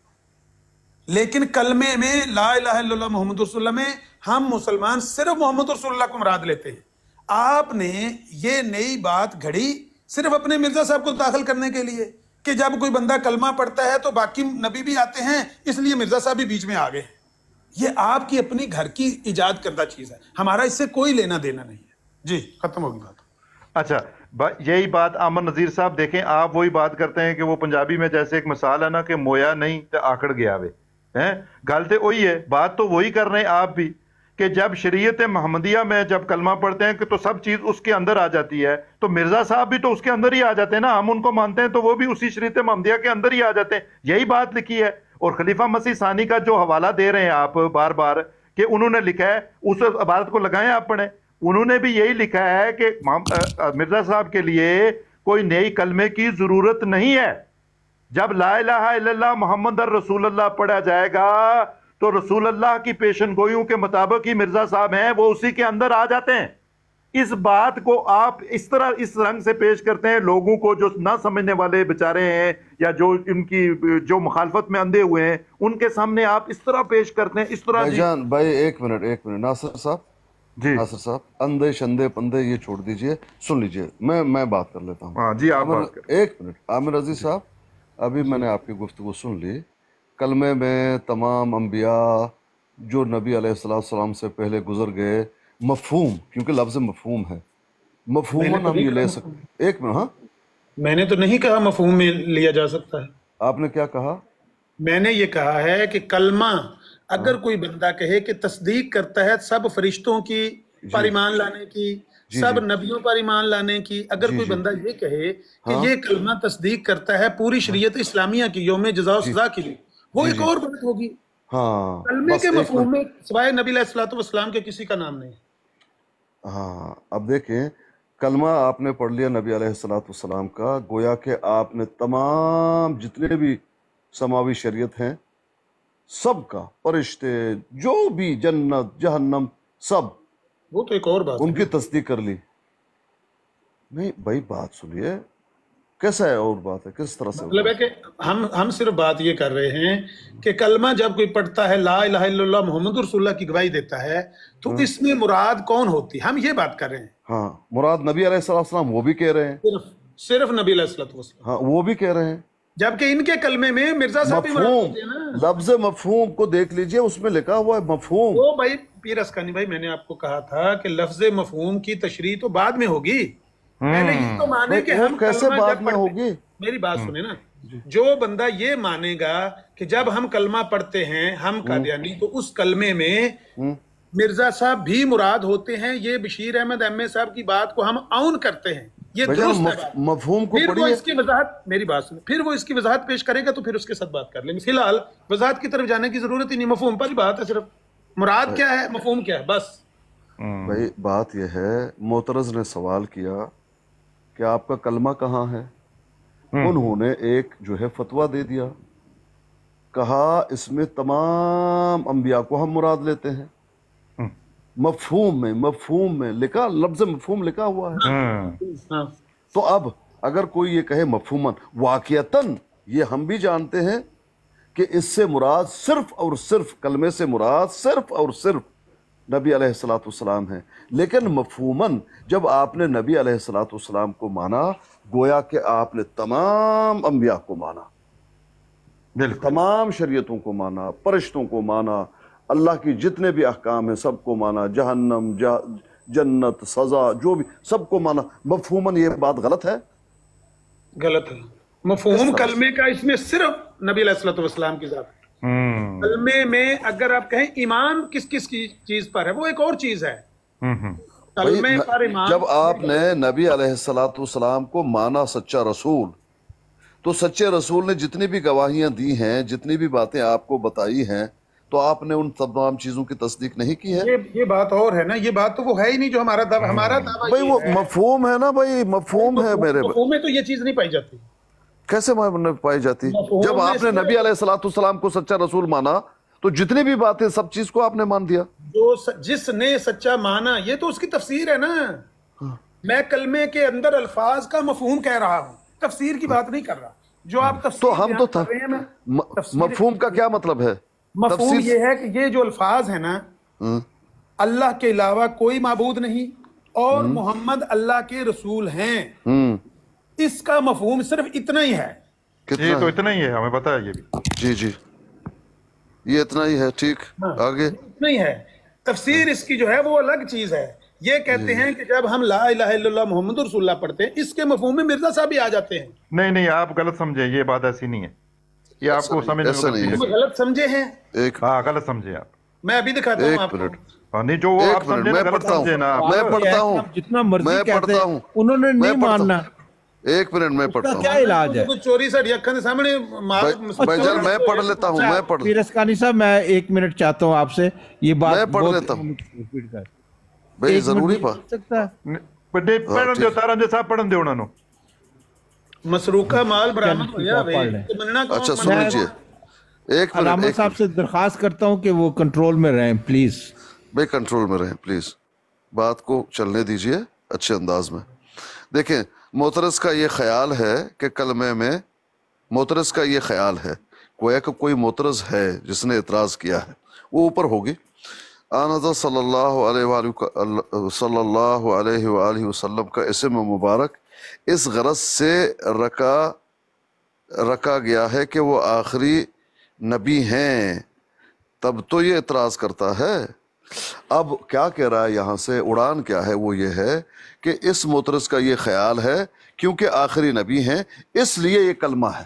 लेकिन कलमे में ला इलाहा इल्लल्लाह मोहम्मद रसूलुल्लाह में हम मुसलमान सिर्फ मोहम्मद रसूलुल्लाह को मुराद लेते हैं। आपने ये नई बात घड़ी सिर्फ अपने मिर्जा साहब को दाखिल करने के लिए कि जब कोई बंदा कलमा पढ़ता है तो बाकी नबी भी आते हैं, इसलिए मिर्जा साहब भी बीच में आ गए। ये आपकी अपनी घर की इजाद करदा चीज है, हमारा इससे कोई लेना देना नहीं है। जी, खत्म होगी बात। अच्छा, बा, यही बात आमर नज़ीर साहब देखें, आप वही बात करते हैं कि वो पंजाबी में जैसे एक मिसाल है ना कि मोया नहीं तो आकड़ गया वे हैं, गल तो वही है, बात तो वही कर रहे हैं आप भी कि जब शरीयत मोहम्मदिया में जब कलमा पढ़ते हैं कि तो सब चीज़ उसके अंदर आ जाती है, तो मिर्ज़ा साहब भी तो उसके अंदर ही आ जाते हैं ना, हम उनको मानते हैं तो वो भी उसी शरीयत मोहम्मदिया के अंदर ही आ जाते हैं। यही बात लिखी है। और खलीफा मसीह सानी का जो हवाला दे रहे हैं आप बार बार कि उन्होंने लिखा है, उस इबारत को लगाएं आपने, उन्होंने भी यही लिखा है कि मिर्ज़ा साहब के लिए कोई नई कलमे की ज़रूरत नहीं है। जब ला इलाहा इल्लल्लाह मोहम्मद रसूलुल्लाह पढ़ा जाएगा तो रसूलुल्लाह की पेशन गोइयों के मुताबिक ही मिर्जा साहब हैं, वो उसी के अंदर आ जाते हैं। इस बात को आप इस तरह इस रंग से पेश करते हैं लोगों को जो ना समझने वाले बेचारे हैं या जो इनकी जो मुखालफत में अंधे हुए हैं, उनके सामने आप इस तरह पेश करते हैं। इस तरह भाईजान भाई एक मिनट एक मिनट नासिर साहब जी, नासिर साहब, अंधे शंदे पंदे ये छोड़ दीजिए, सुन लीजिए, मैं मैं बात कर लेता हूँ। हाँ जी, आप बात कर। एक मिनट आमिर अजीज साहब, अभी मैंने आपकी गुफ्तगू सुन ली। कलमे में तमाम अंबिया जो नबी अलैहिस्सलाम से पहले गुजर गए, मफहूम, क्योंकि लफ्ज़ मफहूम है, मफहूमन हम ये ले सकते। एक मिनट, हाँ मैंने तो नहीं कहा मफहूम में लिया जा सकता है। आपने क्या कहा? मैंने ये कहा है कि कलमा अगर कोई बंदा कहे कि तस्दीक करता है सब फरिश्तों की पर ईमान लाने की, सब नबियों पर ईमान लाने की, अगर कोई बंदा ये कहे कि हाँ? ये कलमा तस्दीक करता है पूरी शरीयत इस्लामिया की यौम जज़ा सज़ा के लिए, वो एक और बात होगी। हाँ, कलमे के मफहूम में सिवाय नबी अलैहिस्सलातु वस्सलाम के किसी का नाम नहीं। हाँ, अब देखें, कलमा आपने पढ़ लिया नबी अलैहिस्सलातु वस्सलाम का, गोया के आपने तमाम जितने भी समावी शरीयत हैं सब का, फरिश्ते जो भी, जन्नत जहन्नम सब, वो तो एक और बात, उनकी तस्दीक कर ली। नहीं भाई बात सुनिए, कैसा है और बात है, किस तरह से? मतलब है कि हम हम सिर्फ बात ये कर रहे हैं कि कलमा जब कोई पढ़ता है ला इलाहा इल्लल्लाह मोहम्मद रसूलुल्लाह की गवाही देता है तो हाँ। इसमें मुराद कौन होती है, हम ये बात कर रहे हैं। हाँ, मुराद नबी अलैहिस्सलाम, वो भी कह रहे हैं सिर्फ सिर्फ नबी अलैहिस्सलाम, हाँ वो भी कह रहे हैं, जबकि इनके कलमे में मिर्जा साहब भी मुराद होते हैं ना। लफ्ज़ मफहूम को देख लीजिए, उसमें लिखा हुआ है मफहूम। वो भाई पीर अस्कानी भाई, मैंने आपको कहा था कि लफ्ज़ मफहूम की तशरीह तो बाद में होगी, पहले ये तो माने कि हम कैसे बाद में होगी? मेरी बात सुने ना, जो बंदा ये मानेगा कि जब हम कलमा पढ़ते हैं हम कादियानी, तो उस कलमे में मिर्जा साहब भी मुराद होते हैं, ये बशीर अहमद एम ए साहब की बात को हम आउन करते हैं, ये दुरुस्त है। मफहूम को फिर वो इसकी वजाहत, मेरी बात सुने, फिर वो इसकी वजाहत पेश करेगा तो फिर उसके साथ बात कर लेंगे। फिलहाल वजाहत की तरफ जाने की जरूरत ही नहीं, मफहूम पर ही बात है, सिर्फ मुराद क्या है, मफहूम क्या है, बस। भाई बात यह है, मोतरज ने सवाल किया कि आपका कलमा कहाँ है, उन्होंने एक जो है फतवा दे दिया, कहा इसमें तमाम अंबिया को हम मुराद लेते हैं। मफहूम में मफहूम में लिखा, लफ्ज़ मफहूम लिखा हुआ है। तो अब अगर कोई ये कहे मफहूमन, वाक़ियतन ये हम भी जानते हैं कि इससे मुराद सिर्फ और सिर्फ, कलमे से मुराद सिर्फ और सिर्फ नबी अलैहिस्सलातु वस्सलाम है। लेकिन मफहूमन जब आपने नबी अलैहिस्सलातु वस्सलाम को माना, गोया कि आपने तमाम अंबिया को माना, तमाम शरीयतों को माना, फरिश्तों को माना, अल्लाह की जितने भी अहकाम हैं सबको माना, जहन्नम जन्नत सजा जो भी सबको माना। मफहूमन ये बात गलत है, गलत है। मफहूम कलमे का इसमें सिर्फ नबी अलैहिस्सलातु वस्सलाम की जात है। कलमे में अगर आप कहें ईमान किस किस की चीज पर है, वो एक और चीज है। भाई कलमे न, पर ईमान जब आपने नबी अलैहिस्सलाम को माना सच्चा रसूल, तो सच्चे रसूल ने जितनी भी गवाहियां दी हैं, जितनी भी बातें आपको बताई हैं, तो आपने उन तमाम चीजों की तस्दीक नहीं की है। ये ये बात और है ना, ये बात तो वो है ही नहीं जो हमारा दावा हमारा दावा भाई ये वो है। मफहूम है ना भाई, मफहूम है मेरे। मफहूम में तो ये चीज नहीं पाई जाती। कैसे नहीं पाई जाती? मफहूम जब में आपने इसमें- नबी अलैहिस्सलाम को सच्चा रसूल माना, तो जितनी भी बातें, सब चीज को आपने मान दिया। जो स, जिसने सच्चा माना, ये तो उसकी तफसीर है ना। मैं कलमे के अंदर अल्फाज का मफहूम कह रहा हूँ, तफसीर की बात नहीं कर रहा। जो आप तफसीर तो हम तो बयान कर रहे हैं ना, म- मफहूम का क्या मतलब है? मफहूम तफसीर- ये है कि ये जो अल्फाज है ना, हम्म, अल्लाह के अलावा कोई माबूद नहीं और मोहम्मद अल्लाह के रसूल हैं, हम्म, इसका मफहूम सिर्फ इतना ही है। कितना ये तो है? इतना ही है, हमें पता है ये भी। जी जी, ये इतना ही है। ठीक, आगे। इतना ही है। तफसीर इसकी जो है वो अलग चीज है। ये कहते हैं कि जब हम ला इलाहा इल्लल्लाह मुहम्मद रसूलुल्लाह पढ़ते हैं, इसके मफहूम में मिर्जा साहब भी आ जाते हैं। नहीं नहीं, आप गलत समझे, ये बात ऐसी नहीं है, ये आपको समझ ऐसा नहीं है। हम गलत समझे हैं। एक हाँ, गलत समझे आप। मैं अभी दिखाता हूँ एक आपको। मिनट, हाँ, नहीं, जो वो एक आप मिनट, समझे ना, मैं गलत पढ़ता हूँ, समझे ना आप। मैं पढ़ता हूँ, आप जितना मर्जी मैं कहते पढ़ता हैं, हूँ, उन्होंने मैं नहीं पढ़ता मानना। हूँ। एक मिनट, मैं पढ़ता उसका हूँ। क्या इलाज है? तो चोरी साड़ी अखा के सामने मार- भाई- भाईजान, मैं पढ़ लेता हूँ, मैं पढ़ फिर असकानी साहब, मैं एक मिनट चाहता हूँ आपसे, ये बात मैं पढ़ बहुत लेता हूँ। repeat कर। भाई एक जरूरी मिनट पा बोल सकता है? पढ़े पढ़न दो तारन दे साहब, पढ़न दो उन्होंने। मसरूका माल बरामद चल, होया ठीक है, भाई, पढ़ लें। तो मनना कौन अच्छा मनना सुन कौन? लीजिए, एक मिनट, अलामा एक साहब से दरखास्त करता हूँ कि वो कंट्रोल में रहें प्लीज। भाई कंट्रोल में रहें प्लीज, बात को चलने दीजिए अच्छे अंदाज में। देखें, मोतरस का ये ख्याल है कि कलमे में, मोतरस का ये ख्याल है गोया कि कोई मोतरस है जिसने इतराज़ किया है, वो ऊपर होगी। आनज़ा सल्लल्लाहु अलैहि सल्लल्लाहु अलैहि वसल्लम का इसम मुबारक इस गरज से रखा रखा गया है कि वो आखिरी नबी हैं, तब तो ये इतराज़ करता है। अब क्या कह रहा है यहाँ से, उड़ान क्या है, वो ये है कि इस मोतरस का ये ख्याल है क्योंकि आखिरी नबी हैं इसलिए ये कलमा है।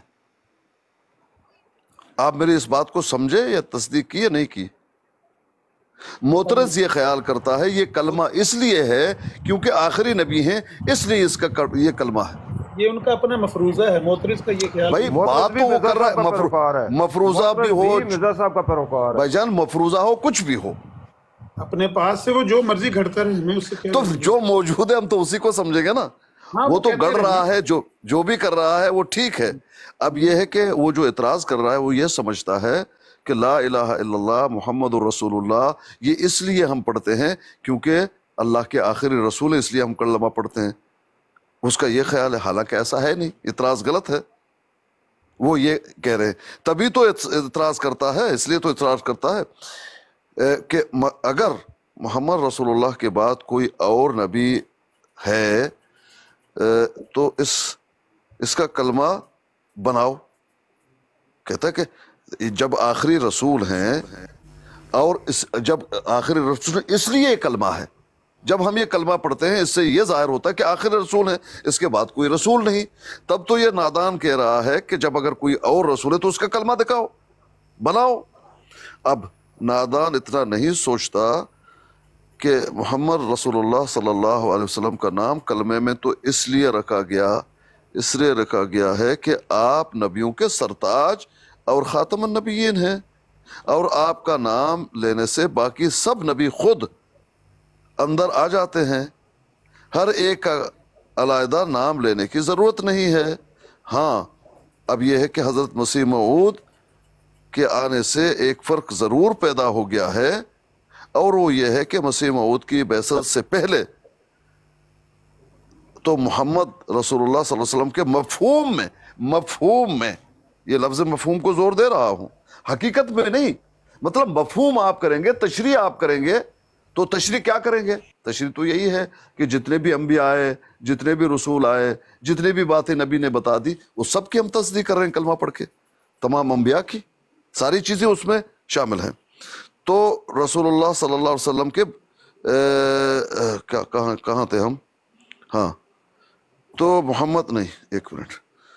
आप मेरी इस बात को समझे या तस्दीक की या नहीं की? मोतरस ये ख्याल करता है ये कलमा इसलिए है क्योंकि आखिरी नबी हैं, इसलिए इसका कर, ये कलमा है। ये उनका अपना मफरूजा है, मोतरिस का ये ख्याल। भाई बात तो वो कर रहा है, मफरू, मफरूजा भी हो मिर्जा साहब का पैरोकार है। भाईजान, मफरूजा हो कुछ भी हो, अपने पास से वो जो मर्जी घड़ता रहे, हमें उससे क्या तो जो मौजूद है हम तो उसी को समझेंगे ना। हाँ, वो तो कहते गढ़ रहे। रहा है, जो जो भी कर रहा है वो ठीक है। अब ये है कि वो जो इतराज कर रहा है वो ये समझता है कि ला इलाहा इल्लल्लाह मुहम्मदुर रसूलुल्लाह ये इसलिए हम पढ़ते हैं क्योंकि अल्लाह के आखिरी रसूल है, इसलिए हम कलमा पढ़ते हैं। उसका ये ख्याल है, हालांकि ऐसा है नहीं, इतराज गलत है। वो ये कह रहे हैं, तभी तो इतराज करता है, इसलिए तो इतराज करता है कि अगर मोहम्मद रसूलुल्लाह के बाद कोई और नबी है तो इस इसका कलमा बनाओ। कहता है कि जब आखिरी रसूल हैं और इस जब आखिरी रसूल इसलिए कलमा है, जब हम ये कलमा पढ़ते हैं इससे ये जाहिर होता है कि आखिरी रसूल है, इसके बाद कोई रसूल नहीं। तब तो ये नादान कह रहा है कि जब अगर कोई और रसूल है तो उसका कलमा दिखाओ, बनाओ। अब नादान इतना नहीं सोचता कि मोहम्मद रसूलुल्लाह सल्लल्लाहु अलैहि वसल्लम का नाम कलमे में तो इसलिए रखा गया इसलिए रखा गया है कि आप नबियों के सरताज और ख़ातमुन नबिय्यीन हैं, और आपका नाम लेने से बाकी सब नबी खुद अंदर आ जाते हैं। हर एक का अलहदा नाम लेने की ज़रूरत नहीं है। हाँ, अब यह है कि हज़रत मसीह मऊद के आने से एक फ़र्क ज़रूर पैदा हो गया है, और वो ये है कि मसीह मऊद की बैसत से पहले तो मोहम्मद रसूलुल्लाह सल्लल्लाहु अलैहि वसल्लम के मफहूम में मफहूम में ये लफ्ज़ मफहूम को जोर दे रहा हूँ, हकीकत में नहीं। मतलब मफहूम आप करेंगे, तशरीह आप करेंगे, तो तशरीह क्या करेंगे? तशरीह तो यही है कि जितने भी अंबिया आए, जितने भी रसूल आए, जितने भी बातें नबी ने बता दी, वो सब की हम तस्दीक कर रहे हैं कलमा पढ़ के। तमाम अंबिया की सारी चीज़ें उसमें शामिल हैं। तो रसूलुल्लाह सल्लल्लाहु अलैहि वसल्लम के ए, क्या कहाँ कहाँ थे हम? हाँ, तो मोहम्मद नहीं, एक मिनट,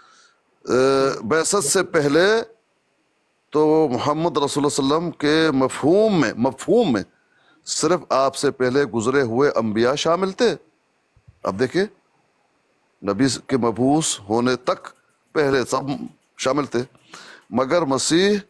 बैसत से पहले तो मोहम्मद रसूलुल्लाह सल्लल्लाहु अलैहि वसल्लम के मफहूम में मफहूम में सिर्फ आपसे पहले गुजरे हुए अंबिया शामिल थे। अब देखिए, नबी के मबूस होने तक पहले सब शामिल थे, मगर मसीह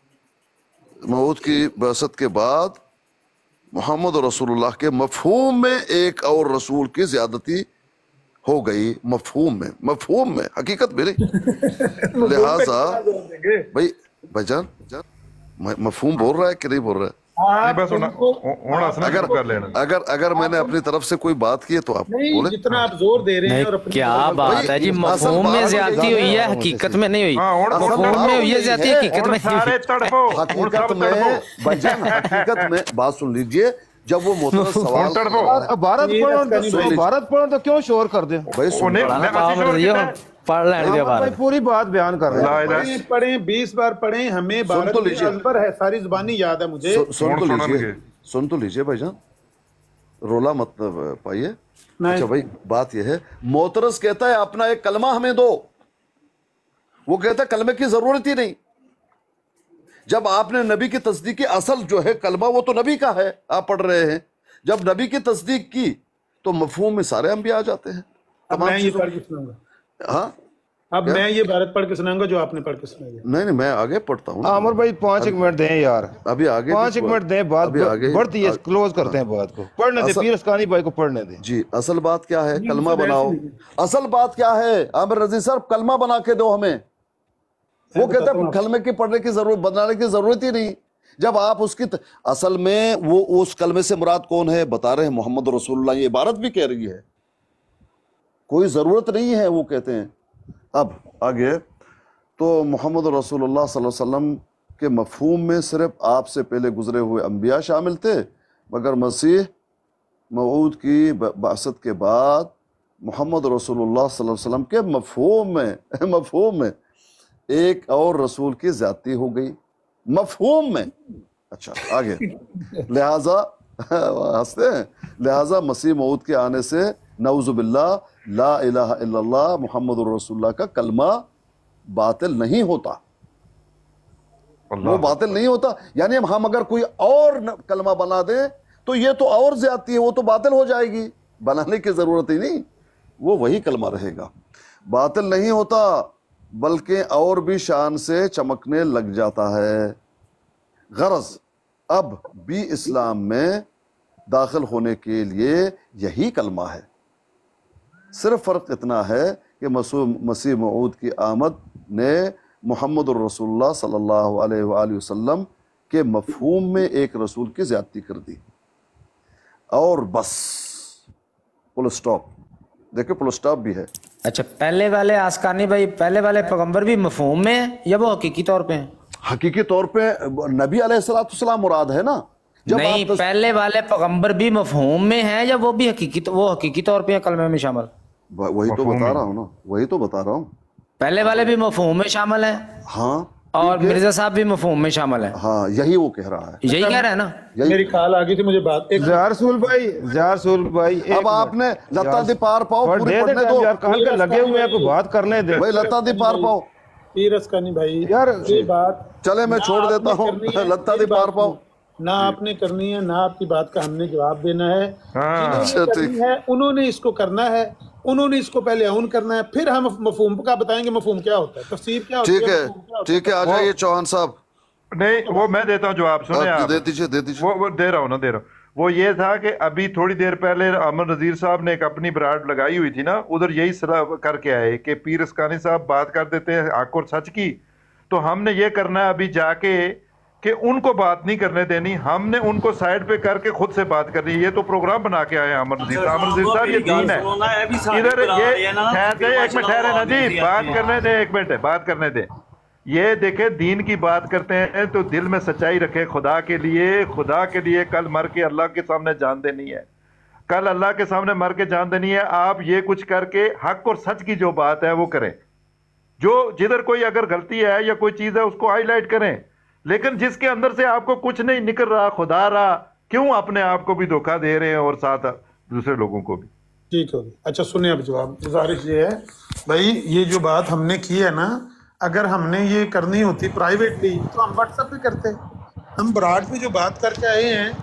मौत की बरसत के बाद मोहम्मद रसूलुल्लाह के मफहूम में एक और रसूल की ज्यादती हो गई। मफहूम में, मफहूम में, हकीकत में नहीं। लिहाजा भाई भाईजान मफहूम बोल रहा है कि नहीं बोल रहा है? बस अगर अगर अगर मैंने अपनी तरफ से कोई बात की है तो आप बोले। जितना आप जोर दे रहे हैं और अपनी क्या बात है जी, मफहूम में ज्यादती हुई है, हकीकत में नहीं हुई। मफहूम में हुई है ज्यादती, हकीकत में नहीं हुई। हकीकत में भाईजान, हकीकत में बात सुन लीजिए, जब वो मोहतरम सवाल भारत पढ़ो, भारत पढ़ो तो क्यों शोर कर दे भाई? पढ़ लेंगे, पूरी बात बयान कर रहे हैं। पढ़े बीस बार पढ़े, हमें भारत तो लीजिए, अंबर है, सारी जुबानी याद है मुझे। सुन तो लीजिए, सुन तो लीजिए भाईजान, रोला मत पाइए। अच्छा भाई, बात यह है, मोतरस कहता है अपना एक कलमा हमें दो, वो कहता है कलमे की जरूरत ही नहीं। जब आपने नबी की तस्दीक की, असल जो है कलमा वो तो नबी का है, आप पढ़ रहे हैं। जब नबी की तस्दीक की तो मफहूम में सारे अंबिया आ जाते हैं। मैं ये पढ़ के सुनाऊंगा। हाँ, अब मैं ये भारत पढ़ के सुनाऊंगा जो आपने पढ़ के सुनाया। नहीं नहीं, मैं आगे पढ़ता हूँ। अमर भाई पांच एक मिनट दें यार, अभी आगे पांच एक मिनट दें, बात बढ़ती है, क्लोज करते हैं बात को। पढ़ने दे, पीर अस्कानी भाई को पढ़ने दे जी। असल बात क्या है? कलमा बनाओ। असल बात क्या है आमिर रजी साहब? कलमा बना के दो हमें। वो कहता है कलमे की पढ़ने की जरूरत, बनाने की जरूरत ही नहीं। जब आप उसकी त... असल में वो उस कलमे से मुराद कौन है बता रहे हैं? मोहम्मद रसूलुल्लाह। ये इबारत भी कह रही है, कोई जरूरत नहीं है, वो कहते हैं। अब आगे तो मोहम्मद रसूलुल्लाह सल्लल्लाहु अलैहि वसल्लम के मफहूम में सिर्फ आपसे पहले गुजरे हुए अंबिया शामिल थे, मगर मसीह मऊद की बासत के बाद मोहम्मद रसूलुल्लाह सल्लल्लाहु अलैहि वसल्लम के मफहूम में मफहूम में एक और रसूल की ज्यादती हो गई। मफहूम में। अच्छा आगे, लिहाजा हंसते हैं, लिहाजा मसीह मऊद के आने से नऊजुबिल्लाह ला इलाहा इल्लल्लाह मुहम्मदुर रसूलुल्लाह का कलमा बातिल नहीं होता। वो बातिल नहीं होता, यानी हम अगर कोई और कलमा बना दें तो ये तो और ज्यादती है, वो तो बातिल हो जाएगी। बनाने की जरूरत ही नहीं, वो वही कलमा रहेगा। बातिल नहीं होता, बल्कि और भी शान से चमकने लग जाता है। गरज अब भी इस्लाम में दाखिल होने के लिए यही कलमा है। सिर्फ फ़र्क इतना है कि मसीह मऊद की आमद ने मोहम्मद रसूलुल्लाह सल्लल्लाहु अलैहि वसल्लम के मफहूम में एक रसूल की ज़्यादती कर दी, और बस फुल स्टॉप। देखिए फुल स्टॉप भी है। अच्छा, पहले वाले आस्कानी भाई, पहले वाले पैगंबर भी मफहूम में है या वो हकीकी तौर पे हैं? हकीकी तौर पे नबी अलैहिस्सलाम मुराद है ना। जब नहीं, तस... पहले वाले पैगंबर भी मफहूम में है या वो भी हकीकी, तो वो हकीकी तौर पे कलमे में शामिल? वही तो बता रहा हूँ ना, वही तो बता रहा हूँ। पहले वाले भी मफहूम में शामिल है, हाँ, और मिर्जा साहब भी मफहूम में शामिल है। हाँ, यही वो कह रहा है, यही कह रहा है ना। मेरी ख्याल आ गई थी मुझे बात। जार भाई, जार भाई, अब आपने लता दी पार पाओ पूरी पढ़ने दो यार, कहां के लगे हुए हैं, कोई बात करने दे भाई। लता दी पार पाओ पीरस्कानी भाई यार, ये बात चले मैं छोड़ देता हूँ। लता दी पार पाओ ना आपने करनी है, ना आपकी बात का हमने जवाब देना है। हाँ, करनी है उन्होंने इसको करना है, उन्होंने इसको पहले ऑन करना है, फिर हम मफहूम का बताएंगे। मफहूम क्या होता है, तफसीर क्या होती है। ठीक है, ठीक है, आ जाइए चौहान साहब। नहीं, वो मैं देता हूँ जवाब, सुने आप। दे दीजिए, दे दीजिए। वो, वो दे रहा हूँ ना, दे रहा हूँ। वो ये था कि अभी थोड़ी देर पहले अमर नज़ीर साहब ने एक अपनी ब्रांड लगाई हुई थी ना, उधर यही सलाह करके आए कि पीर अस्कानी साहब बात कर देते हैं हक और सच की, तो हमने ये करना है अभी जाके कि उनको बात नहीं करने देनी, हमने उनको साइड पे करके खुद से बात करनी है। ये तो प्रोग्राम बना के आए अमर नज़ीर अमर नज़ीर साहब, ये दीन है। इधर ये ठहरे, एक मिनट ठहरे ना जी, बात करने दे, एक मिनट बात करने दे। ये देखे, दीन की बात करते हैं तो दिल में सच्चाई रखे खुदा के लिए, खुदा के लिए। कल मर के अल्लाह के सामने जान देनी है, कल अल्लाह के सामने मर के जान देनी है। आप ये कुछ करके हक और सच की जो बात है वो करें, जो जिधर कोई अगर गलती है या कोई चीज़ है उसको हाईलाइट करें, लेकिन जिसके अंदर से आपको कुछ नहीं निकल रहा, खुदा रहा, क्यों अपने आप को भी धोखा दे रहे हैं और साथ दूसरे लोगों को भी। ठीक हो गया। अच्छा सुनिए, अब जवाब गुजारिश ये है भाई, ये जो बात हमने की है ना, अगर हमने ये करनी होती प्राइवेटली तो हम व्हाट्सएप पे करते। हम ब्रॉड पे जो बात करके आए हैं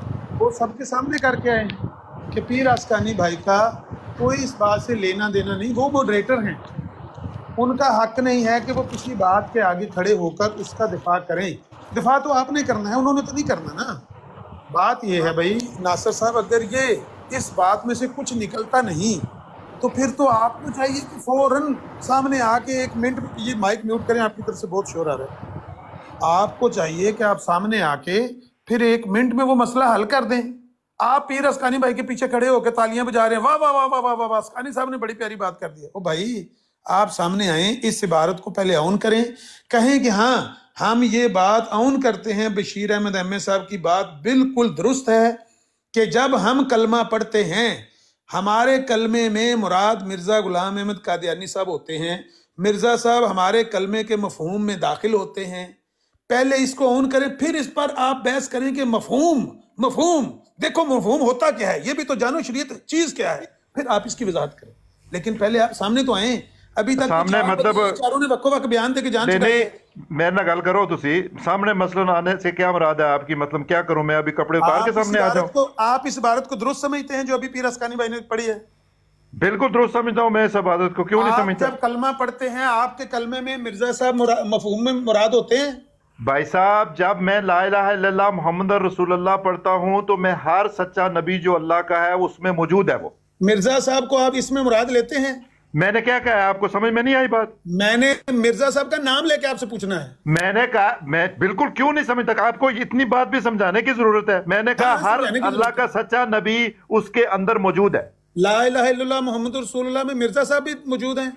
वो सबके सामने करके आए कि पीर अस्कानी भाई का कोई इस बात से लेना देना नहीं, वो मॉडरेटर हैं, उनका हक नहीं है कि वो किसी बात के आगे खड़े होकर उसका दिफा करें। दिफा तो आपने करना है, उन्होंने तो नहीं करना ना। बात ये है भाई नासिर साहब, अगर ये इस बात में से कुछ निकलता नहीं तो फिर तो आपको चाहिए कि फौरन सामने आके एक मिनट, ये माइक म्यूट करें, आपकी तरफ से बहुत शोर आ रहा है। आपको चाहिए कि आप सामने आके फिर एक मिनट में वो मसला हल कर दें। आप पीर अस्कानी भाई के पीछे खड़े होकर तालियां बजा रहे हैं, वाह वाह वाह वाह वाह वाह वाह, अस्कानी साहब ने बड़ी प्यारी बात कर दी है। ओ भाई आप सामने आए, इस इबारत को पहले ऑन करें, कहें कि हाँ हम ये बात ऑन करते हैं, बशीर अहमद एम ए साहब की बात बिल्कुल दुरुस्त है कि जब हम कलमा पढ़ते हैं हमारे कलमे में मुराद मिर्ज़ा गुलाम अहमद कादियानी साहब होते हैं। मिर्ज़ा साहब हमारे कलमे के मफहूम में दाखिल होते हैं। पहले इसको ऑन करें, फिर इस पर आप बहस करें कि मफहूम मफहूम देखो मफहूम होता क्या है, ये भी तो जानो शरीयत चीज क्या है, फिर आप इसकी वजाहत करें। लेकिन पहले आप सामने तो आए। अभी तक सामने मतलब चारों ने वक्को वक्त बयान दे के जान चुके हैं। मेरे ना गल करो तुसी सामने मसलन आने से क्या मुराद है आपकी? मतलब क्या करूं मैं, अभी कपड़े उतार के सामने आ जाऊं? तो आप इस इबारत को दुरुस्त समझते हैं जो अभी पीर अस्कानी भाई ने पढ़ी है? बिल्कुल दुरुस्त समझता हूं मैं इस इबादत को, क्यों नहीं समझता? जब कलमा पढ़ते हैं आपके कलमे में मिर्जा साहब मफहूम में मुराद होते हैं? भाई साहब जब मैं ला इलाहा इल्लल्लाह मुहम्मद रसूलुल्लाह पढ़ता हूं तो मैं हर सच्चा नबी जो अल्लाह का है उसमें मौजूद है। वो मिर्जा साहब को आप इसमें मुराद लेते हैं? मैंने क्या कहा है आपको समझ में नहीं आई बात? मैंने मिर्जा साहब का नाम लेके आपसे पूछना है। मैंने कहा मैं बिल्कुल क्यों नहीं समझता, आपको इतनी बात भी समझाने की जरूरत है? मैंने कहा हर अल्लाह का सच्चा नबी उसके अंदर मौजूद है। ला इलाहा इल्लल्लाह मुहम्मद रसूलुल्लाह में मिर्जा साहब भी मौजूद हैं।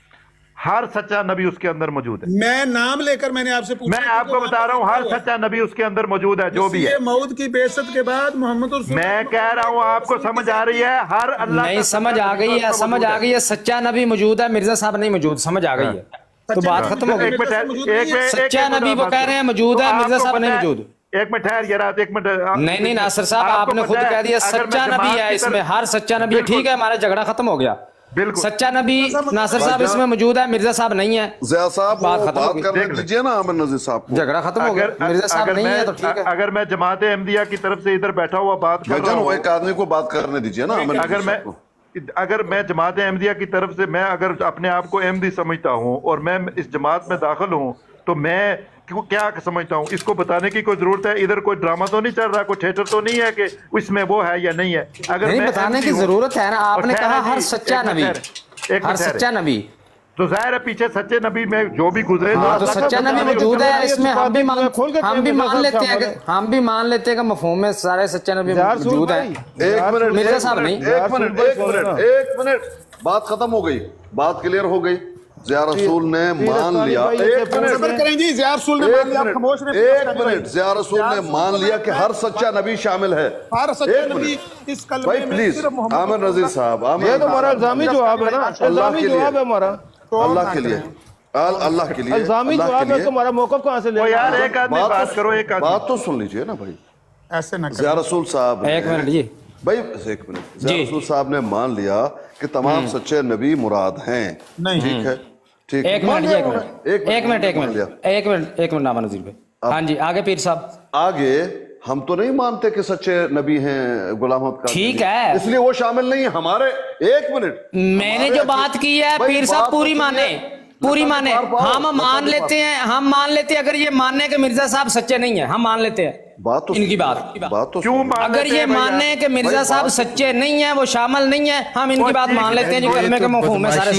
हर सच्चा नबी उसके अंदर मौजूद है। मैं नाम लेकर मैंने आपसे पूछा, मैं आपको बता रहा हूँ हर सच्चा नबी उसके अंदर मौजूद है जो भी है। मौत की बेइज्जत के बाद मोहम्मद मैं कह रहा हूँ आपको समझ आ रही है? हर अल्लाह नहीं समझ आ गई है, समझ आ गई है। सच्चा नबी मौजूद है, मिर्जा साहब नहीं मौजूद, समझ आ गई है तो बात खत्म हो गई। सच्चा नबी वो कह रहे हैं मौजूद है, मिर्जा साहब नहीं मौजूद। एक मिनट ठहर यार, एक मिनट। नहीं नहीं नासिर साहब आपने खुद कह दिया सच्चा नबी है, इसमें हर सच्चा नबी है। ठीक है हमारा झगड़ा खत्म हो गया। बिल्कुल सच्चा नबी नासिर साहब इसमें मौजूद है, मिर्जा साहब नहीं है। ज़िया साहब बात खत्म करने दीजिए ना आमिर नज़ीर साहब को। झगड़ा खत्म हो गया, मिर्जा साहब नहीं है तो ठीक है। अगर मैं जमात अहमदिया की तरफ से इधर बैठा हुआ बात कर रहा हूं, एक आदमी को बात करने दीजिए ना। अगर मैं अगर मैं जमात अहमदिया की तरफ से मैं अगर अपने आप को अहमदी समझता हूं और मैं इस जमात में दाखिल हूं तो मैं क्या समझता हूँ इसको बताने की कोई जरूरत है? इधर कोई ड्रामा तो नहीं चल रहा, कोई थिएटर तो नहीं है कि इसमें वो है या नहीं है। अगर नहीं बताने की जरूरत है ना, आपने कहा हर सच्चा नबी, हर सच्चा नबी तो जाहिर है पीछे सच्चे नबी में जो भी गुजरे हाँ, तो सच्चा नबी मौजूद है। इसमें हम भी मान हम भी मान लेते हैं हम भी मान लेते हैं कि मफहूम में सारे सच्चे नबी मौजूद है। एक मिनट मिर्जा साहब नहीं, एक मिनट एक मिनट एक मिनट बात खत्म हो गई, बात क्लियर हो गई। ज़िया रसूल ने मान लिया, एक मिनट करें जी, ज़िया रसूल ने मान लिया, खामोश रहे। एक मिनट ज़िया रसूल ने मान लिया कि हर सच्चा नबी शामिल है। हर सच्चा नबी इस कलमे में प्लीज आमिर नज़ीर साहब, ये तो हमारा इल्जामी जवाब है ना, इल्जामी जवाब है हमारा अल्लाह के लिए, अल्लाह के लिए इल्जामी जवाब है। तुम्हारा मौक़िफ़ कहाँ से ले यार? एक आदमी बात करो, एक बात तो सुन लीजिए ना भाई। ऐसे ना ज़िया रसूल साहब एक मिनट जी भाई एक मिनट ज़िया रसूल साहब ने मान लिया कि तमाम सच्चे नबी मुराद हैं। ठीक है ठीक एक मिनट एक मिनट एक मिनट एक मिनट एक मिनट एक मिनट नामा नज़ीर भाई। हाँ जी आगे पीर साहब। आगे हम तो नहीं मानते कि सच्चे नबी हैं गुलाम अहमद का, ठीक है इसलिए वो शामिल नहीं है हमारे। एक मिनट मैंने जो बात की है पीर साहब पूरी माने, पूरी माने। हम मान लेते हैं हम मान लेते हैं अगर ये मानने के मिर्जा साहब सच्चे नहीं है, हम मान लेते हैं बात तो इनकी बात बात तो क्यों अगर ये मानने के मिर्जा साहब सच्चे नहीं है, वो शामिल नहीं है, हम इनकी बात मान लेते हैं जो कलमे के मफहूम में सारे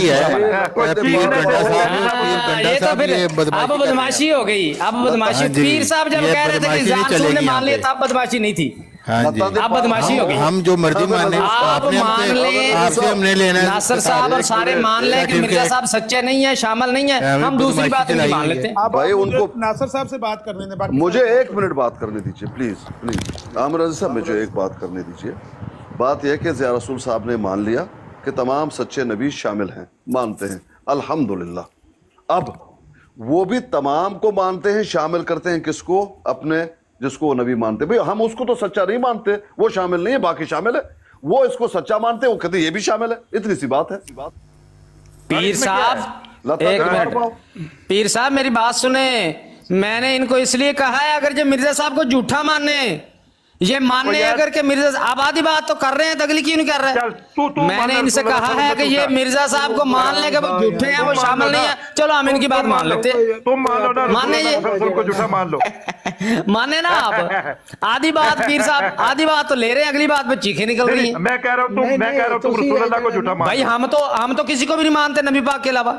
ये तो फिर अब बदमाशी हो गई। अब बदमाशी पीर साहब जब कह रहे थे कि ज़िया रसूल ने मान लिया तब बदमाशी नहीं थी, हाँ जी अब बदमाशी हो गई। हम जो मर्जी माने आप मान लें, आपसे हमने लेना है। नासिर साहब और सारे मान लें कि मिर्जा साहब सच्चे नहीं है, शामिल नहीं है, हम दूसरी बात नहीं मान लेते। भाई उनको नासिर साहब से बात करने दे, बाकी मुझे एक मिनट बात करने दीजिए प्लीज प्लीज। आमिर नज़ीर साहब मुझे एक बात करने दीजिए। बात यह कि ज़िया रसूल साहब ने मान लिया कि तमाम सच्चे नबी शामिल हैं, मानते हैं अल्हम्दुलिल्लाह। अब वो भी तमाम को मानते हैं, शामिल करते हैं किसको? अपने जिसको वो नबी मानते। भाई हम उसको तो सच्चा नहीं मानते, वो शामिल नहीं है, बाकी शामिल है। वो इसको सच्चा मानते हैं, वो कहते ये भी शामिल है। इतनी सी बात है। पीर साहब एक मिनट, पीर साहब मेरी बात सुने। मैंने इनको इसलिए कहा है अगर जो मिर्जा साहब को झूठा माने ये मानने अगर के मिर्जा अब आधी बात तो कर रहे हैं, तगली क्यों नहीं कर रहे? तू, तू मैंने इनसे कहा है कि ये मिर्जा साहब को मान ले, वो झूठे हैं, वो शामिल नहीं है, चलो हम इनकी बात मान लेते हैं। तुम मानो ना, माने ये को झूठा मान लो। माने ना आप, आधी बात पीर साहब आधी बात तो ले रहे हैं, अगली बात पे चीखें निकल रही हैं। मैं कह रहा हूँ तुम मैं कह रहा हूँ तुम रसूल अल्लाह को झूठा मान। भाई हम तो हम तो किसी को भी नहीं मानते नबी पाक के अलावा,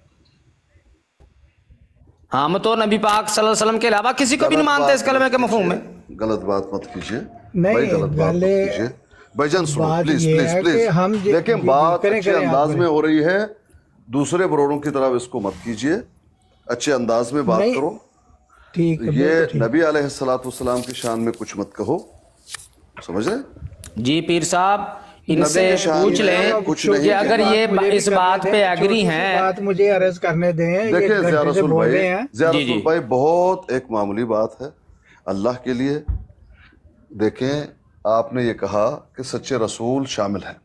हम तो नबी पाक सल्लल्लाहु अलैहि वसल्लम के अलावा किसी को भी नहीं मानते इस कलमे के मफहूम में। गलत बात मत कीजिए, नहीं गलत बात मत कीजिए भाईजान, सुनो प्लीज प्लीज प्लीज। लेकिन बात अच्छे अंदाज में हो रही है, दूसरे बरोड़ों की तरफ इसको मत कीजिए, अच्छे अंदाज में बात करो। ठीक है, ये नबी अलैहिस्सलातु वस्सलाम की शान में कुछ मत कहो, समझ रहे? जी पीर साहब इनसे पूछ लें कुछ कि अगर ये इस बात पे एग्री हैं, बात मुझे अर्ज करने दें। देखिए ज़िया रसूल भाई, ज़िया रसूल भाई बहुत एक मामूली बात है अल्लाह के लिए। देखें आपने ये कहा कि सच्चे रसूल शामिल हैं,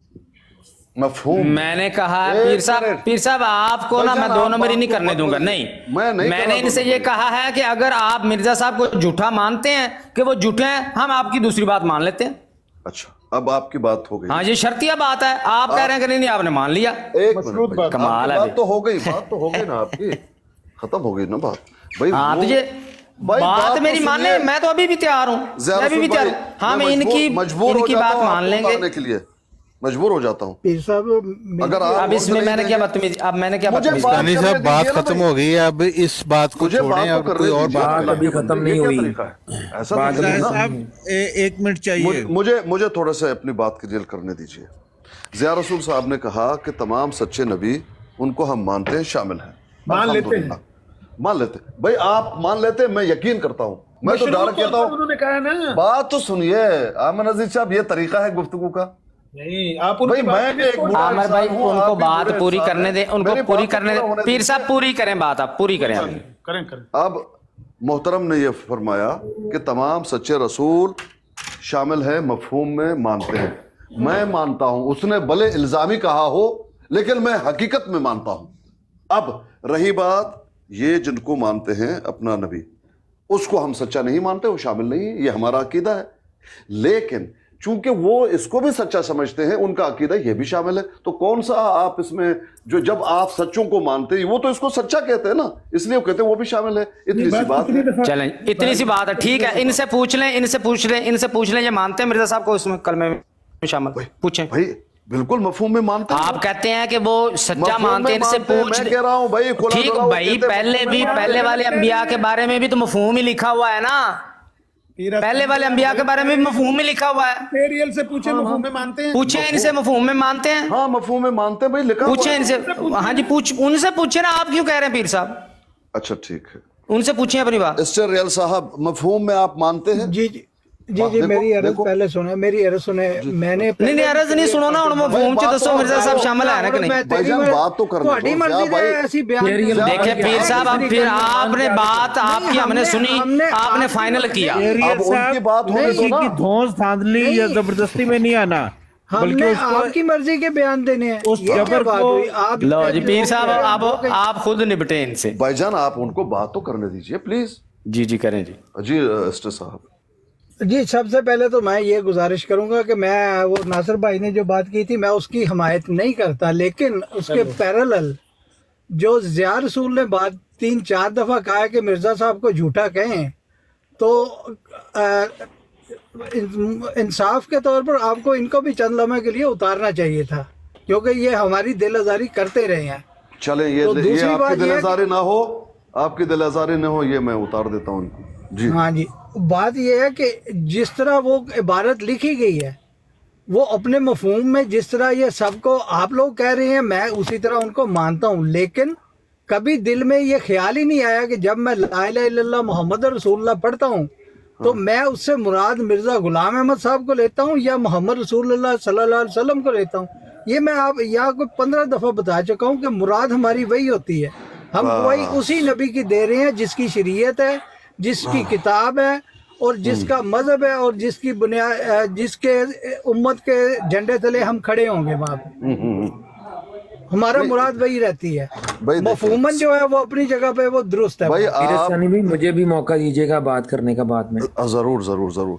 मफहूम। मैंने कहा पीर साहब पीर साहब आपको ना मैं दो नंबरी नहीं करने दूंगा, नहीं मैं नहीं मैंने इनसे ये कहा है कि अगर आप मिर्जा साहब को झूठा मानते हैं कि वो झूठे हैं, हम आपकी दूसरी बात मान लेते हैं। अच्छा अब आपकी बात हो गई। हाँ ये शर्तिया बात है, आप कह रहे हैं कि नहीं, नहीं आपने मान लिया, एक कमाल है। बात तो हो गई, बात तो हो गई ना आपकी, खत्म हो गई ना बात भाई। हाँ तो ये बात, बात मेरी तो मानने, मैं तो अभी भी तैयार हूँ, मैं अभी भी तैयार हूँ। हम इनकी इनकी बात मान लेंगे के लिए मजबूर हो जाता हूँ। अगर आप अब इसमें मैंने क्या बदतमीजी, अब मैंने क्या बदतमीजी रानी साहब बात खत्म हो गई है, अब इस बात को छोड़ें, अब कोई और बात अभी खत्म नहीं हुई। साहब एक मिनट चाहिए मुझे मुझे थोड़ा सा अपनी बात क्लियर करने दीजिए। ज़िया रसूल साहब ने कहा कि तमाम सच्चे नबी उनको हम मानते हैं, शामिल हैं, मान लेते हैं, मान लेते भाई आप मान लेते, मैं यकीन करता हूँ, मैं तो डायरेक्ट कहता हूँ। उन्होंने कहा ना, बात तो सुनिए आमर नजीर साहब, ये तरीका है गुफ्तगू का। नहीं आप भाई मैं भी एक आमर भाई उनको बात पूरी करने दें, उनको पूरी करने दें। पीर साहब पूरी करें बात, आप पूरी करें करें करें। अब मोहतरम ने यह फरमाया कि तमाम सच्चे रसूल शामिल हैं, मफहूम में मानते हैं, मैं मानता हूं। उसने भले इल्जामी कहा हो लेकिन मैं हकीकत में मानता हूं। अब रही बात ये जिनको मानते हैं अपना नबी, उसको हम सच्चा नहीं मानते, वो शामिल नहीं है, ये हमारा अकीदा है। लेकिन चूंकि वो इसको भी सच्चा समझते हैं, उनका अकीदा ये भी शामिल है, तो कौन सा आप इसमें जो, जब आप सच्चों को मानते हैं वो तो इसको सच्चा कहते हैं ना, इसलिए वो कहते हैं वो भी शामिल है। इतनी सी बात है। चलें इतनी सी बात है, ठीक है, इनसे पूछ लें, इनसे पूछ लें, इनसे पूछ लें ये मानते हैं मिर्जा साहब को इसमें कलमे में शामिल, पूछें भाई। बिल्कुल मफहूम में मानते हैं, आप कहते हैं कि वो सच्चा मानते हैं, इनसे पूछ मैं कह रहा हूं भाई, ठीक भाई, पहले भी पहले वाले अंबिया के बारे में भी तो मफहूम ही लिखा हुआ है ना, पहले वाले अंबिया के बारे में भी मफहूम में लिखा हुआ है। पेरियल से पूछे मफहूम में मानते हैं, पूछे इनसे मफहूम में मानते हैं। हाँ मफहूम में मानते हैं भाई, लिखा पूछे इनसे, हाँ जी पूछ, उनसे पूछे ना, आप क्यों कह रहे हैं पीर साहब? अच्छा ठीक है, उनसे पूछिए अपनी बात। मिस्टर रियल साहब मफहूम में आप मानते हैं? जी जी जी जी मेरी अर्ज पहले सुने, मेरी अर्ज सुने, मैंने नहीं नहीं अर्ज नहीं सुनो ना, उनको मफहूम च दसो मिर्जा साहब शामिल है ना कि नहीं? भाईजान बात तो करने ਤੁਹਾਡੀ ਮਰਜ਼ੀ ਦੇ ऐसी बयान देखिए पीर साहब, अब फिर आपने बात आपकी हमने सुनी, आपने फाइनल किया, अब उनकी बात होने दो ना, धौंस धांधली या जबरदस्ती में नहीं आना, हमने आपकी मर्जी के बयान देने हैं। उस जबर को लो जी पीर साहब, आप आप खुद निपटे इनसे। भाईजान आप उनको बात तो करने दीजिए प्लीज। जी जी करें जी जी एस्टर साहब। जी सबसे पहले तो मैं ये गुजारिश करूंगा कि मैं वो नासिर भाई ने जो बात की थी मैं उसकी हमायत नहीं करता, लेकिन उसके पैरेलल जो ज़िया रसूल ने बात तीन चार दफ़ा कहा है कि मिर्ज़ा साहब को झूठा कहें, तो आ, इंसाफ के तौर पर आपको इनको भी चंद लम्हे के लिए उतारना चाहिए था, क्योंकि ये हमारी दिल आज़ारी करते रहे हैं। चले ये, तो ये आपकी दिल आज़ारी ना हो, आपकी दिल आज़ारी ना हो, ये मैं उतार देता हूँ इनको। जी हाँ जी, बात यह है कि जिस तरह वो इबारत लिखी गई है वो अपने मफहूम में जिस तरह ये सबको आप लोग कह रहे हैं मैं उसी तरह उनको मानता हूँ, लेकिन कभी दिल में ये ख्याल ही नहीं आया कि जब मैं ला इलाहा इल्लल्लाह मोहम्मद रसूलुल्लाह पढ़ता हूँ तो मैं उससे मुराद मिर्ज़ा गुलाम अहमद साहब को लेता हूँ या मोहम्मद रसूलुल्लाह सल्लल्लाहु अलैहि वसल्लम को लेता हूँ। ये मैं आप यहाँ को पंद्रह दफ़ा बता चुका हूँ कि मुराद हमारी वही होती है, हम वही उसी नबी की दे रहे हैं जिसकी शरीयत है, जिसकी किताब है और जिसका मजहब है और जिसकी बुनियाद जिसके उम्मत के झंडे तले हम खड़े होंगे वहाँ पे। हमारा मुराद वही रहती है, मफहूमन जो है वो अपनी जगह पे वो दुरुस्त है। भाई आप... भाई मुझे भी मौका दीजिएगा बात करने का बाद में। जरूर जरूर जरूर।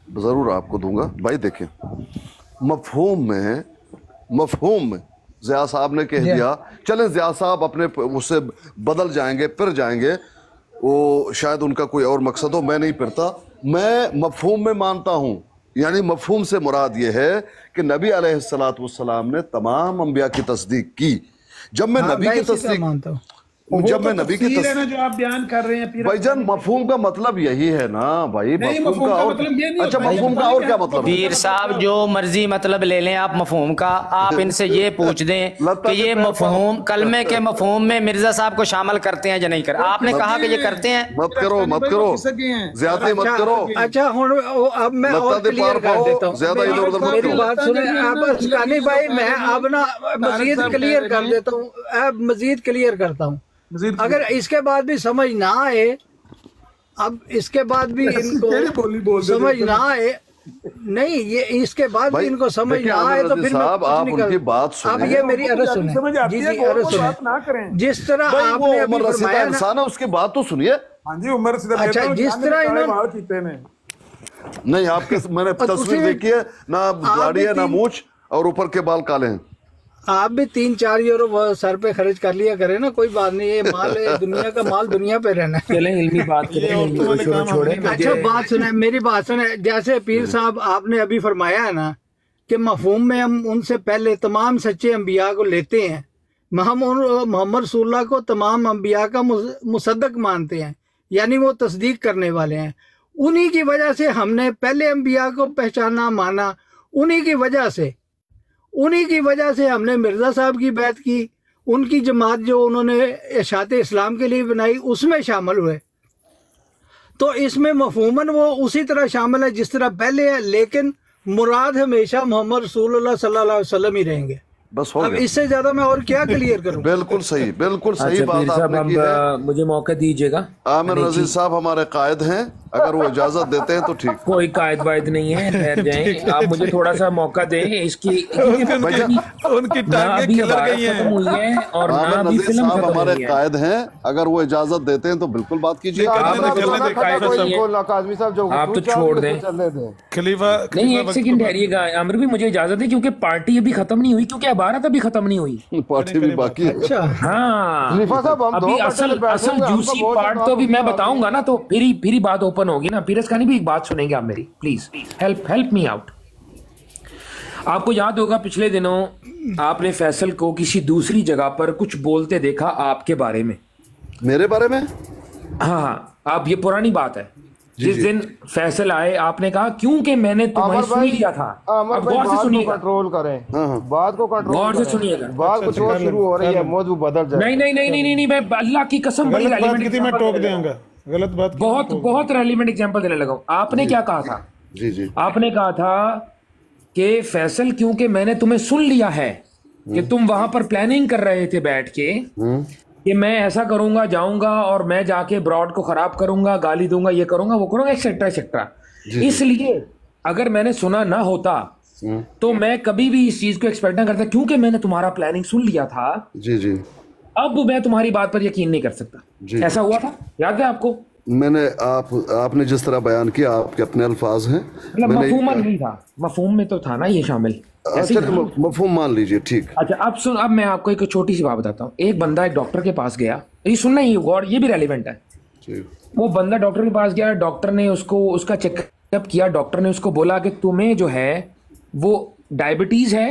ज़रूर आपको दूंगा भाई। देखें, मफहूम में मफहूम में ज़िया साहब ने कह दिया, चलें ज़िया साहब अपने उससे बदल जाएंगे, फिर जाएंगे, वो शायद उनका कोई और मकसद हो, मैं नहीं फिरता। मैं मफहूम में मानता हूँ, यानी मफहूम से मुराद ये है कि नबी अलैहिस्सलातु वस्सलाम ने तमाम अंबिया की तस्दीक की। जब मैं हाँ, नबी की तस्दीक मानता हूँ, जब मैं नबी की है ना जो आप बयान कर रहे हैं भाईजान, मफहूम का मतलब यही है ना भाई। मफहूम का और मतलब अच्छा, मफहूम का और क्या मतलब? पीर साहब जो मर्जी मतलब ले लें आप मफहूम का, आप इनसे ये पूछ दें कि ये मफहूम कलमे के मफहूम में मिर्जा साहब को शामिल करते हैं या नहीं करते। आपने कहा कि ये करते हैं। मत करो मत करो ज्यादा मत करो। अच्छा अब मैं और क्लियर कर देता हूँ, मेरी बात सुने आप अस्कानी भाई। मैं अब ना मजीद क्लियर कर देता हूँ, अब मजीद क्लियर करता हूँ। अगर इसके बाद भी समझ ना आए, अब इसके बाद भी इनको समझ ना आए, नहीं ये इसके बाद भी इनको समझ ना आए तो फिर साहब आप उनकी बात सुने। अब ये मेरी अर्ज सुने, जी जी अर्ज सुने। जिस तरह आपने अभी फरमाया ना, उसकी बात तो सुनिए। हाँ जी उमर से अच्छा, जिस तरह इन्होंने नहीं, आपके मैंने तस्वीर देखी है ना, गाड़ी है ना मूछ, और ऊपर के बाल काले हैं। आप भी तीन चार यूरो सर पे खर्च कर लिया करें ना, कोई बात नहीं, ये माल है दुनिया का, माल दुनिया पे रहना है। चलें इल्मी बात करें। अच्छा बात सुने, मेरी बात सुने। जैसे पीर साहब आपने अभी फरमाया है ना कि मफहूम में हम उनसे पहले तमाम सच्चे अंबिया को लेते हैं, हम मोहम्मद रसूलुल्लाह को तमाम अंबिया का मुसद्दक मानते हैं, यानी वो तस्दीक करने वाले हैं। उन्हीं की वजह से हमने पहले अंबिया को पहचाना, माना। उन्हीं की वजह से उन्हीं की वजह से हमने मिर्ज़ा साहब की बैत की, उनकी जमात जो उन्होंने इशात इस्लाम के लिए बनाई उसमें शामिल हुए। तो इसमें मफहूमन वो उसी तरह शामिल है जिस तरह पहले है, लेकिन मुराद हमेशा मोहम्मद रसूलुल्लाह सल्लल्लाहु अलैहि वसल्लम ही रहेंगे। बस हो अब इससे ज्यादा मैं और क्या क्लियर करूं? बिल्कुल सही, बिल्कुल सही बात आपने की है। मुझे मौका दीजिएगा। आमिर नजीर साहब हमारे कायद हैं, अगर वो इजाजत देते हैं तो ठीक। कोई कायद वायद नहीं है, ठहर जाएं। आप मुझे थोड़ा सा मौका दें। इसकी उनकी टांगें खिल गई हैं हुई है और ना भी फिल्म हमारे कायद हैं, अगर वो इजाजत देते हैं तो बिल्कुल बात कीजिए। आप तो छोड़ दें खलीफा। नहीं एक सेकंड ठहरिएगा, आमिर भी मुझे इजाजत है, क्योंकि पार्टी अभी खत्म नहीं हुई, क्योंकि इबारत अभी खत्म नहीं हुई, पार्टी भी बाकी है। अच्छा हाँ, अभी असल असल जूसी पार्ट तो अभी मैं बताऊंगा ना, तो फिर ही फिर ही बात ओपन होगी ना। पीरस खानी भी एक बात सुनेंगे आप मेरी, please help help me out. आपको याद होगा पिछले दिनों आपने फैसल को किसी दूसरी जगह पर कुछ बोलते देखा आपके बारे में। मेरे बारे में? हाँ हाँ, आप, ये पुरानी बात है। जिस दिन फैसल आए आपने कहा क्योंकि मैंने तुम्हें सुन लिया था। अब गौर से सुनिएगा, कंट्रोल करें बात को, कंट्रोल गौर से सुनिएगा। बात कुछ और शुरू हो रही है, मौजू बदल जाए। नहीं नहीं नहीं नहीं नहीं, मैं अल्लाह की कसम बड़ी रेलेवेंट मैं टोक दूंगा, गलत बात बहुत बहुत रेलेवेंट एग्जांपल देने लगा हूं। आपने क्या कहा था? जी जी, आपने कहा था कि फैसल क्योंकि मैंने तुम्हें सुन लिया है कि तुम वहां पर प्लानिंग कर रहे थे बैठ के कि मैं ऐसा करूंगा, जाऊंगा और मैं जाके ब्रॉड को खराब करूंगा, गाली दूंगा, ये करूंगा, वो करूंगा, एक्सेट्रा एक्सेट्रा। इसलिए अगर मैंने सुना ना होता तो मैं कभी भी इस चीज को एक्सपेक्ट ना करता, क्योंकि मैंने तुम्हारा प्लानिंग सुन लिया था। जी जी, अब मैं तुम्हारी बात पर यकीन नहीं कर सकता। ऐसा हुआ था, याद है आपको? मैंने आप आपने जिस तरह बयान किया, आपके अपने अल्फाज हैं। मतलब मफहूम नहीं था, मफहूम में तो था ना ये शामिल। अच्छा मफहूम मान लीजिए, ठीक। अच्छा अब सुन, अब मैं आपको एक छोटी सी बात बताता हूँ। एक बंदा एक डॉक्टर के पास गया, ये सुनना ही गौर, ये भी रेलिवेंट है। वो बंदा डॉक्टर के पास गया, डॉक्टर ने उसको उसका चेकअप किया, डॉक्टर ने उसको बोला कि तुम्हें जो है वो डायबिटीज है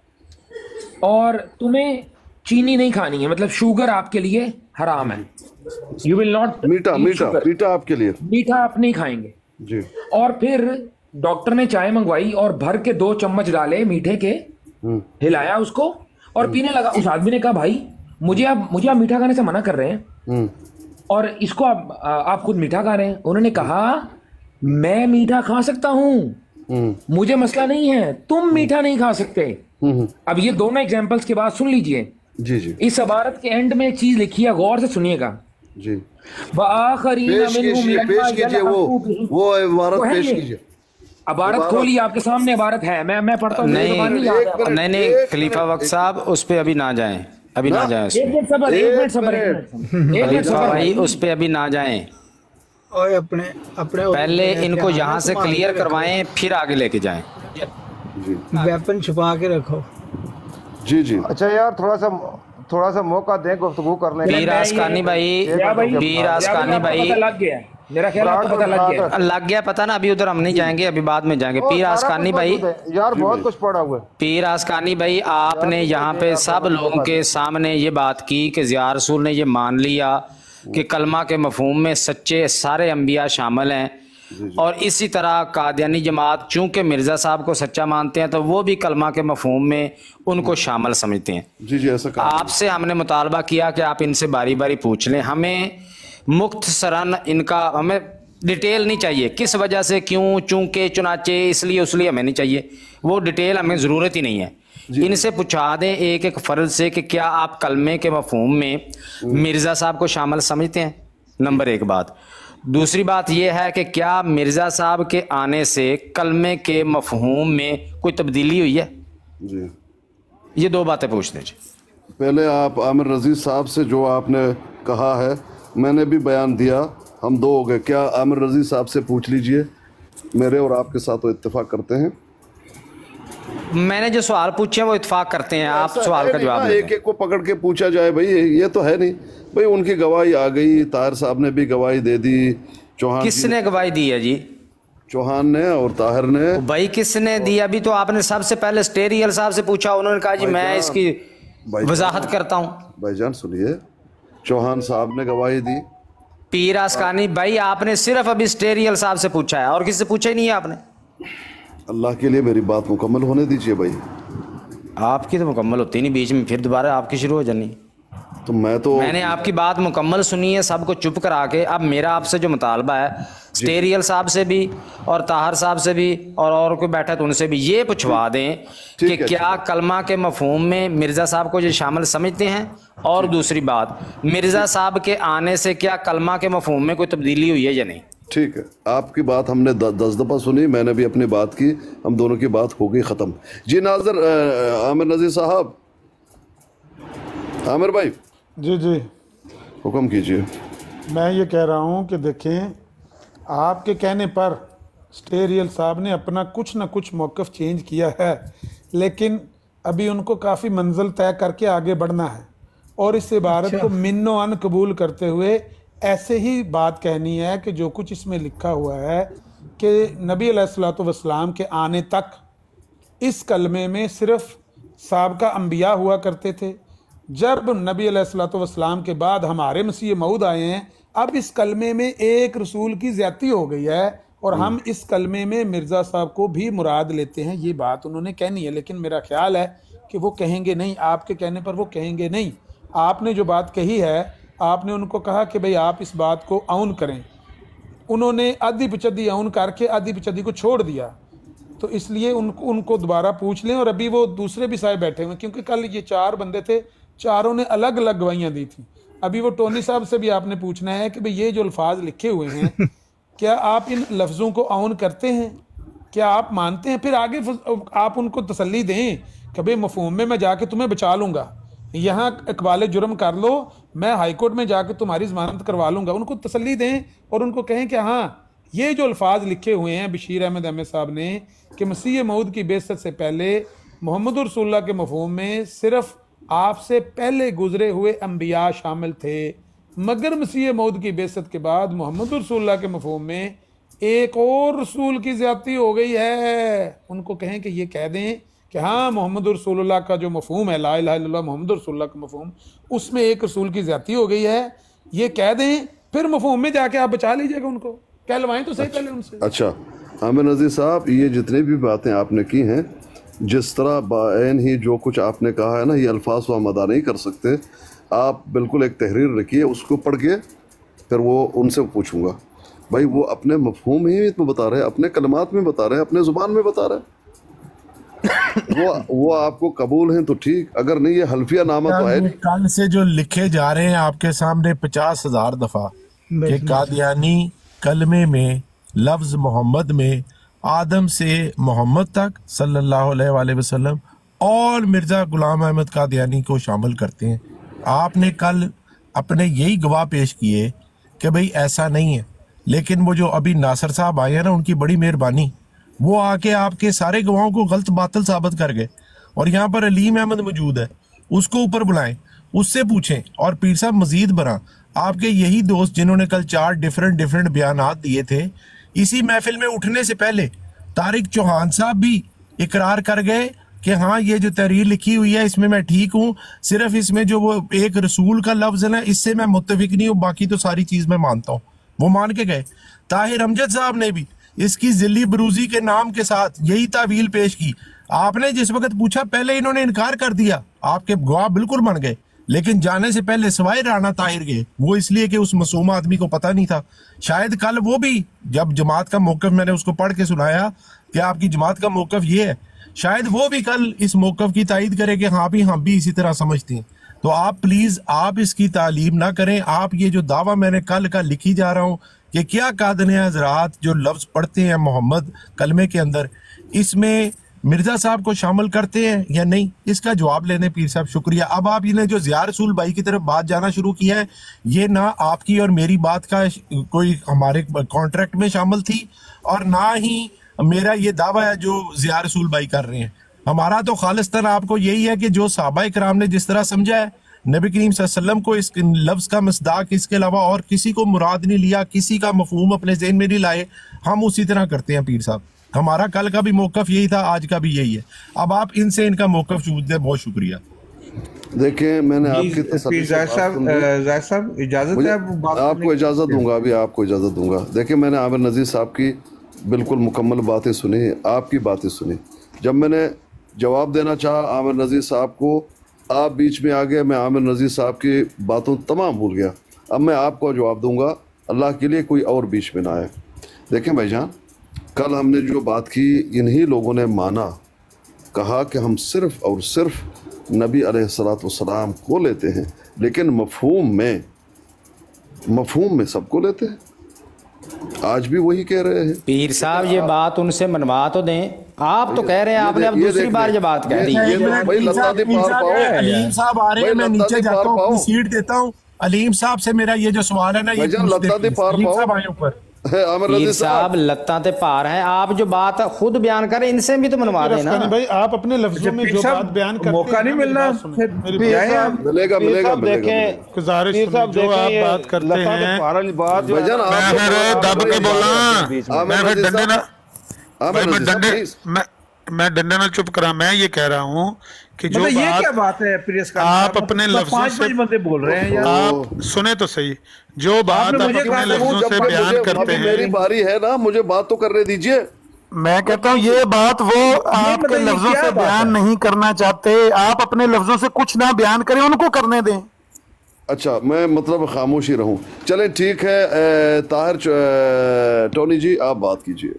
और तुम्हें चीनी नहीं खानी है, मतलब शुगर आपके लिए हराम है। यू विल नॉट, मीठा मीठा मीठा आपके लिए, मीठा आप नहीं खाएंगे जी। और फिर डॉक्टर ने चाय मंगवाई और भर के दो चम्मच डाले मीठे के, हिलाया उसको और पीने लगा। उस आदमी ने कहा भाई मुझे आप मुझे आप मीठा खाने से मना कर रहे हैं और इसको आप आप खुद मीठा खा रहे हैं। उन्होंने कहा मैं मीठा खा सकता हूँ, मुझे मसला नहीं है, तुम मीठा नहीं खा सकते। अब ये दोनों एग्जाम्पल्स के बाद सुन लीजिए जी जी। इस इबारत के एंड में एक चीज लिखी है, गौर से सुनिएगा जी। पेश कीजिए, पेश कीजिए वो वो इबारत पेश कीजिए। इबारत खोलिए, आपके सामने इबारत है, मैं मैं पढ़ता हूँ। नहीं नहीं नहीं खलीफा वक्त साहब उस पे अभी ना जाएं, अभी ना जाएं, एक मिनट सबर, एक मिनट सबर, एक मिनट भाई उस पे अभी ना जाएं। और अपने अपने पहले इनको यहाँ से क्लियर करवाएं, फिर आगे लेके जाएं। वेपन छुपा के रखो। जी जी। अच्छा यार, थोड़ा सा थोड़ा सा मौका दें गुफ्तगू करने का। पीर आसकानी भाई, पीर आसकानी भाई, लग गया मेरा ख्याल आपको पता लग गया। लग गया पता ना, अभी उधर हम नहीं जाएंगे, अभी बाद में जाएंगे। पीर आसकानी भाई यार, बहुत कुछ पड़ा हुआ है। पीर आसकानी भाई, आपने यहाँ पे सब लोगों के सामने ये बात की कि ज़िया रसूल ने ये मान लिया कि कलमा के मफहूम में सच्चे सारे अंबिया शामिल हैं, और इसी तरह कादियानी जमात चूंकि मिर्ज़ा साहब को सच्चा मानते हैं तो वो भी कलमा के मफहूम में उनको शामिल समझते हैं। जी जी, ऐसा आपसे हमने मुतालबा किया कि आप इनसे बारी बारी पूछ लें, हमें मुख्तसरन इनका, हमें डिटेल नहीं चाहिए, किस वजह से, क्यों, चूंकि, चुनाचे, इसलिए उसलिए हमें नहीं चाहिए, वो डिटेल हमें ज़रूरत ही नहीं है। इनसे पूछा दें एक एक फ़र्ज से कि क्या आप कलमे के मफहूम में मिर्ज़ा साहब को शामिल समझते हैं, नंबर एक बात। दूसरी बात यह है कि क्या मिर्ज़ा साहब के आने से कलमे के मफहूम में कोई तब्दीली हुई है? जी, ये दो बातें पूछते हैं। पहले आप आमिर रजीज़ साहब से जो आपने कहा है, मैंने भी बयान दिया, हम दो हो गए। क्या आमिर रजीज़ साहब से पूछ लीजिए, मेरे और आपके साथ वो इत्तेफाक करते हैं। मैंने जो सवाल पूछे हैं वो इत्तेफाक करते हैं, आप सवाल का जवाब एक एक को पकड़ के पूछा जाए भाई, ये तो है नहीं भाई। उनकी गवाही आ गई, ताहिर साहब ने भी गवाही दे दी, चौहान किसने गवाही दी है जी? चौहान ने और ताहिर ने। भाई किसने दी? अभी तो आपने सबसे पहले स्टेरियल साहब से पूछा, उन्होंने कहा जी मैं इसकी वजाहत करता हूँ। भाईजान सुनिए, चौहान साहब ने गवाही दी। पीर आसकानी भाई, आपने सिर्फ अभी स्टेरियल साहब से पूछा है और किसी से पूछा ही नहीं है आपने। अल्लाह के लिए मेरी बात मुकम्मल होने दीजिए भाई। आपकी तो मुकम्मल होती नहीं, बीच में फिर दोबारा आपकी शुरू हो जानी। तो मैं तो मैंने आपकी बात मुकम्मल सुनी है, सबको चुप करा के। अब मेरा आपसे जो मुतालबा है, स्टेरियल साहब से भी और ताहर साहब से भी और और कोई बैठा तो उनसे भी ये पूछवा दें कि क्या कलमा के मफहूम में मिर्ज़ा साहब को ये शामिल समझते हैं, और दूसरी बात, मिर्ज़ा साहब के आने से क्या कलमा के मफहूम में कोई तब्दीली हुई है या नहीं। ठीक है, आपकी बात हमने दस दफ़ा सुनी, मैंने भी अपनी बात की, हम दोनों की बात हो गई ख़त्म। जी नाज़र, आमिर नज़ीर साहब, आमिर भाई। जी जी, हुक्म कीजिए। मैं ये कह रहा हूँ कि देखें, आपके कहने पर स्टेरियल साहब ने अपना कुछ ना कुछ मौक़िफ़ चेंज किया है, लेकिन अभी उनको काफ़ी मंजिल तय करके आगे बढ़ना है, और इस इबारत अच्छा। को मिन्नो अन कबूल करते हुए ऐसे ही बात कहनी है कि जो कुछ इसमें लिखा हुआ है कि नबी अलैहिस्सलातु वस्सलाम के आने तक इस कलमे में सिर्फ साबका अंबिया हुआ करते थे। जब नबी अलैहिस्सलातु वस्सलाम के बाद हमारे मसीह मऊद आए हैं, अब इस कलमे में एक रसूल की ज़्यादती हो गई है और हम इस कलमे में मिर्ज़ा साहब को भी मुराद लेते हैं। ये बात उन्होंने कहनी है, लेकिन मेरा ख्याल है कि वो कहेंगे नहीं, आपके कहने पर वो कहेंगे नहीं। आपने जो बात कही है, आपने उनको कहा कि भाई आप इस बात को औन करें, उन्होंने आधी पिचदी औन करके आधी पिचदी को छोड़ दिया। तो इसलिए उनको उनको दोबारा पूछ लें, और अभी वो दूसरे भी साहब बैठे हुए, क्योंकि कल ये चार बंदे थे, चारों ने अलग अलग गवाहियाँ दी थी। अभी वो टोनी साहब से भी आपने पूछना है कि भाई ये जो अल्फाज लिखे हुए हैं, क्या आप इन लफ्ज़ों को औन करते हैं, क्या आप मानते हैं? फिर आगे आप उनको तसल्ली दें कि भाई मफहूम में मैं जाके तुम्हें बचा लूँगा, यहाँ इकबाल जुर्म कर लो, मैं हाईकोर्ट में जाके तुम्हारी ज़मानत करवा लूँगा। उनको तसल्ली दें और उनको कहें कि हाँ, ये जो अल्फाज लिखे हुए हैं बशीर अहमद अहमद साहब ने कि मसीह मऊद की बेइज्जत से पहले मोहम्मद रसूलुल्लाह के मफहूम में सिर्फ आपसे पहले गुजरे हुए अंबिया शामिल थे, मगर मसीह मऊद की बेइज्जत के बाद मोहम्मद रसूलुल्लाह के मफहूम में एक और रसूल की ज़्यादती हो गई है। उनको कहें कि ये कह दें कि हाँ, मोहम्मद रसूलुल्लाह का जो मफहूम है, ला इलाहा इल्लल्लाह मोहम्मद रसूलुल्लाह का मफहूम, उसमें एक रसूल की ज़्यादती हो गई है, ये कह दें। फिर मफहूम में जाके आप बचा लीजिएगा उनको, कहलवाएं तो सही पहले उनसे। अच्छा आमिर नज़ीर साहब, ये जितने भी बातें आपने की हैं, जिस तरह बायन ही जो कुछ आपने कहा है ना, ये अल्फाज तो हम अदा नहीं कर सकते। आप बिल्कुल एक तहरीर रखिए, उसको पढ़ के फिर वो उनसे पूछूंगा। भाई वो अपने मफहूम ही में बता रहे हैं, अपने कलमात में बता रहे हैं, अपने ज़ुबान में बता रहे हैं। वो वो आपको कबूल हैं तो ठीक, अगर नहीं, ये हल्फिया नामा तो है नहीं। कल से जो लिखे जा रहे हैं आपके सामने पचास हजार दफा कि कादियानी कलमे में लफ्ज मोहम्मद में आदम से मोहम्मद तक सल्लल्लाहु अलैहि वसल्लम और मिर्ज़ा गुलाम अहमद कादियानी को शामिल करते हैं। आपने कल अपने यही गवाह पेश किए कि भाई ऐसा नहीं है। लेकिन वो जो अभी नासिर साहब आए हैं ना, उनकी बड़ी मेहरबानी, वो आके आपके सारे गवाहों को गलत बातिल साबित कर गए। और यहाँ पर अलीम अहमद मौजूद है, उसको ऊपर बुलाएं, उससे पूछें। और पीर साहब मजीद बरा, आपके यही दोस्त जिन्होंने कल चार डिफरेंट डिफरेंट बयानात दिए थे, इसी महफिल में उठने से पहले तारिक चौहान साहब भी इकरार कर गए कि हाँ ये जो तहरीर लिखी हुई है इसमें मैं ठीक हूँ, सिर्फ इसमें जो वो एक रसूल का लफ्ज है ना इससे मैं मुत्तफिक नहीं हूँ, बाकी तो सारी चीज मैं मानता हूँ। वो मान के गए। ताहिर अमजद साहब ने भी इसकी जिल्ली बरूजी के नाम के साथ यही तावील पेश की। आपने जिस वक्त पूछा पहले इन्होंने इनकार कर दिया, आपके गवाह बिल्कुल बन गए, लेकिन जाने से पहले सवाए राना ताहिर गए, वो इसलिए कि उस मासूम आदमी को पता नहीं था। शायद कल वो भी जब जमात का मौकफ मैंने उसको पढ़ के सुनाया कि आपकी जमात का मौकफ ये है, शायद वो भी कल इस मौकफ की तायद करे कि हाँ भी हम भी इसी तरह समझते हैं। तो आप प्लीज आप इसकी तालीम ना करें। आप ये जो दावा मैंने कल का लिखी जा रहा हूँ कि क्या कादने हजरात जो लफ्ज पढ़ते हैं मोहम्मद कलमे के अंदर, इसमें मिर्जा साहब को शामिल करते हैं या नहीं, इसका जवाब लेने पीर साहब शुक्रिया। अब आप इन्हें जो ज़िया रसूल भाई की तरफ बात जाना शुरू किया है, ये ना आपकी और मेरी बात का कोई हमारे कॉन्ट्रैक्ट में शामिल थी और ना ही मेरा ये दावा है जो ज़िया रसूल भाई कर रहे हैं। हमारा तो खालिस्तान आपको यही है कि जो सहाबा इकराम ने जिस तरह समझा है, नबी करीम सल्लल्लाहु अलैहि वसल्लम को इस लफ्ज़ का मसदाक इसके अलावा और किसी को मुराद नहीं लिया, किसी का मफहूम अपने ज़हन में नहीं लाए, हम उसी तरह करते हैं पीर साहब। हमारा कल का भी मौकफ यही था, आज का भी यही है। अब आप इनसे इनका मौकफ पूछते हैं, बहुत शुक्रिया। देखिए मैंने आपकी साहब इजाजत है, आपको इजाजत दूंगा, अभी आपको इजाजत दूंगा। देखिए मैंने आमिर नज़ीर साहब की बिल्कुल मुकम्मल बातें सुनी, आपकी बातें सुनी। जब मैंने जवाब देना चाहा आमिर नज़ीर साहब को, आप बीच में आ गए, मैं आमिर नज़ीर साहब की बातों तमाम भूल गया। अब मैं आपको जवाब दूंगा, अल्लाह के लिए कोई और बीच में ना आए। देखें भाईजान, कल हमने जो बात की, इन्हीं लोगों ने माना, कहा कि हम सिर्फ और सिर्फ नबी अलैहिस्सलातु वस्सलाम को लेते हैं, लेकिन मफहूम में मफहूम में सबको लेते हैं। आज भी वही कह रहे हैं। पीर साहब ये बात उनसे मनवा तो दें। आप तो कह रहे हैं, आपने अब दूसरी बार ये बात कह दी। अलीम साहब आ रहे हैं, मैं नीचे जाता हूँ, सीट देता हूँ। अलीम साहब से मेरा ये जो सवाल है ना, ये ऊपर पीर साहब लत्ता ते पार हैं। आप जो बात खुद बयान करें, इनसे भी तो मनवा देना भाई। आप अपने लफ्जों में जो बात बयान करते हैं, मौका नहीं मिलना, मिलेगा मिलेगा मिलेगा। गुजारिश जो आप बात करते हैं, मैं डंडे ना चुप करा। मैं ये कह रहा हूँ कि जो मतलब ये क्या बात है प्रियस का, आप अपने लफ्जों से बंदे बोल रहे हैं यार, आप सुने तो सही। जो बात आप अपने लफ्जों से बयान करते हैं, मेरी बारी है ना, मुझे बात तो करने दीजिए। मैं कहता हूँ ये बात वो आपके लफ्जों से बयान नहीं करना चाहते, आप अपने लफ्जों से कुछ ना बयान करें, उनको करने दें। अच्छा, मैं मतलब खामोशी रहूं। चलें ठीक है। ताहिर टोनी जी आप बात कीजिए।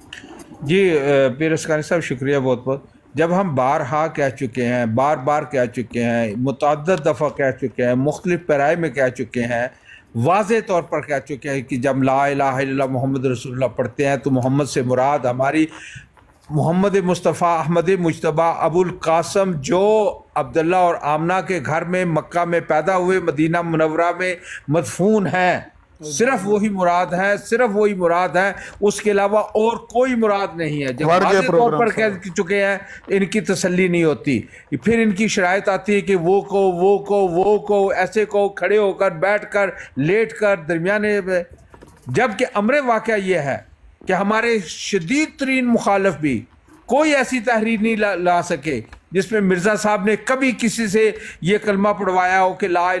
जी पीर अस्कानी साहब शुक्रिया बहुत बहुत। जब हम बारहा कह चुके हैं, बार बार कह चुके हैं, मुतअद्दिद दफ़ा कह चुके हैं, मुख्तलिफ पैराए में कह चुके हैं, वाज़े तौर पर कह चुके हैं कि जब ला इलाहा इल्लल्लाह मोहम्मद रसूलुल्लाह पढ़ते हैं तो मोहम्मद से मुराद हमारी मोहम्मद मुस्तफ़ा अहमद मुजतबा अबुल कासम जो अब्दुल्ला और आमना के घर में मक्का में पैदा हुए, मदीना मुनव्वरा में मदफून हैं, सिर्फ वही मुराद है, सिर्फ वही मुराद है, उसके अलावा और कोई मुराद नहीं है। जब वाज़े तौर पर कह चुके हैं, इनकी तसल्ली नहीं होती। फिर इनकी शराइत आती है कि वो को वो को वो को ऐसे को, खड़े होकर, बैठ कर, लेट कर, दरमियाने में। जबकि अमर वाक़या ये है कि हमारे शदीद तरीन मुखालिफ भी कोई ऐसी तहरीर नहीं ला, ला सके जिसमें मिर्ज़ा साहब ने कभी किसी से ये कलमा पढ़वाया हो कि ला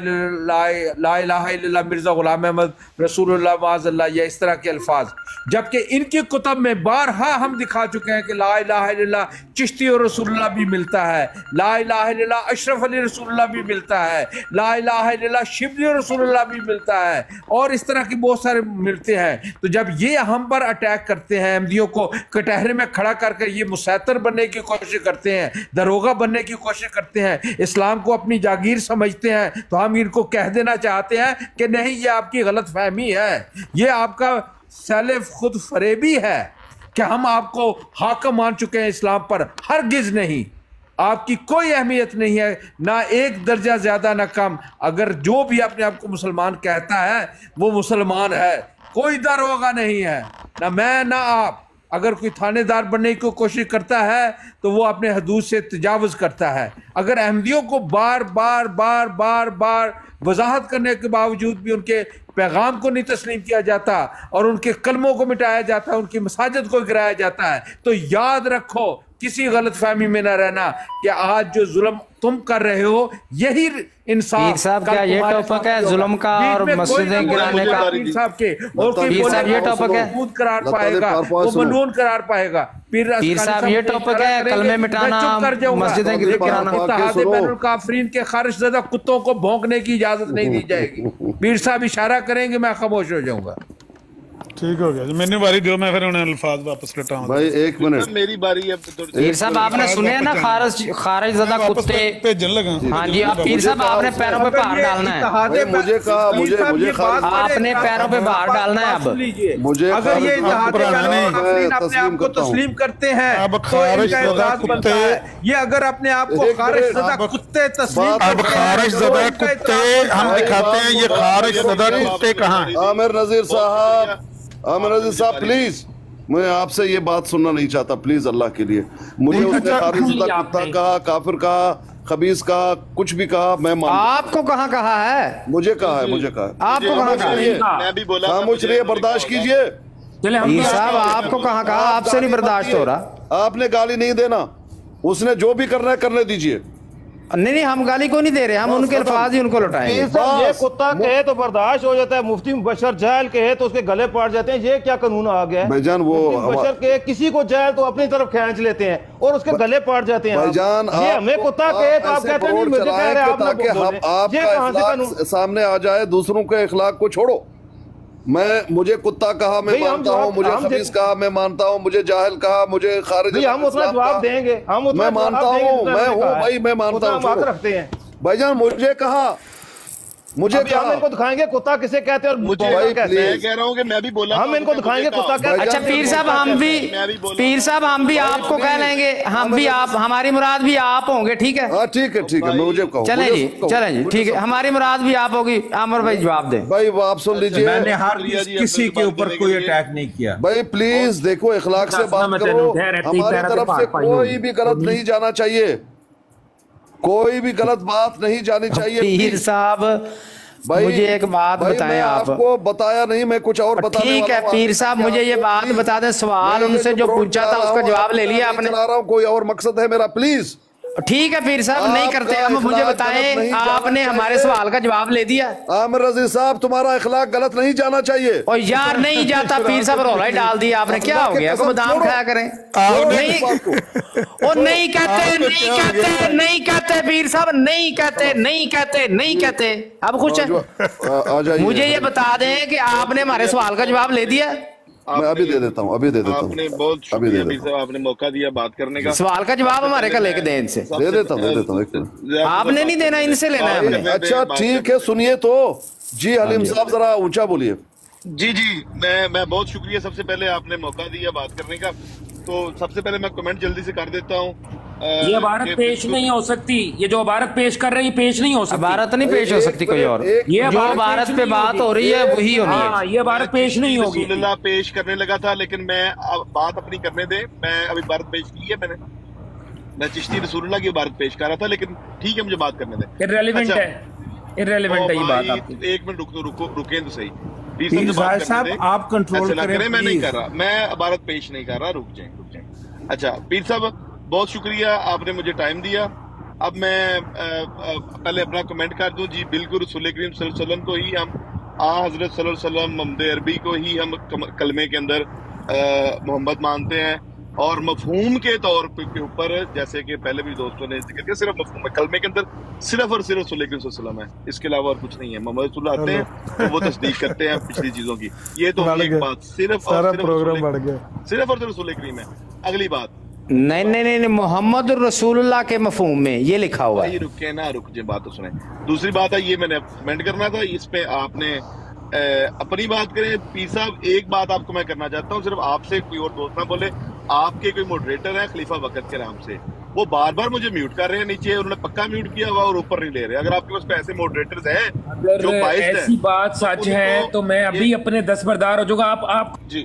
ला इलाहा इल्लल्लाह मिर्ज़ा ग़ुलाम अहमद रसूलुल्लाह माज़ल्लाह या इस तरह के अल्फाज। जबकि इनकी कुतब में बारहा हम दिखा चुके हैं कि ला इलाहा इल्लल्लाह चिश्ती और रसूलुल्लाह भी मिलता है, ला इलाहा इल्लल्लाह अशरफ अली रसूलुल्लाह भी मिलता है, ला इलाहा इल्लल्लाह शिबली और रसूलुल्लाह भी मिलता है, और इस तरह के बहुत सारे मिलते हैं। तो जब ये हम पर अटैक करते हैं, अहमदियों को कटहरे में खड़ा करके ये मुसैतर बनने की कोशिश करते हैं, दरोगा बनने की कोशिश करते हैं, इस्लाम को अपनी जागीर समझते हैं, तो हम इनको कह देना चाहते हैं कि नहीं, ये आपकी गलत फहमी है, ये आपका सैलिफ खुद फरेबी है कि हम आपको हाकिम मान चुके हैं इस्लाम पर। हरगिज नहीं, आपकी कोई अहमियत नहीं है, ना एक दर्जा ज्यादा ना कम। अगर जो भी अपने आप को मुसलमान कहता है वो मुसलमान है, कोई दरोगा नहीं है, ना मैं ना आप। अगर कोई थानेदार बनने की कोशिश करता है तो वो अपने हदूद से तजावुज़ करता है। अगर अहमदियों को बार बार बार बार बार वजाहत करने के बावजूद भी उनके पैगाम को नहीं तस्लीम किया जाता और उनके कलमों को मिटाया जाता है, उनकी मसाजिद को गिराया जाता है, तो याद रखो, किसी गलत फहमी में ना रहना कि आज जो जुल्म तुम कर रहे हो यही इंसाफ। पीर साहब क्या ये टॉपिक है जुल्म का और मस्जिदें गिराने का? पीर साहब के और कोई पीर साहब ये टॉपिक है, मौजूद करार पाएगा, वो मनून करार पाएगा। पीर साहब ये टॉपिक है, कलमे मिटाना, मस्जिदें गिराना। बैनुल काफरीन के खारिजदा कुत्तों को भौंकने की इजाजत नहीं दी जाएगी। पीर साहब इशारा करेंगे, मैं खामोश हो जाऊंगा। ठीक हो गया, मैंने बारी दो, मैं फिर उन्हें अल्फाज वापस लौटाऊं। भाई एक मिनट, मेरी बारी है। पीर साहब आपने सुने हैं ना खारिज खारिज ज़दा कुत्ते भेजने लगा। हाँ जी, आप पीर साहब आपने पैरों पे भार डालना है। मुझे कहा मुझे मुझे आपने पैरों पे भार डालना है। अब मुझे अगर ये अपने आप को तस्लीम करते हैं अब खारिजदा कुत्ते, ये अगर अपने आप को खारिजदा कुत्ते तस्लीम, अब खारिजदा कुत्ते हम दिखाते हैं, ये खारिजदा कुत्ते कहाँ हैं? आमिर नजीर साहब, आमिर नजीर साहब प्लीज, मैं आपसे ये बात सुनना नहीं चाहता, प्लीज अल्लाह के लिए। मुझे उसने खारिजदा कुत्ता कहा, काफिर कहा, खबीस कहा, कुछ भी कहा, मैं मान। आपको कहाँ कहा है? मुझे कहा है, मुझे कहा है। आपको कहाँ कहा है? मैं भी बोला, खामोश रहिए, बर्दाश्त कीजिए। पीर साहब आपको कहाँ कहा? आपसे नहीं बर्दाश्त हो रहा। आपने गाली नहीं देना, उसने जो भी करना है करने दीजिए। नहीं नहीं, हम गाली को नहीं दे रहे, हम उनके अल्फाज ही उनको लौटाएंगे। ये कुत्ता कहे तो बर्दाश्त हो जाता है, मुफ्ती मुबशर जहल कहे तो उसके गले पड़ जाते हैं। ये क्या कानून आ गया है भाईजान? वो मुबशर कहे किसी को जहल तो अपनी तरफ खींच लेते हैं और उसके गले पड़ जाते हैं भाईजान। ये हमें कुत्ता कहे तो आप कहते हैं नहीं, मुझे कह रहे हैं आप ताकि हम आपका इखलाक सामने आ जाए, दूसरों के इखलाक को छोड़ो। मैं मुझे कुत्ता कहा मैं मानता हूँ, मुझे खबीस कहा मैं मानता हूँ, मुझे जाहिल कहा, मुझे खारिज, हम उतना जवाब देंगे, हम मैं मानता हूँ, मैं हूँ भाई, मैं मानता हूँ, रखते हैं भाईजान। मुझे कहा, मुझे हम इनको दिखाएंगे कुत्ता किसे कहते हैं और मुझे मैं कह रहा हूँ कि मैं भी बोला, हम इनको दिखाएंगे कुत्ता क्या। अच्छा पीर साहब, हम भी पीर साहब हम भी आपको कह लेंगे, हम भी आप, हमारी मुराद भी आप होंगे, ठीक है? हाँ ठीक है, ठीक है, मैं मुझे कहूँ, चलें जी, चलें जी, ठीक है, हमारी मुराद भी आप होगी। आमिर भाई जवाब दें। भाई वो आप सुन लीजिए, मैंने हर किसी के ऊपर कोई अटैक नहीं किया भाई। प्लीज देखो, इखलाक से बात करो, हमारी तरफ से कोई भी गलत नहीं जाना चाहिए, कोई भी गलत बात नहीं जानी चाहिए। पीर साहब भाई मुझे एक बात बताएं, आप आपको बताया नहीं, मैं कुछ और बताने ठीक है पीर साहब, मुझे ये बात बता दें, सवाल उनसे जो पूछा था उसका जवाब ले लिया आपने? चला रहा हूँ, कोई और मकसद है मेरा, प्लीज। ठीक है पीर साहब, नहीं करते हम, मुझे बताएं, आपने हमारे सवाल का जवाब ले दिया। आमिर रज़ी साहब, तुम्हारा इखलाक गलत नहीं जाना चाहिए। और यार नहीं जाता पीर साहब, रोला ही डाल दिया आपने, क्या हो गया? बादाम खाया करें। नहीं और नहीं कहते, नहीं कहते, नहीं कहते पीर साहब, नहीं कहते, नहीं कहते, नहीं कहते। अब कुछ मुझे ये बता दें कि आपने हमारे सवाल का जवाब ले दिया। मैं अभी दे देता हूँ, अभी दे देता हूँ। आपने बहुत शुक्रिया पीर साहब, आपने मौका दिया बात करने का। सवाल का जवाब हमारे का लेके दें इनसे। दे देता हूँ, दे देता हूँ। आपने नहीं देना, इनसे लेना है हमने। अच्छा ठीक है, सुनिए तो जी हलीम साहब, जरा ऊंचा बोलिए। जी जी, मैं मैं बहुत शुक्रिया, सबसे पहले आपने मौका दिया बात करने का। तो सबसे पहले मैं कमेंट जल्दी से कर देता हूँ। ये अबारत पेश नहीं हो सकती, ये जो अबारत पेश कर रही है पेश नहीं हो सकती। अबारत नहीं पेश हो सकती कोई और, ये अबारत पे बात हो रही है वही होनी है। ये अबारत पेश नहीं होगी। रसूलुल्लाह पेश करने लगा था, लेकिन मैं बात अपनी करने दे, मैं अभी इबारत पेश की है मैंने, मैं चिश्ती रसूलुल्लाह की इबारत पेश कर रहा था, लेकिन ठीक है मुझे बात करने दे। इररेलेवेंट है, इररेलेवेंट है ये बात आपकी। एक मिनट रुक दो, रुको रुके तो सही। साहब आप कंट्रोल करें, मैं नहीं कर रहा, मैं इबारत पेश नहीं कर रहा, रुक जाए रुक जाए। अच्छा पीर साहब, बहुत शुक्रिया, आपने मुझे टाइम दिया। अब मैं आ, आ, पहले अपना कमेंट कर दूं। जी बिल्कुल, रसूल करीम सल्लल्लाहु अलैहि वसल्लम को ही हम, आ हजरत सल्लल्लाहु अलैहि वसल्लम मोहम्मद अरबी को ही हम कलमे के अंदर मोहम्मद मानते हैं। और मफहूम के तौर के ऊपर, जैसे कि पहले भी दोस्तों ने जिक्र किया, सिर्फ मफहूम है, कलमे के अंदर सिर्फ और सिर्फ रसूल करीम सल्लल्लाहु अलैहि वसल्लम है, इसके अलावा और कुछ नहीं है। मोहम्मद रसूलुल्लाह आते हैं तो वो तस्दीक करते हैं पिछली चीजों की। ये तो एक बात, सिर्फ और सिर्फ प्रोग्राम बढ़ गया, सिर्फ और सिर्फ रसूल करीम है। अगली बात, नहीं नहीं नहीं, मोहम्मद रसूलुल्लाह के मफहूम में ये लिखा हुआ है। रुके ना, रुक जाए, बात तो सुने। दूसरी बात है, ये मैंने कमेंट करना था, इस पे आपने ए, अपनी बात करें। पीर साहब, एक बात आपको मैं करना चाहता हूँ, सिर्फ आपसे, कोई और दोस्त ना बोले। आपके कोई मॉडरेटर है खलीफा वक्त के नाम से, वो बार बार मुझे म्यूट कर रहे हैं नीचे, उन्होंने पक्का म्यूट किया हुआ और ऊपर नहीं ले रहे। अगर आपके पास ऐसे मॉडरेटर्स हैं जो बाइस्ड हैं, ऐसी बात सच है तो मैं अभी अपने दस्तबरदार हो जाऊंगा। आप आप जी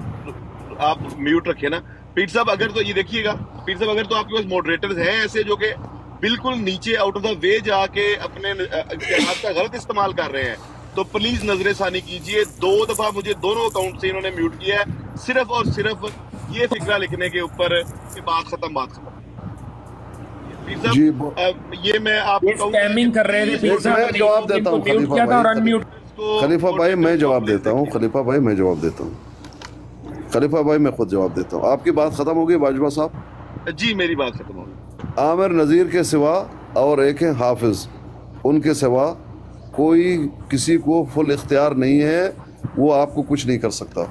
आप म्यूट रखिए ना पीर साहब। अगर तो ये देखिएगा पीर साहब, अगर तो आपके पास मॉडरेटर्स हैं ऐसे जो कि बिल्कुल नीचे आउट ऑफ द वे जाके अपने इख्तियारात का गलत इस्तेमाल कर रहे हैं, तो प्लीज नजरसानी कीजिए। दो दफा मुझे दोनों अकाउंट से इन्होंने म्यूट किया है, सिर्फ और सिर्फ ये फिक्रा लिखने के ऊपर कि बात खत्म बात खत्म। जी ये मैं आपको स्पैमिंग कर रहे थे। मैं जवाब देता हूँ खलीफा भाई, खलीफा भाई मैं जवाब देता हूँ खलीफा भाई मैं जवाब देता हूँ खलीफा भाई मैं खुद जवाब देता हूँ। आपकी बात खत्म हो गई बाजवा साहब? जी मेरी बात खत्म हो गई। आमिर नज़ीर के सिवा और एक है हाफिज, उनके सिवा कोई किसी को फुल इख्तियार नहीं है, वो आपको कुछ नहीं कर सकता।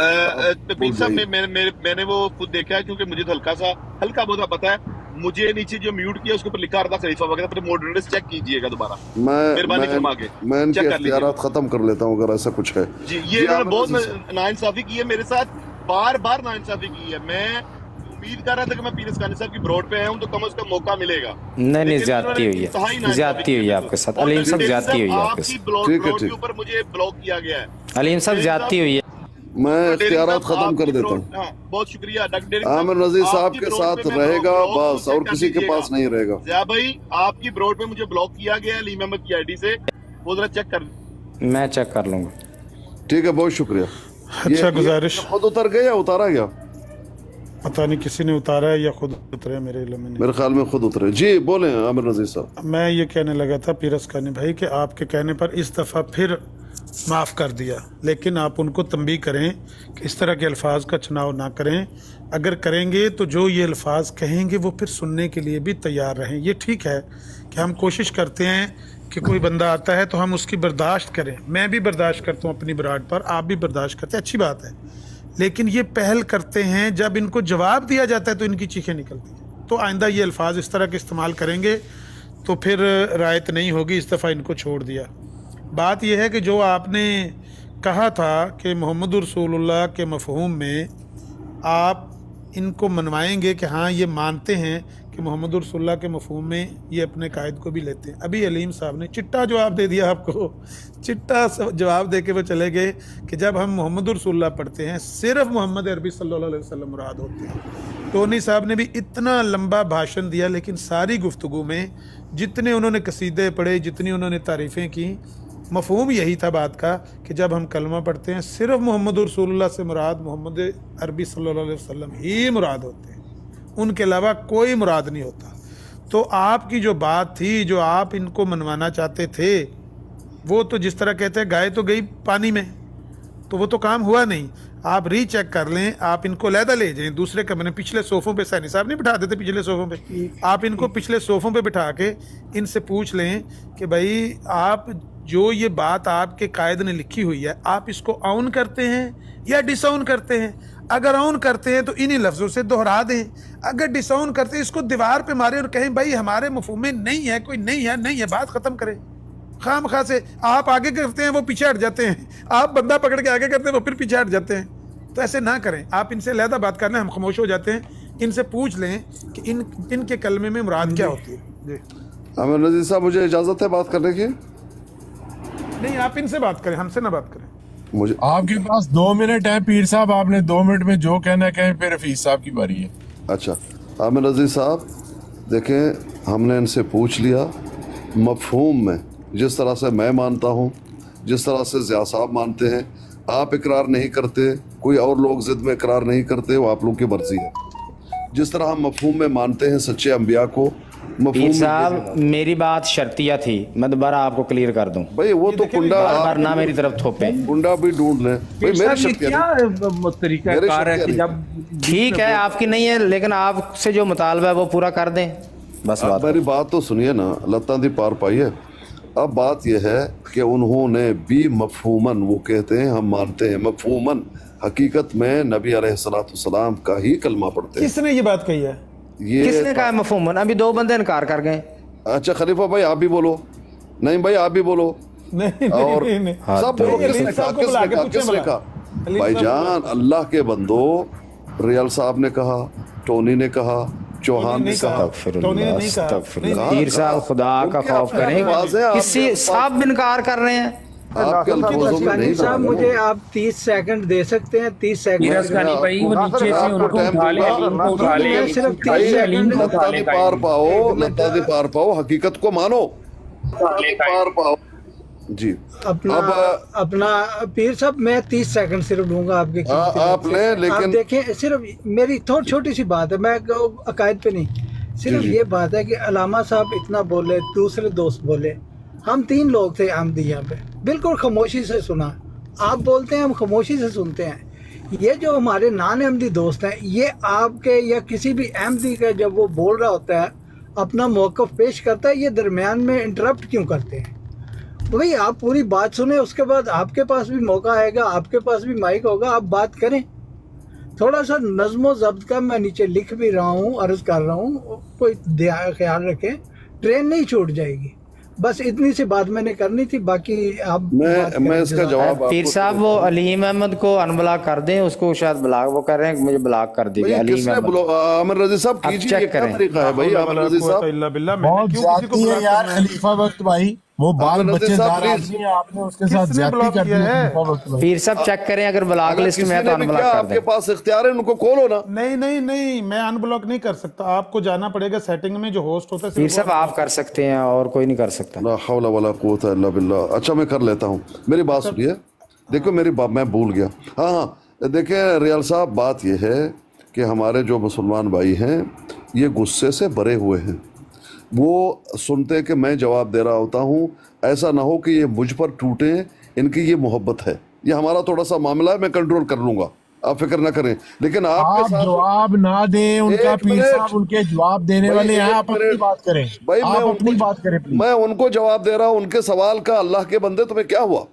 पीर साहब मैं, मैं, मैं, मैंने वो खुद देखा है, क्योंकि मुझे तो हल्का सा हल्का बहुत पता है। मुझे नीचे जो म्यूट किया उसके ऊपर लिखा रहा था खलीफा वगैरह, अपने मॉडरेटर्स चेक कीजिएगा दोबारा, मेहरबानी फरमा के मैं इनके इख्तियारात खत्म कर लेता हूँ अगर ऐसा कुछ है। जी ये इन्होंने बहुत नाइंसाफी की है मेरे साथ, बार बार नाइंसाफी की है। मैं उम्मीद कर रहा था कि मैं पीर असकानी साहब की ब्रॉड पे आया हूं तो कम से कम मौका मिलेगा। नहीं नहीं ज्यादती हुई है, ज्यादती हुई है आपके साथ अलीम साहब, ज्यादती हुई है आपके साथ। ठीक है, ठीक ऊपर मुझे ब्लॉक किया गया है अलीम साहब, ज्यादती हुई है। मैं इख्तियारात खत्म कर देता हूँ। बहुत शुक्रिया। आमिर नज़ीर साहब के साथ रहेगा बस, और किसी के पास नहीं रहेगा। ज़िया भाई आपकी ब्रॉड पे मुझे ब्लॉक किया गया है अलीम अहमद की आईडी से, वो जरा चेक कर। मैं चेक कर लूंगा। ठीक है, बहुत शुक्रिया। अच्छा गुजारिश। खुद उतर गया या उतारा गया? पता नहीं किसी ने उतारा है या खुद उतरे, मेरे इल्म में नहीं। मेरे ख्याल में खुद उतरे। जी बोले आमिर नज़ीर साहब। मैं ये कहने लगा था पीर असकानी भाई कि आपके कहने पर इस दफ़ा फिर माफ़ कर दिया, लेकिन आप उनको तंबीह करें कि इस तरह के अल्फाज का चुनाव ना करें। अगर करेंगे तो जो ये अल्फाज कहेंगे वो फिर सुनने के लिए भी तैयार रहें। ये ठीक है कि हम कोशिश करते हैं कि कोई बंदा आता है तो हम उसकी बर्दाश्त करें। मैं भी बर्दाश्त करता हूँ अपनी बराड पर, आप भी बर्दाश्त करते हैं, अच्छी बात है। लेकिन ये पहल करते हैं, जब इनको जवाब दिया जाता है तो इनकी चीखें निकलती हैं। तो आइंदा ये अल्फाज इस तरह के इस्तेमाल करेंगे तो फिर रायत नहीं होगी। इस दफ़ा इनको छोड़ दिया। बात यह है कि जो आपने कहा था कि मोहम्मद रसूलुल्लाह के मफ़हूम में आप इनको मनवाएंगे कि हाँ ये मानते हैं कि मोहम्मद रसूलुल्लाह के मफ़हूम में ये अपने कायद को भी लेते हैं। अभी अलीम साहब ने चिट्टा जवाब दे दिया आपको, चिट्टा जवाब दे के वो चले गए कि जब हम मोहम्मद रसूलुल्लाह पढ़ते हैं सिर्फ मोहम्मद अरबी सल्लल्लाहु अलैहि वसल्लम मुराद होते हैं। टोनी साहब ने भी इतना लंबा भाषण दिया, लेकिन सारी गुफ्तगू में जितने उन्होंने कसीदे पढ़े, जितनी उन्होंने तारीफ़ें की, मफ़हूम यही था बात का कि जब हम कलमा पढ़ते हैं सिर्फ मोहम्मद रसूलुल्लाह से मुराद मोहम्मद अरबी सल्लल्लाहु अलैहि वसल्लम ही मुराद होते हैं, उनके अलावा कोई मुराद नहीं होता। तो आपकी जो बात थी, जो आप इनको मनवाना चाहते थे, वो तो जिस तरह कहते हैं गाय तो गई पानी में, तो वो तो काम हुआ नहीं। आप रीचेक कर लें, आप इनको लैदा ले जाएं दूसरे कमरे, पिछले सोफ़ों पे सैनी साहब नहीं बिठा देते पिछले सोफ़ों पे, आप इनको पिछले सोफ़ों पे बिठा के इनसे पूछ लें कि भाई आप जो ये बात आपके कायद ने लिखी हुई है, आप इसको ऑन करते हैं या डिसऑन करते हैं? अगर ऑन करते हैं तो इन्हीं लफ्ज़ों से दोहरा दें, अगर डिसऑन करते हैं इसको दीवार पे मारें और कहें भाई हमारे मफ़हूम में नहीं है, कोई नहीं है नहीं है, बात ख़त्म करें। खाम खा से आप आगे करते हैं वो पीछे हट जाते हैं, आप बंदा पकड़ के आगे करते हैं वो फिर पीछे हट जाते हैं। तो ऐसे ना करें, आप इनसे अलहदा बात करना, हम खामोश हो जाते हैं। इनसे पूछ लें कि इन इनके कलमे में मुराद क्या होती है। आमिर नज़ीर साहब मुझे इजाज़त है बात करने की? नहीं, आप इनसे बात करें, हमसे ना बात करें। मुझे आपके पास दो मिनट है पीर साहब, आपने दो मिनट में जो कहना है कहें, फिर हफीज साहब की बारी है। अच्छा आमिर नज़ीर साहब देखें, हमने इनसे पूछ लिया मफ़हूम में जिस तरह से मैं मानता हूँ, जिस तरह से ज़िया साहब मानते हैं, आप इकरार नहीं करते, कोई और लोग ज़िद में इकरार नहीं करते, वो आप लोग की मर्जी है। जिस तरह हम मफ़हूम में मानते हैं सच्चे अम्बिया को, पीर साहब मेरी बात शर्तिया थी, मैं दोबारा आपको क्लियर कर दूं। भाई वो तो कुंडा बार बार ना मेरी तरफ थोपे, कुंडा भी ढूंढ लें भाई, मेरी शर्तिया नहीं। ठीक है आपकी नहीं है, लेकिन आपसे जो मुतालबा है वो पूरा कर दें बस। बात मेरी बात तो सुनिए ना, लत्ता दी पार पाई है। अब बात यह है कि उन्होंने भी मफ़हूमन, वो कहते हैं हम मानते हैं मफ़हूमन, हकीकत में नबी अलैहिस्सलाम का ही कलमा पढ़ते हैं। किसने ये बात कही है? ये किसने कहा मफ़हूमन? अभी दो बंदे इनकार कर गए। अच्छा खलीफा भाई आप भी बोलो। नहीं भाई आप भी बोलो। नहीं, और नहीं, नहीं, नहीं। सब बोलो। किसने कहा? किसने कहा? किसने कहा? भाईजान अल्लाह के बंदो, रियल साहब ने कहा, टोनी ने कहा, चौहान ने कहा, पीर साहब खुदा का खौफ करें, किसी सब इनकार कर रहे हैं। आपके अल्फाजों में नहीं साहब मुझे आप तीस सेकंड दे सकते हैं? तीस सेकंड भाई वो नीचे से उनको उठा ले, उनको उठा ले, सिर्फ तीस सेकंड लता दे पार पाओ, लता दे पार पाओ, हकीकत को मानो, पार पाओ जी। अपना अब, अपना पीर साहब मैं तीस सेकंड सिर्फ लूंगा आपके। आ, आप लें, लेकिन आप देखें सिर्फ मेरी थोड़ी छोटी सी बात है, मैं अकायद पे नहीं, सिर्फ ये बात है कि अलामा साहब इतना बोले, दूसरे दोस्त बोले, हम तीन लोग थे अहमदी यहाँ पे, बिल्कुल खामोशी से सुना। आप बोलते हैं हम खामोशी से सुनते हैं। ये जो हमारे नान अहमदी दोस्त हैं, ये आपके या किसी भी अहमदी का जब वो बोल रहा होता है, अपना मौक़िफ़ पेश करता है, ये दरमियान में इंटरप्ट क्यों करते हैं? भाई आप पूरी बात सुने, उसके बाद आपके पास भी मौका आएगा, आपके पास भी माइक होगा, आप बात करें। थोड़ा सा नज़्म ज़ब्त का मैं नीचे लिख भी रहा हूँ, अर्ज़ कर रहा हूँ, कोई ख्याल रखें, ट्रेन नहीं छूट जाएगी। बस इतनी सी बात मैंने करनी थी, बाकी आप मैं मैं इसका जवाब पीर साहब वो अलीम अहमद को अनब्लॉक कर दें, उसको शायद ब्लॉक, वो कर रहे हैं मुझे ब्लॉक कर दीजिए अलीम अहमद। आमिर रज़ी साहब कीजिए, ये क्या तरीका है भाई? आमिर रज़ी साहब बहुत जाती है यार खलीफा वक्त भाई, वो बाल बच्चेदार आदमी है, आपने उसके साथ ज्यादती कर दी है। पीर साहब चेक करें, अगर ब्लॉक लिस्ट में है तो अनब्लॉक कर दें। आपके पास इख्तियार है, उनको खोलो ना। नहीं नहीं नहीं, मैं अनब्लॉक नहीं कर सकता, आपको जाना पड़ेगा सेटिंग में, जो होस्ट होता है पीर साहब आप कर सकते हैं और कोई नहीं कर सकता। ला हौला वला कुव्वता इल्ला बिल्लाह। अच्छा मैं कर लेता हूँ, मेरी बात सुनिए। देखो मेरी बात मैं भूल गया। हाँ हाँ देखिए रियाल साहब, बात यह है कि हमारे जो मुसलमान भाई हैं ये गुस्से से भरे हुए हैं। वो सुनते कि मैं जवाब दे रहा होता हूँ, ऐसा ना हो कि ये मुझ पर टूटे, इनकी ये मोहब्बत है, ये हमारा थोड़ा सा मामला है, मैं कंट्रोल कर लूंगा, आप फिक्र ना करें। लेकिन आपके आप साथ जवाब ना दें, उनका पीर साहब उनके जवाब देने वाले हैं, आप अपनी बात करें भाई। आप मैं अपनी बात करें प्लीज। मैं उनको जवाब दे रहा हूँ, उनके सवाल का। अल्लाह के बंदे तुम्हें क्या हुआ?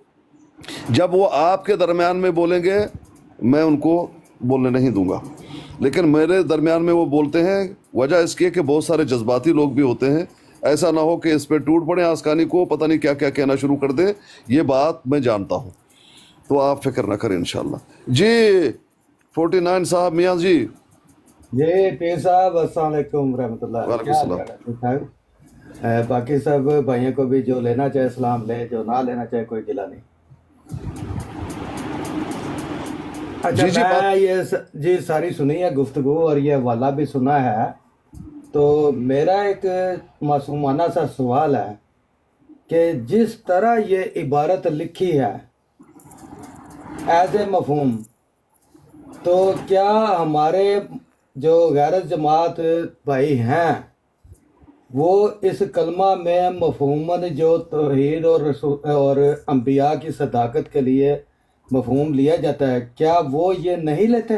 जब वो आपके दरमियान में बोलेंगे मैं उनको बोलने नहीं दूंगा, लेकिन मेरे दरमियान में वो बोलते हैं। वजह इसकी कि बहुत सारे जज्बाती लोग भी होते हैं, ऐसा ना हो कि इस पर टूट पड़े, आसकानी को पता नहीं क्या क्या कहना शुरू कर दे। ये बात मैं जानता हूँ, तो आप फिक्र ना करें इंशाल्लाह जी। फोर्टी नाइन साहब मियाँ जी। जी पीर साहब अस्सलाम वालेकुम रहमतुल्लाह। बाकी सब भाइयों को भी जो लेना चाहे सलाम ले, जो ना लेना चाहे कोई गिला नहीं। अच्छा जी, जी, मैं ये स, जी सारी सुनी है गुफ्तगू और ये हवाला भी सुना है, तो मेरा एक मासूमाना सा सवाल है कि जिस तरह ये इबारत लिखी है एज ए मफहूम, तो क्या हमारे जो गैर जमात भाई हैं वो इस कलमा में मफहूमन जो तौहीद और रसूल और अंबिया की सदाकत के लिए मफहूम लिया जाता है, क्या वो ये नहीं लेते?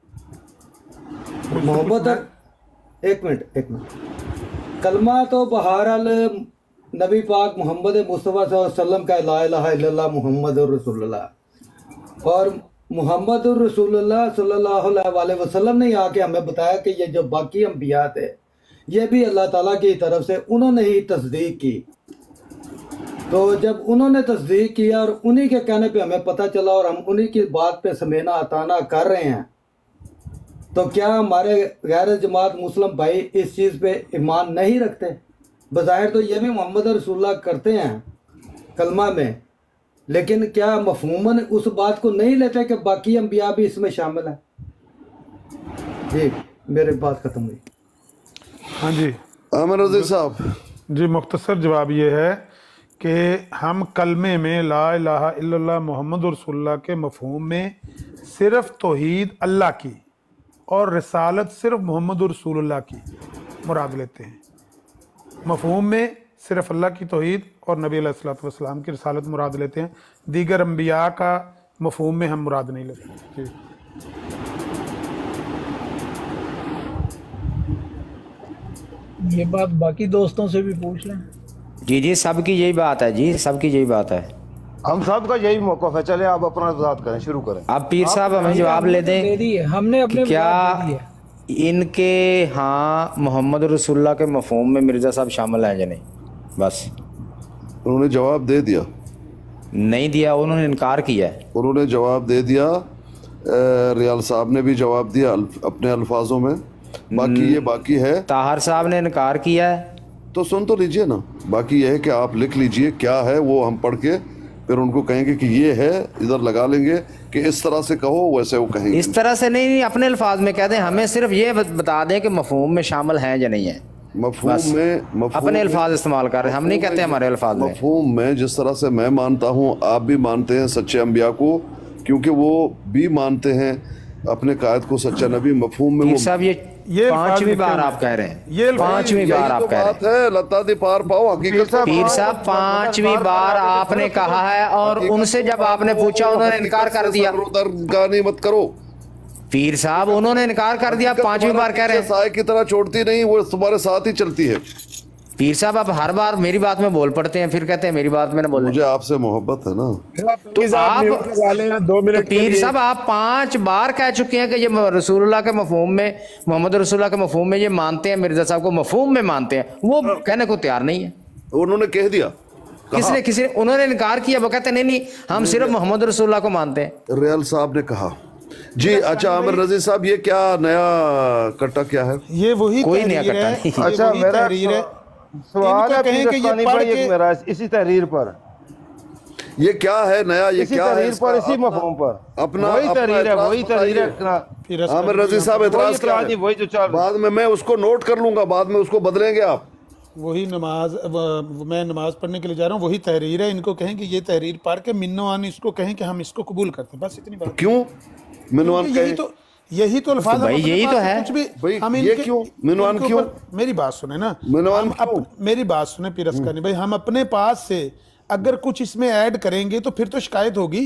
मोहब्बत, एक मिनट एक मिनट कलमा तो बहरहाल नबी पाक मोहम्मद मुस्तफ़ा सल्लल्लाहु अलैहि वसल्लम का ला इलाहा इल्लल्लाह मुहम्मद रसूलुल्लाह, और मोहम्मद रसूलुल्लाह सल्लल्लाहु अलैहि वसल्लम ने आके हमें बताया कि ये जो बाकी अंबिया थे ये भी अल्लाह ताला की तरफ से उन्होंने ही तस्दीक की। तो जब उन्होंने तस्दीक किया और उन्हीं के कहने पे हमें पता चला और हम उन्हीं की बात पे समेना अताना कर रहे हैं, तो क्या हमारे गैर जमात मुस्लिम भाई इस चीज़ पे ईमान नहीं रखते? बज़ाहिर तो ये भी मोहम्मद रसूलुल्लाह करते हैं कलमा में, लेकिन क्या मफहूमन उस बात को नहीं लेते कि बाकी अंबिया भी इसमें शामिल हैं? जी मेरी बात ख़त्म हुई। हाँ जी आमिर रज़ी साहब जी, मुख्तसर जवाब ये है कि हम कलमे में ला इलाहा इल्लल्लाह मुहम्मद रसूलुल्लाह के मफहूम में सिर्फ तौहीद अल्लाह की और रिसालत सिर्फ मोहम्मद रसूलुल्लाह की मुराद लेते हैं। मफहूम में सिर्फ अल्लाह की तौहीद और नबी अलैहिस्सलातु वस्सलाम की रिसालत मुराद लेते हैं, दीगर अंबिया का मफहूम में हम मुराद नहीं लेते। जी ये बात बाकी दोस्तों से भी पूछ लें। जी जी सबकी यही बात है जी, सबकी यही बात है, हम सब का यही मौक़िफ़ है। चले आप अपना बात करें, शुरू करें। अब पीर साहब हमें जवाब ले दें, हमने अपने क्या इनके हाँ मोहम्मद रसूलुल्लाह के मफहूम में मिर्ज़ा साहब शामिल हैं या नहीं? बस उन्होंने जवाब दे दिया। नहीं दिया, उन्होंने इनकार किया है। उन्होंने जवाब दे दिया, रियाल साहब ने भी जवाब दिया अपने अल्फाजों में। बाकी ये बाकी है। ताहर साहब ने इनकार किया है तो सुन तो लीजिए ना। बाकी यह है कि आप लिख लीजिए क्या है, वो हम पढ़ के फिर उनको कहेंगे कि ये है, इधर लगा लेंगे कि इस तरह से कहो, वैसे वो कहेंगे। इस तरह से नहीं, नहीं अपने अल्फाज में कह दें, हमें सिर्फ ये बता दें कि मफहूम में शामिल हैं या नहीं है। मफहूम में मफहूम अपने अल्फाज इस्तेमाल कर रहे हैं, हम नहीं कहते हमारे अल्फाज में। मफहूम में जिस तरह से मैं मानता हूँ, आप भी मानते हैं सच्चे अंबिया को, क्योंकि वो भी मानते हैं अपने कायद को सच्चा नबी। मफहूम में वो साहब ये ये पांचवी बार आप कह रहे हैं, ये पांचवी बार आप कह रहे हैं। लता दी पार पाओ हकीकत। पीर साहब पांचवी बार आपने कहा है और उनसे जब आपने पूछा उन्होंने इनकार कर दिया। गानी मत करो पीर साहब, उन्होंने इनकार कर दिया, पांचवी बार कह रहे हैं। साए की तरह छोड़ती नहीं, वो तुम्हारे साथ ही चलती है। पीर साहब आप हर बार मेरी बात में बोल पड़ते हैं, फिर कहते हैं मेरी बात में ना बोल। मुझे आपसे मोहब्बत है ना। तो आप दो मिनट पीर साहब आप पांच बार कह चुके हैं कि ये रसूलुल्लाह के मफहूम में, मोहम्मद रसूलुल्लाह के मफहूम में ये मानते हैं, मिर्जा साहब को मफहूम में मानते हैं। वो कहने को तैयार नहीं है। उन्होंने कह दिया, किसने किसी ने उन्होंने इनकार किया। वो कहते नहीं नहीं हम सिर्फ मोहम्मद रसूलुल्लाह को मानते हैं। रियाल साहब ने कहा जी। अच्छा आमिर रजी साहब, ये क्या नया कट्टा क्या है? ये वही कोई नया कट्टा नहीं। अच्छा मेरा सवाल है कि ये भाई एक मेरा इसी तहरीर पर, ये क्या है नया? ये इसी क्या है तहरीर पर, इसी मफहूम पर अपना वही तहरीर है, वही तहरीर है। आमिर रजी साहब एतराज क्या है? वही जो चल, बाद में मैं उसको नोट कर लूंगा, बाद में उसको बदलेंगे आप। वही नमाज, मैं नमाज पढ़ने के लिए जा रहा हूँ, वही तहरीर है। इनको कहें कि ये तहरीर पढ़ के मिन्नोआन इसको कहें कि हम इसको कबूल करते हैं, बस इतनी बात। क्यों मिन्नोआन? यही तो यही तो अल्फाज भाई यही तो है। कुछ भी भाई हम ये क्यों मिन्नोआन क्यों? मेरी बात सुने ना, मिन्नोआन क्यों? मेरी बात सुने पीर अस्कानी भाई, हम अपने पास से अगर कुछ इसमें ऐड करेंगे तो फिर तो शिकायत होगी।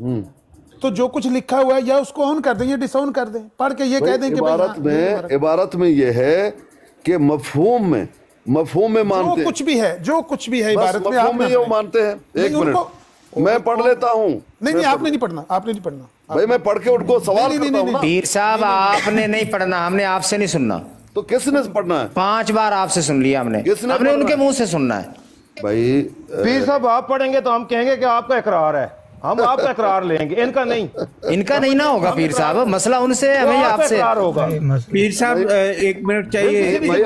तो जो कुछ लिखा हुआ है या उसको ऑन कर दें या डिसऑन कर दें, पढ़ के ये कह दें कि इबारत में इबारत में ये है कि मफहूम में मफहूम में मानते जो कुछ भी है, जो कुछ भी है इबारत में आप ये मानते हैं। एक मिनट मैं पढ़ लेता हूँ। नहीं नहीं आपने नहीं पढ़ना, आपने नहीं पढ़ना भाई, मैं पढ़ के उनको सवाल करता हूँ ना। पीर साहब आपने नहीं पढ़ना, हमने आपसे नहीं सुनना। तो किसने पढ़ना है? पांच बार आपसे सुन लिया हमने, किसने हमने उनके मुंह से सुनना है। भाई पीर साहब आप पढ़ेंगे तो हम कहेंगे कि आपका इकरार है, हम आपका इकरार लेंगे, इनका नहीं। इनका नहीं ना होगा पीर साहब, मसला उनसे है, हमें आपसे होगा। पीर साहब एक मिनट चाहिए। भाई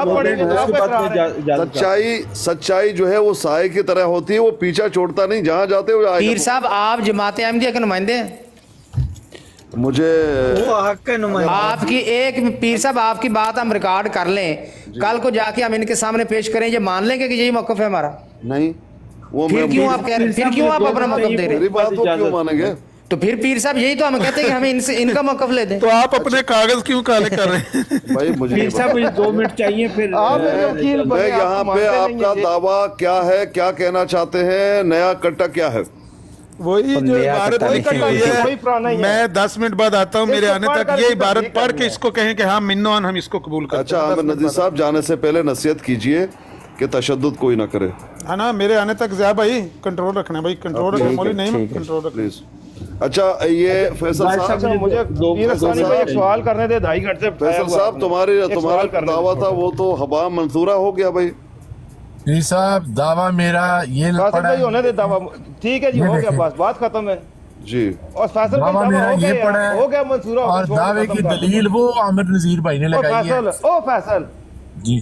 आप सच्चाई सच्चाई जो है वो साए की तरह होती है, वो पीछा छोड़ता नहीं, जहाँ जाते हो। पीर साहब आप जमात अहमदिया के नुमाइंदे हैं। मुझे आपकी एक पीर साहब आपकी बात हम रिकॉर्ड कर लें, कल को जाके हम इनके सामने पेश करें, ये मान लेंगे कि यही मौकफ है हमारा? नहीं। वो फिर क्यों आप कह रहे हैं, फिर क्यों आप अपना मौकफ दे रहे हैं? बात वो क्यों मानेंगे? तो फिर पीर साहब यही तो हम कहते हैं कि हमें इनसे इनका मौकफ ले दें। तो आप अपने कागज क्यों काले कर रहे हैं? भाई मुझे पीर साहब मुझे दो मिनट चाहिए फिर। मैं यहाँ पे आपका दावा क्या है, क्या कहना चाहते हैं, नया कट्टा क्या है? वही जो इबारत लिखी हुई है, मैं दस मिनट बाद आता हूँ, मेरे आने तक ये इबारत पढ़ के इसको कहें कि हाँ मिन्नोआन हम इसको कबूल करते हैं। अच्छा आमिर नजीर साहब जाने से पहले नसीहत कीजिए कि तशद्दुद कोई ना करे, है ना। मेरे आने तक ज़्यादा भाई कंट्रोल रखना भाई, कंट्रोल रखना मौली नहीं, कंट्रोल रखना प्लीज। अच्छा ये फैसल साहब, मुझे एक सवाल करने दे, ढाई घंटे। फैसल साहब तुम्हारे तुम्हारा दावा था वो तो हवा मंसूरा हो गया भाई। जी साहब दावा मेरा ये पड़ा है, होने दे दावा, ठीक है जी, हो गया, बस बात खत्म है जी। और फैसल दावा मेरा ये पड़ा है, हो गया मंसूरा, और दावे की दलील वो आमिर नजीर भाई ने लगाई है। ओ फैसल जी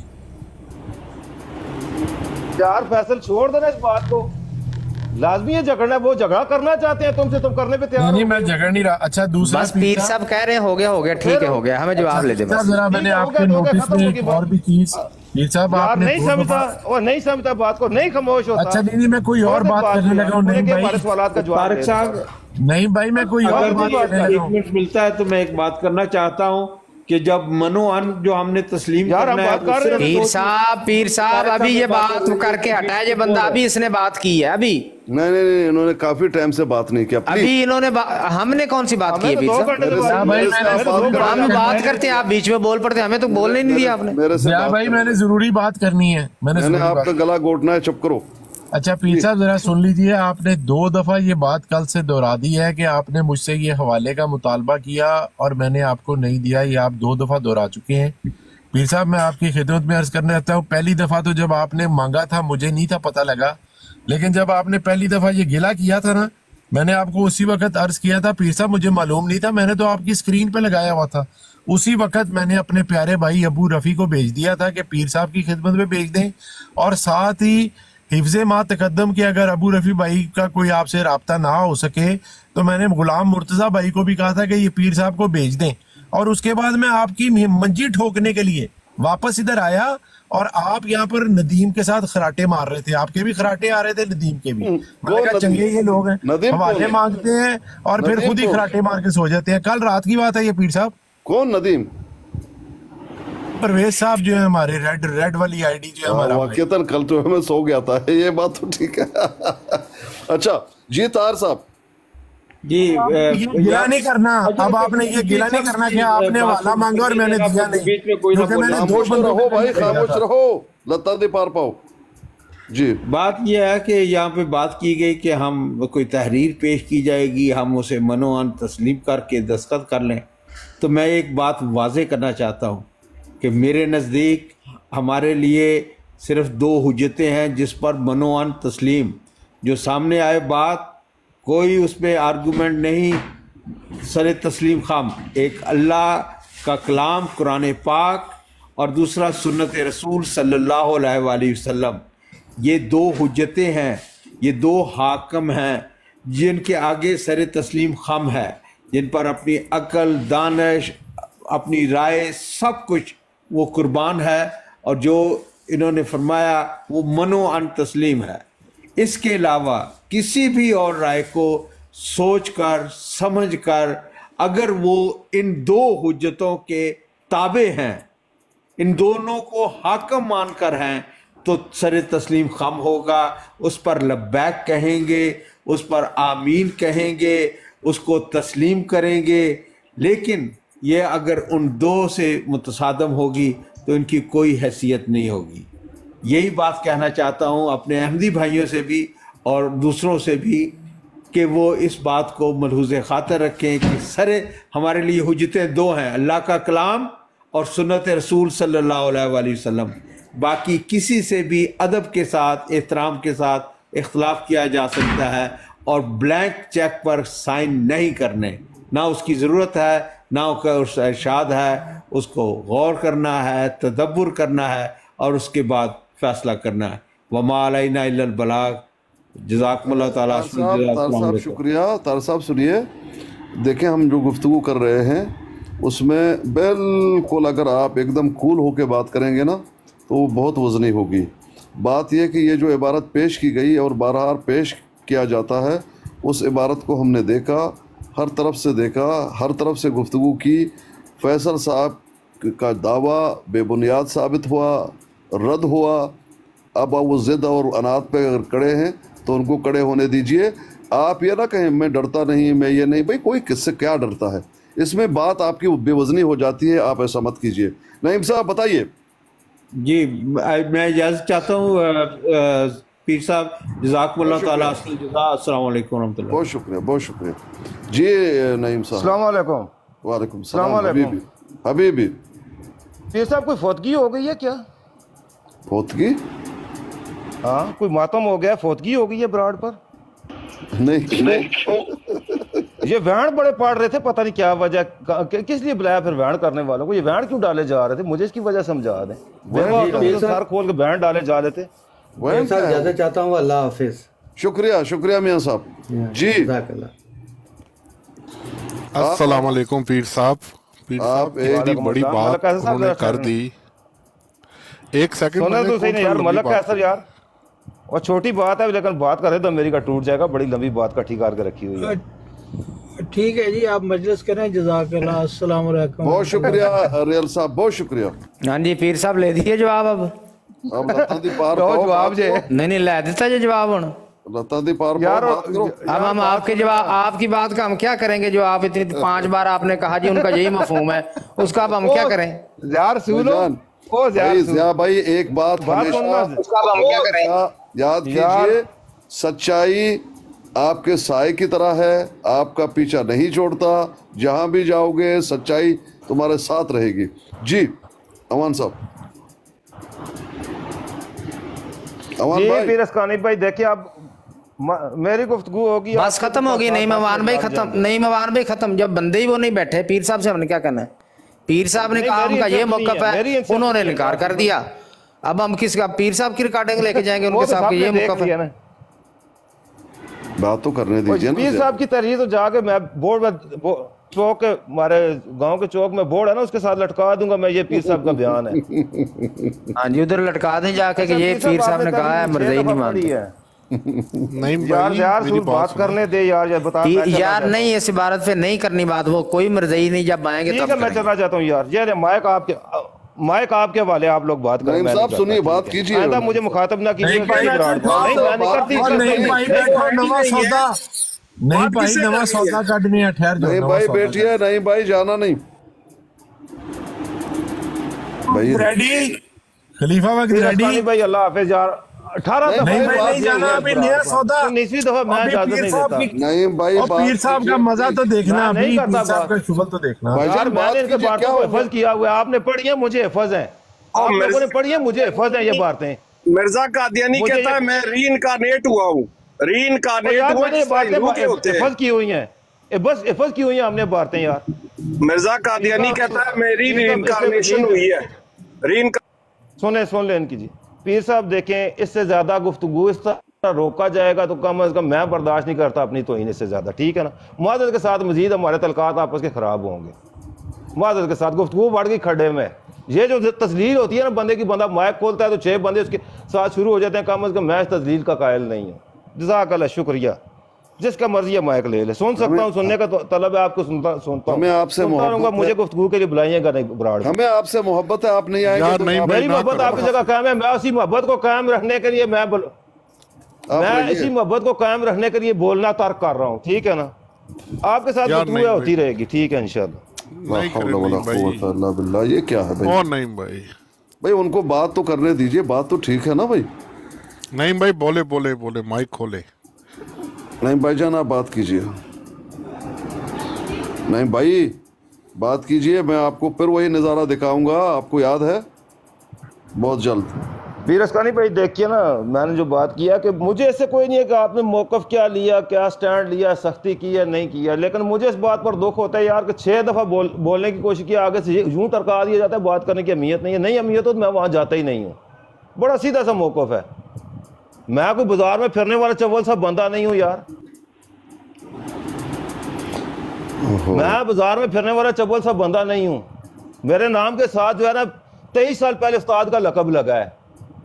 यार, फैसल छोड़ देना इस बात को, लाजमी है झगड़ना, वो झगड़ा करना चाहते हैं तुमसे, तुम करने पे तैयार? नहीं मैं झगड़ नहीं रहा। अच्छा दूसरा बस पीर साहब कह रहे हैं हो गया हो गया ठीक है हो गया, हमें जवाब ले दे बस। जरा मैंने आपके नोटिस में एक और भी चीज, पीर साहब आपने नहीं समझता और नहीं समझता बात को, नहीं खामोश होता। अच्छा नहीं मैं कोई और बात करने लगा हूँ। नहीं भाई सवाल का जवाब साहब, नहीं भाई मैं कोई और बात करने लगा हूँ। एक मिनट मिलता है तो मैं एक बात करना चाहता हूँ कि जब मनोअन जो हमने तस्लीम करना है, पीर साहब पीर साहब अभी ये बात करके हटाया, ये बंदा अभी इसने बात की है अभी। नहीं नहीं नहीं इन्होंने काफी टाइम से बात नहीं किया। अभी इन्होंने हमने कौन सी बात की है पीर साहब? हम बात करते हैं आप बीच में बोल पड़ते हैं, हमें तो बोलने नहीं दिया आपने। मेरे से भाई मैंने जरूरी बात करनी है, मैंने आपका गला घोटना है, चुप करो। अच्छा पीर साहब जरा सुन लीजिए, आपने दो दफा ये बात कल से दोहरा दी है कि आपने मुझसे ये हवाले का मुतालबा किया और मैंने आपको नहीं दिया, ये आप दो दफा दोहरा चुके हैं। पीर साहब मैं आपकी खिदमत में अर्ज करना चाहता हूँ, पहली दफा तो जब आपने मांगा था मुझे नहीं था पता लगा, लेकिन जब आपने पहली दफा ये गिला किया था ना, मैंने आपको उसी वक्त अर्ज किया था पीर साहब मुझे मालूम नहीं था, मैंने तो आपकी स्क्रीन पे लगाया हुआ था, उसी वक्त मैंने अपने प्यारे भाई अबू रफ़ी को भेज दिया था कि पीर साहब की खिदमत में भेज दें, और साथ ही हिफ्ज़ मा तकद्दम के अगर अबू रफ़ी भाई का कोई आपसे रब्ता ना हो सके तो मैंने गुलाम मुर्तज़ा भाई को भी कहा था कि ये पीर साहब को भेज दें। और उसके बाद मैं आपकी मंजी ठोकने के लिए वापस इधर आया और आप यहाँ पर नदीम के साथ खराटे मार रहे थे, आपके भी खराटे आ रहे थे, नदीम के भी। मैंने कहा चंगे ये लोग हैं, हवाले मांगते हैं और फिर खुद ही खराटे मार के सो जाते हैं। कल रात की बात है ये पीर साहब। कौन नदीम? परवेज साहब जो है हमारे रेड रेड वाली आईडी जो है हमारा। वाकईतन कल तो मैं सो गया था, ये बात तो ठीक है। अच्छा जी तार साहब जी, गिला नहीं करना। अब आपने ये गिला नहीं करना कि आपने वाला मांगा और मैंने दिया नहीं। बीच में कोई ना खामोश रहो भाई, खामोश रहो, लता दे पार पाओ। जी, बात यह है कि यहाँ पे बात की गई कि हम कोई तहरीर पेश की जाएगी, हम उसे मनोअन तस्लीम करके दस्तखत कर लें। तो मैं एक बात वाजे करना चाहता हूँ कि मेरे नज़दीक हमारे लिए सिर्फ दो हुज्जतें हैं जिस पर मनोअन तस्लीम, जो सामने आए बात कोई उसमें आर्गूमेंट नहीं, सर तस्लीम खाम। एक अल्लाह का कलाम कुरान पाक और दूसरा सुन्नत रसूल सल्लल्लाहु अलैहि वसल्लम, ये दो हुज्जतें हैं, ये दो हाकम हैं जिनके आगे सर तस्लीम खाम है, जिन पर अपनी अक्ल, दानिश, अपनी राय, सब कुछ वो कुर्बान है, और जो इन्होंने फरमाया वो मनो अन तस्लीम है। इसके अलावा किसी भी और राय को सोचकर समझकर अगर वो इन दो हुज्जतों के ताबे हैं, इन दोनों को हाकम मानकर हैं, तो सर तस्लीम खम होगा, उस पर लब्बैक कहेंगे, उस पर आमीन कहेंगे, उसको तस्लीम करेंगे। लेकिन ये अगर उन दो से मुतसादम होगी तो इनकी कोई हैसियत नहीं होगी। यही बात कहना चाहता हूँ अपने अहमदी भाइयों से भी और दूसरों से भी कि वो इस बात को मलहूज़ ख़ातर रखें कि सर हमारे लिए हुज्जतें दो हैं, अल्लाह का कलाम और सुन्नत रसूल सल्लल्लाहु अलैहि वसल्लम। बाकी किसी से भी अदब के साथ, एहतराम के साथ इख्तलाफ किया जा सकता है, और ब्लैंक चेक पर साइन नहीं करने, ना उसकी ज़रूरत है, ना उसका इरशाद है, उसको गौर करना है, तदब्बुर करना है और उसके बाद फैसला करना है। वमा अलैना इल्लल बलाग। जज़ाकुमुल्लाह ताला। तार साहब शुक्रिया। तार साहब सुनिए, देखें हम जो गुफ्तगू कर रहे हैं उसमें बिल्कुल अगर आप एकदम कूल होकर बात करेंगे ना तो वो बहुत वज़नी होगी। बात यह कि ये जो इबारत पेश की गई और बारहार पेश किया जाता है, उस इबारत को हमने देखा, हर तरफ से देखा, हर तरफ से गुफ्तगू की। फैसल साहब का दावा बेबुनियाद साबित हुआ, रद्द हुआ। अब वो ज़िद और अनाथ पे अगर कड़े हैं तो उनको कड़े होने दीजिए। आप ये ना कहें मैं डरता नहीं, मैं ये नहीं, भाई कोई किससे क्या डरता है, इसमें बात आपकी बेवजनी हो जाती है। आप ऐसा मत कीजिए। नईम साहब बताइए। जी, मैं इजाज़त चाहता हूँ पीर साहब, जज़ाकुमुल्लाह ताला जज़ा। अस्सलाम वालेकुम रहमतुल्लाह। बहुत शुक्रिया, बहुत शुक्रिया जी नईम साहब। अस्सलाम वालेकुम। वालेकुम सलाम हबीबी। हबीबी पीर साहब कोई फौतगी हो गई है क्या? फौतगी? हाँ, कोई मातम हो गया, फौतगी हो गई है ब्राड पर? नहीं नहीं ये वैन बड़े पाड़ रहे थे, पता नहीं क्या वजह, किस लिए बुलाया फिर वैन करने वालों को? ये वैन क्यों डाले जा रहे थे, मुझे इसकी वजह समझा दें। सर खोल के वैन डाले जा रहे थे। ज्यादा चाहता हूँ। अल्लाह हाफिज। शुक्रिया, शुक्रिया मियां साहब जी। अस्सलाम वालेकुम पीर साहब। पीर साहब एक बड़ी बात उन्होंने कर दी। एक सेकंड तो सही नहीं यार, मलक कैसर यार, और छोटी बात है लेकिन बात करे तो मेरी का टूट जाएगा। बड़ी लंबी बात का ठीक करके रखी हुई है। ठीक है जी, आप मजलिस करें। जज़ाकल्लाह। अस्सलाम वालेकुम। बहुत शुक्रिया रियल साहब, बहुत शुक्रिया। हाँ जी पीर साहब ले दिए जवाब। अब अब लता दी पार जवाब जे नहीं नहीं ले देता जे जवाब हूं लता दी पार यार। अब हम आपके जवाब, आपकी बात का हम क्या करेंगे? जो आप इतनी पांच बार आपने कहा जी उनका यही मफहूम है, उसका अब हम क्या करें यार? सुनो ओ यार भाई, एक बात हमेशा याद कीजिए, सच्चाई आपके साए की तरह है, आपका पीछा नहीं छोड़ता। जहां भी जाओगे सच्चाई तुम्हारे साथ रहेगी। जी अमान साहब। जी पीर अस्कानी भाई, देखिए अब मेरी गुफ्तगू होगी, बस खत्म होगी। नहीं मवान भाई खत्म, नहीं मवान भाई खत्म। जब बंदे ही वो नहीं बैठे, पीर साहब से हमने क्या करना है? पीर साहब ने कहा उनका ये मौकफ है, उन्होंने इनकार कर दिया। अब हम किसका पीर साहब की रिकॉर्डिंग लेके जाएंगे उनके साहब के ये मौकफ है? बात तो करने दीजिए ना। पीर साहब की तहरीर तो जाके मैं बोर्ड में चौक के हमारे गांव के चौक में बोर्ड है ना, उसके साथ लटका दूंगा मैं, ये पीर साहब का बयान है। हाँ जी, उधर लटका दें जाके कि ये पीर साहब ने कहा है, मर्जी नहीं मानती है। नहीं यार यार बात, बात करने दे यार, यार बता यार नहीं, इस इबारत पे नहीं करनी बात, वो कोई मर्जी नहीं, जब आएंगे तब मैं चलना चाहता हूँ यार। ये माइक आपके माइक आपके वाले, आप लोग बात करें। साहब सुनिए, बात कीजिए, मुझे मुखातब ना कीजिए। नहीं भाई नवा सौदा काटनी है, ठहर जाओ। नहीं भाई बैठिए, नहीं भाई जाना नहीं भाई। रेडी खलीफा वक्त रेडी भाई, अल्लाह हाफिज यार। अठारह नहीं भाई नहीं जाना अभी, नया सौदा तीसरी दफा मैं इजाजत नहीं देता। नहीं भाई, पीर साहब का मजा तो देखना, अभी पीर साहब का शुगल तो देखना। यार मैंने इनके बातों को हिफज किया हुआ है, आपने पढ़ी है, मुझे हिफज है। आप लोगों ने पढ़ी है, मुझे हिफज है ये बातें। मिर्जा कादियानी कहता है मैं रीइंकारनेट हुआ हूँ, रीइंकारनेट हुआ, हिफज की हुई है, बस हिफज की हुई है हमने बातें यार। मिर्जा कादियानी कहता है मेरी रीइंकारनेशन हुई है। सुने सुन ले इनकी जी। पीर साहब देखें, इससे ज्यादा गुफ्तगू इस तरह रोका जाएगा तो कम अज कम मैं बर्दाश्त नहीं करता अपनी तौहीन इससे ज्यादा, ठीक है ना। मुआज़रत के साथ मजीद हमारे तलकात आपस के खराब होंगे। मुआज़रत के साथ गुफ्तगू बढ़ गई खड्डे में। ये जो तस्लील होती है ना बंदे की, बंदा माइक खोलता है तो छह बंदे उसके साथ शुरू हो जाते हैं, कम अज कम मैं इस तस्लील का कायल नहीं हूँ। जज़ाकल्लाह, शुक्रिया। जिसका मर्जी है माइक ले ले, सुन सकता हूँ, सुनने का तो तलब है, आपको सुनता सुनता हूँ। हमें आपसे मोहब्बत, मुझे गुफ्तगू के लिए बुलाइएगा नहीं बराड़। हमें आपसे मोहब्बत है, आप नहीं आएंगे तो मेरी मोहब्बत आपकी जगह कायम है। मैं उसी मोहब्बत को कायम रखने के लिए मैं बोल मैं इसी मोहब्बत को कायम रखने के लिए बोलना तर्क कर रहा हूँ, ठीक है ना। आपके साथ गुफ्तगू होती रहेगी, ठीक है इंशाल्लाह। ये क्या है भाई? और नहीं भाई, भाई उनको बात तो करने दीजिए, बात तो ठीक है ना भाई। नहीं भाई, बोले बोले बोले माइक खोले। नहीं भाईजान आप बात कीजिए। नहीं भाई बात कीजिए, मैं आपको फिर वही नज़ारा दिखाऊंगा, आपको याद है, बहुत जल्द। पीर अस्कानी भाई देखिए ना, मैंने जो बात किया कि मुझे इससे कोई नहीं है कि आपने मौकफ क्या लिया, क्या स्टैंड लिया, सख्ती की या नहीं किया, लेकिन मुझे इस बात पर दुख होता है यार कि छः दफ़ा बोल बोलने की कोशिश की, आगे से यूँ टरका दिया जाता है, बात करने की अहमियत नहीं है। नहीं अहमियत हो तो मैं वहाँ जाता ही नहीं हूँ। बड़ा सीधा सा मौकफ है। मैं कोई बाजार में फिरने वाला चव्वल सा बंदा नहीं हूँ यार। मैं बाजार में फिरने वाला चव्वल सा बंदा नहीं हूँ। मेरे नाम के साथ जो है ना तेईस साल पहले उस्ताद का लकब लगा है,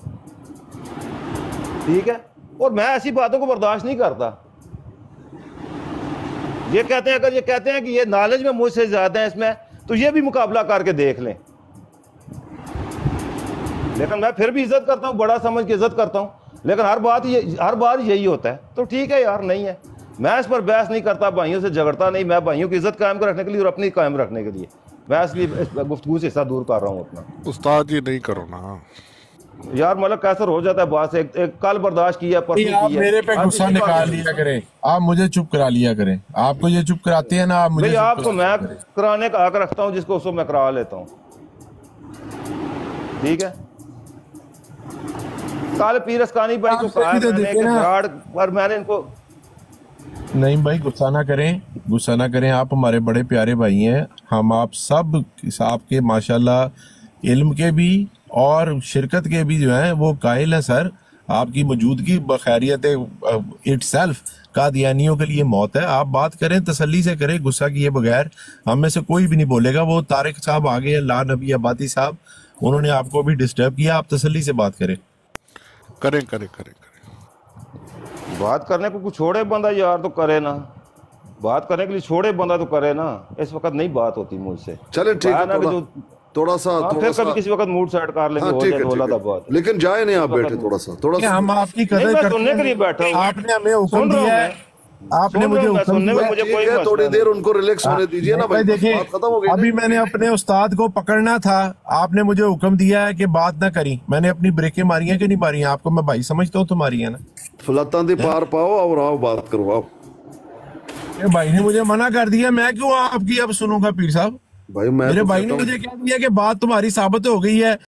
ठीक है। और मैं ऐसी बातों को बर्दाश्त नहीं करता। ये कहते हैं, अगर ये कहते हैं कि ये नॉलेज में मुझसे ज्यादा है इसमें, तो ये भी मुकाबला करके देख लें। लेकिन मैं फिर भी इज्जत करता हूँ, बड़ा समझ के इज्जत करता हूँ, लेकिन हर बात ये हर बार यही होता है तो ठीक है यार, नहीं है। मैं इस पर बहस नहीं करता, भाइयों से झगड़ता नहीं। मैं भाइयों की इज्जत कायम रखने के लिए और अपनी कायम रखने के लिए मैं इसलिए इस गुफ्तगू से हिस्सा दूर कर रहा हूँ अपना। उस्ताद ये नहीं करो ना यार, मतलब कैसे हो जाता है बात से। एक, एक कल बर्दाश्त किया, परसों आप मेरे पे गुस्सा निकाल लिया करें, आप मुझे चुप करा लिया करें। आपको ये चुप कराते हैं ना, आप मुझे आपको मैं कराने का हक रखता हूँ, जिसको उसको मैं करा लेता हूँ, ठीक है। कल पीर अस्कानी भाई को कहा और मैंने इनको नहीं भाई गुस्सा ना करें, गुस्सा ना करें। आप हमारे बड़े प्यारे भाई हैं, हम आप सब आपके माशाल्लाह इल्म के भी और शिरकत के भी जो हैं वो कायल हैं सर। आपकी मौजूदगी बखैरियत इटसेल्फ कादियानियों के लिए मौत है। आप बात करें तसल्ली से करें, गुस्सा किए बगैर। हम में से कोई भी नहीं बोलेगा। वो तारिक साहब आगे, अल्लाह नबी आबादी साहब, उन्होंने आपको भी डिस्टर्ब किया। आप तसल्ली से बात करें करें करें करें बात करने को कुछ छोड़े बंदा यार तो करे ना, बात करने के लिए छोड़े बंदा तो करे ना। इस वक्त नहीं बात होती मुझसे। चले ठीक है, थोड़ा, जो थोड़ा सा हाँ, थोड़ा फिर सा कभी किसी वक्त मूड सेट कर लेंगे। हो जाए थोड़ा सा बात, लेकिन जाए नहीं आप बैठे थोड़ा सा थोड़ा सा। हम आपकी कदर करते सुनने के लिए बैठा हूं। आपने हमें हुक्म दिया है, आपने मुझे हुक्म दिया, मुझे कोई थोड़ी देर उनको रिलैक्स होने दीजिए ना भाई। देखिए खत्म हो गई। अभी मैंने अपने उस्ताद को पकड़ना था, आपने मुझे हुक्म दिया है कि बात ना करी। मैंने अपनी ब्रेकें मारी हैं कि नहीं मारी हैं? आपको मैं भाई समझता हूँ, तुम्हारी है ना। फलता दी पार पाओ और आओ बात करो। आप भाई ने मुझे मना कर दिया, मैं क्यों आपकी अब सुनूंगा? पीर साहब भाई मैं मेरे भाई ने मुझे कह दिया कि बात तुम्हारी साबित हो गई है।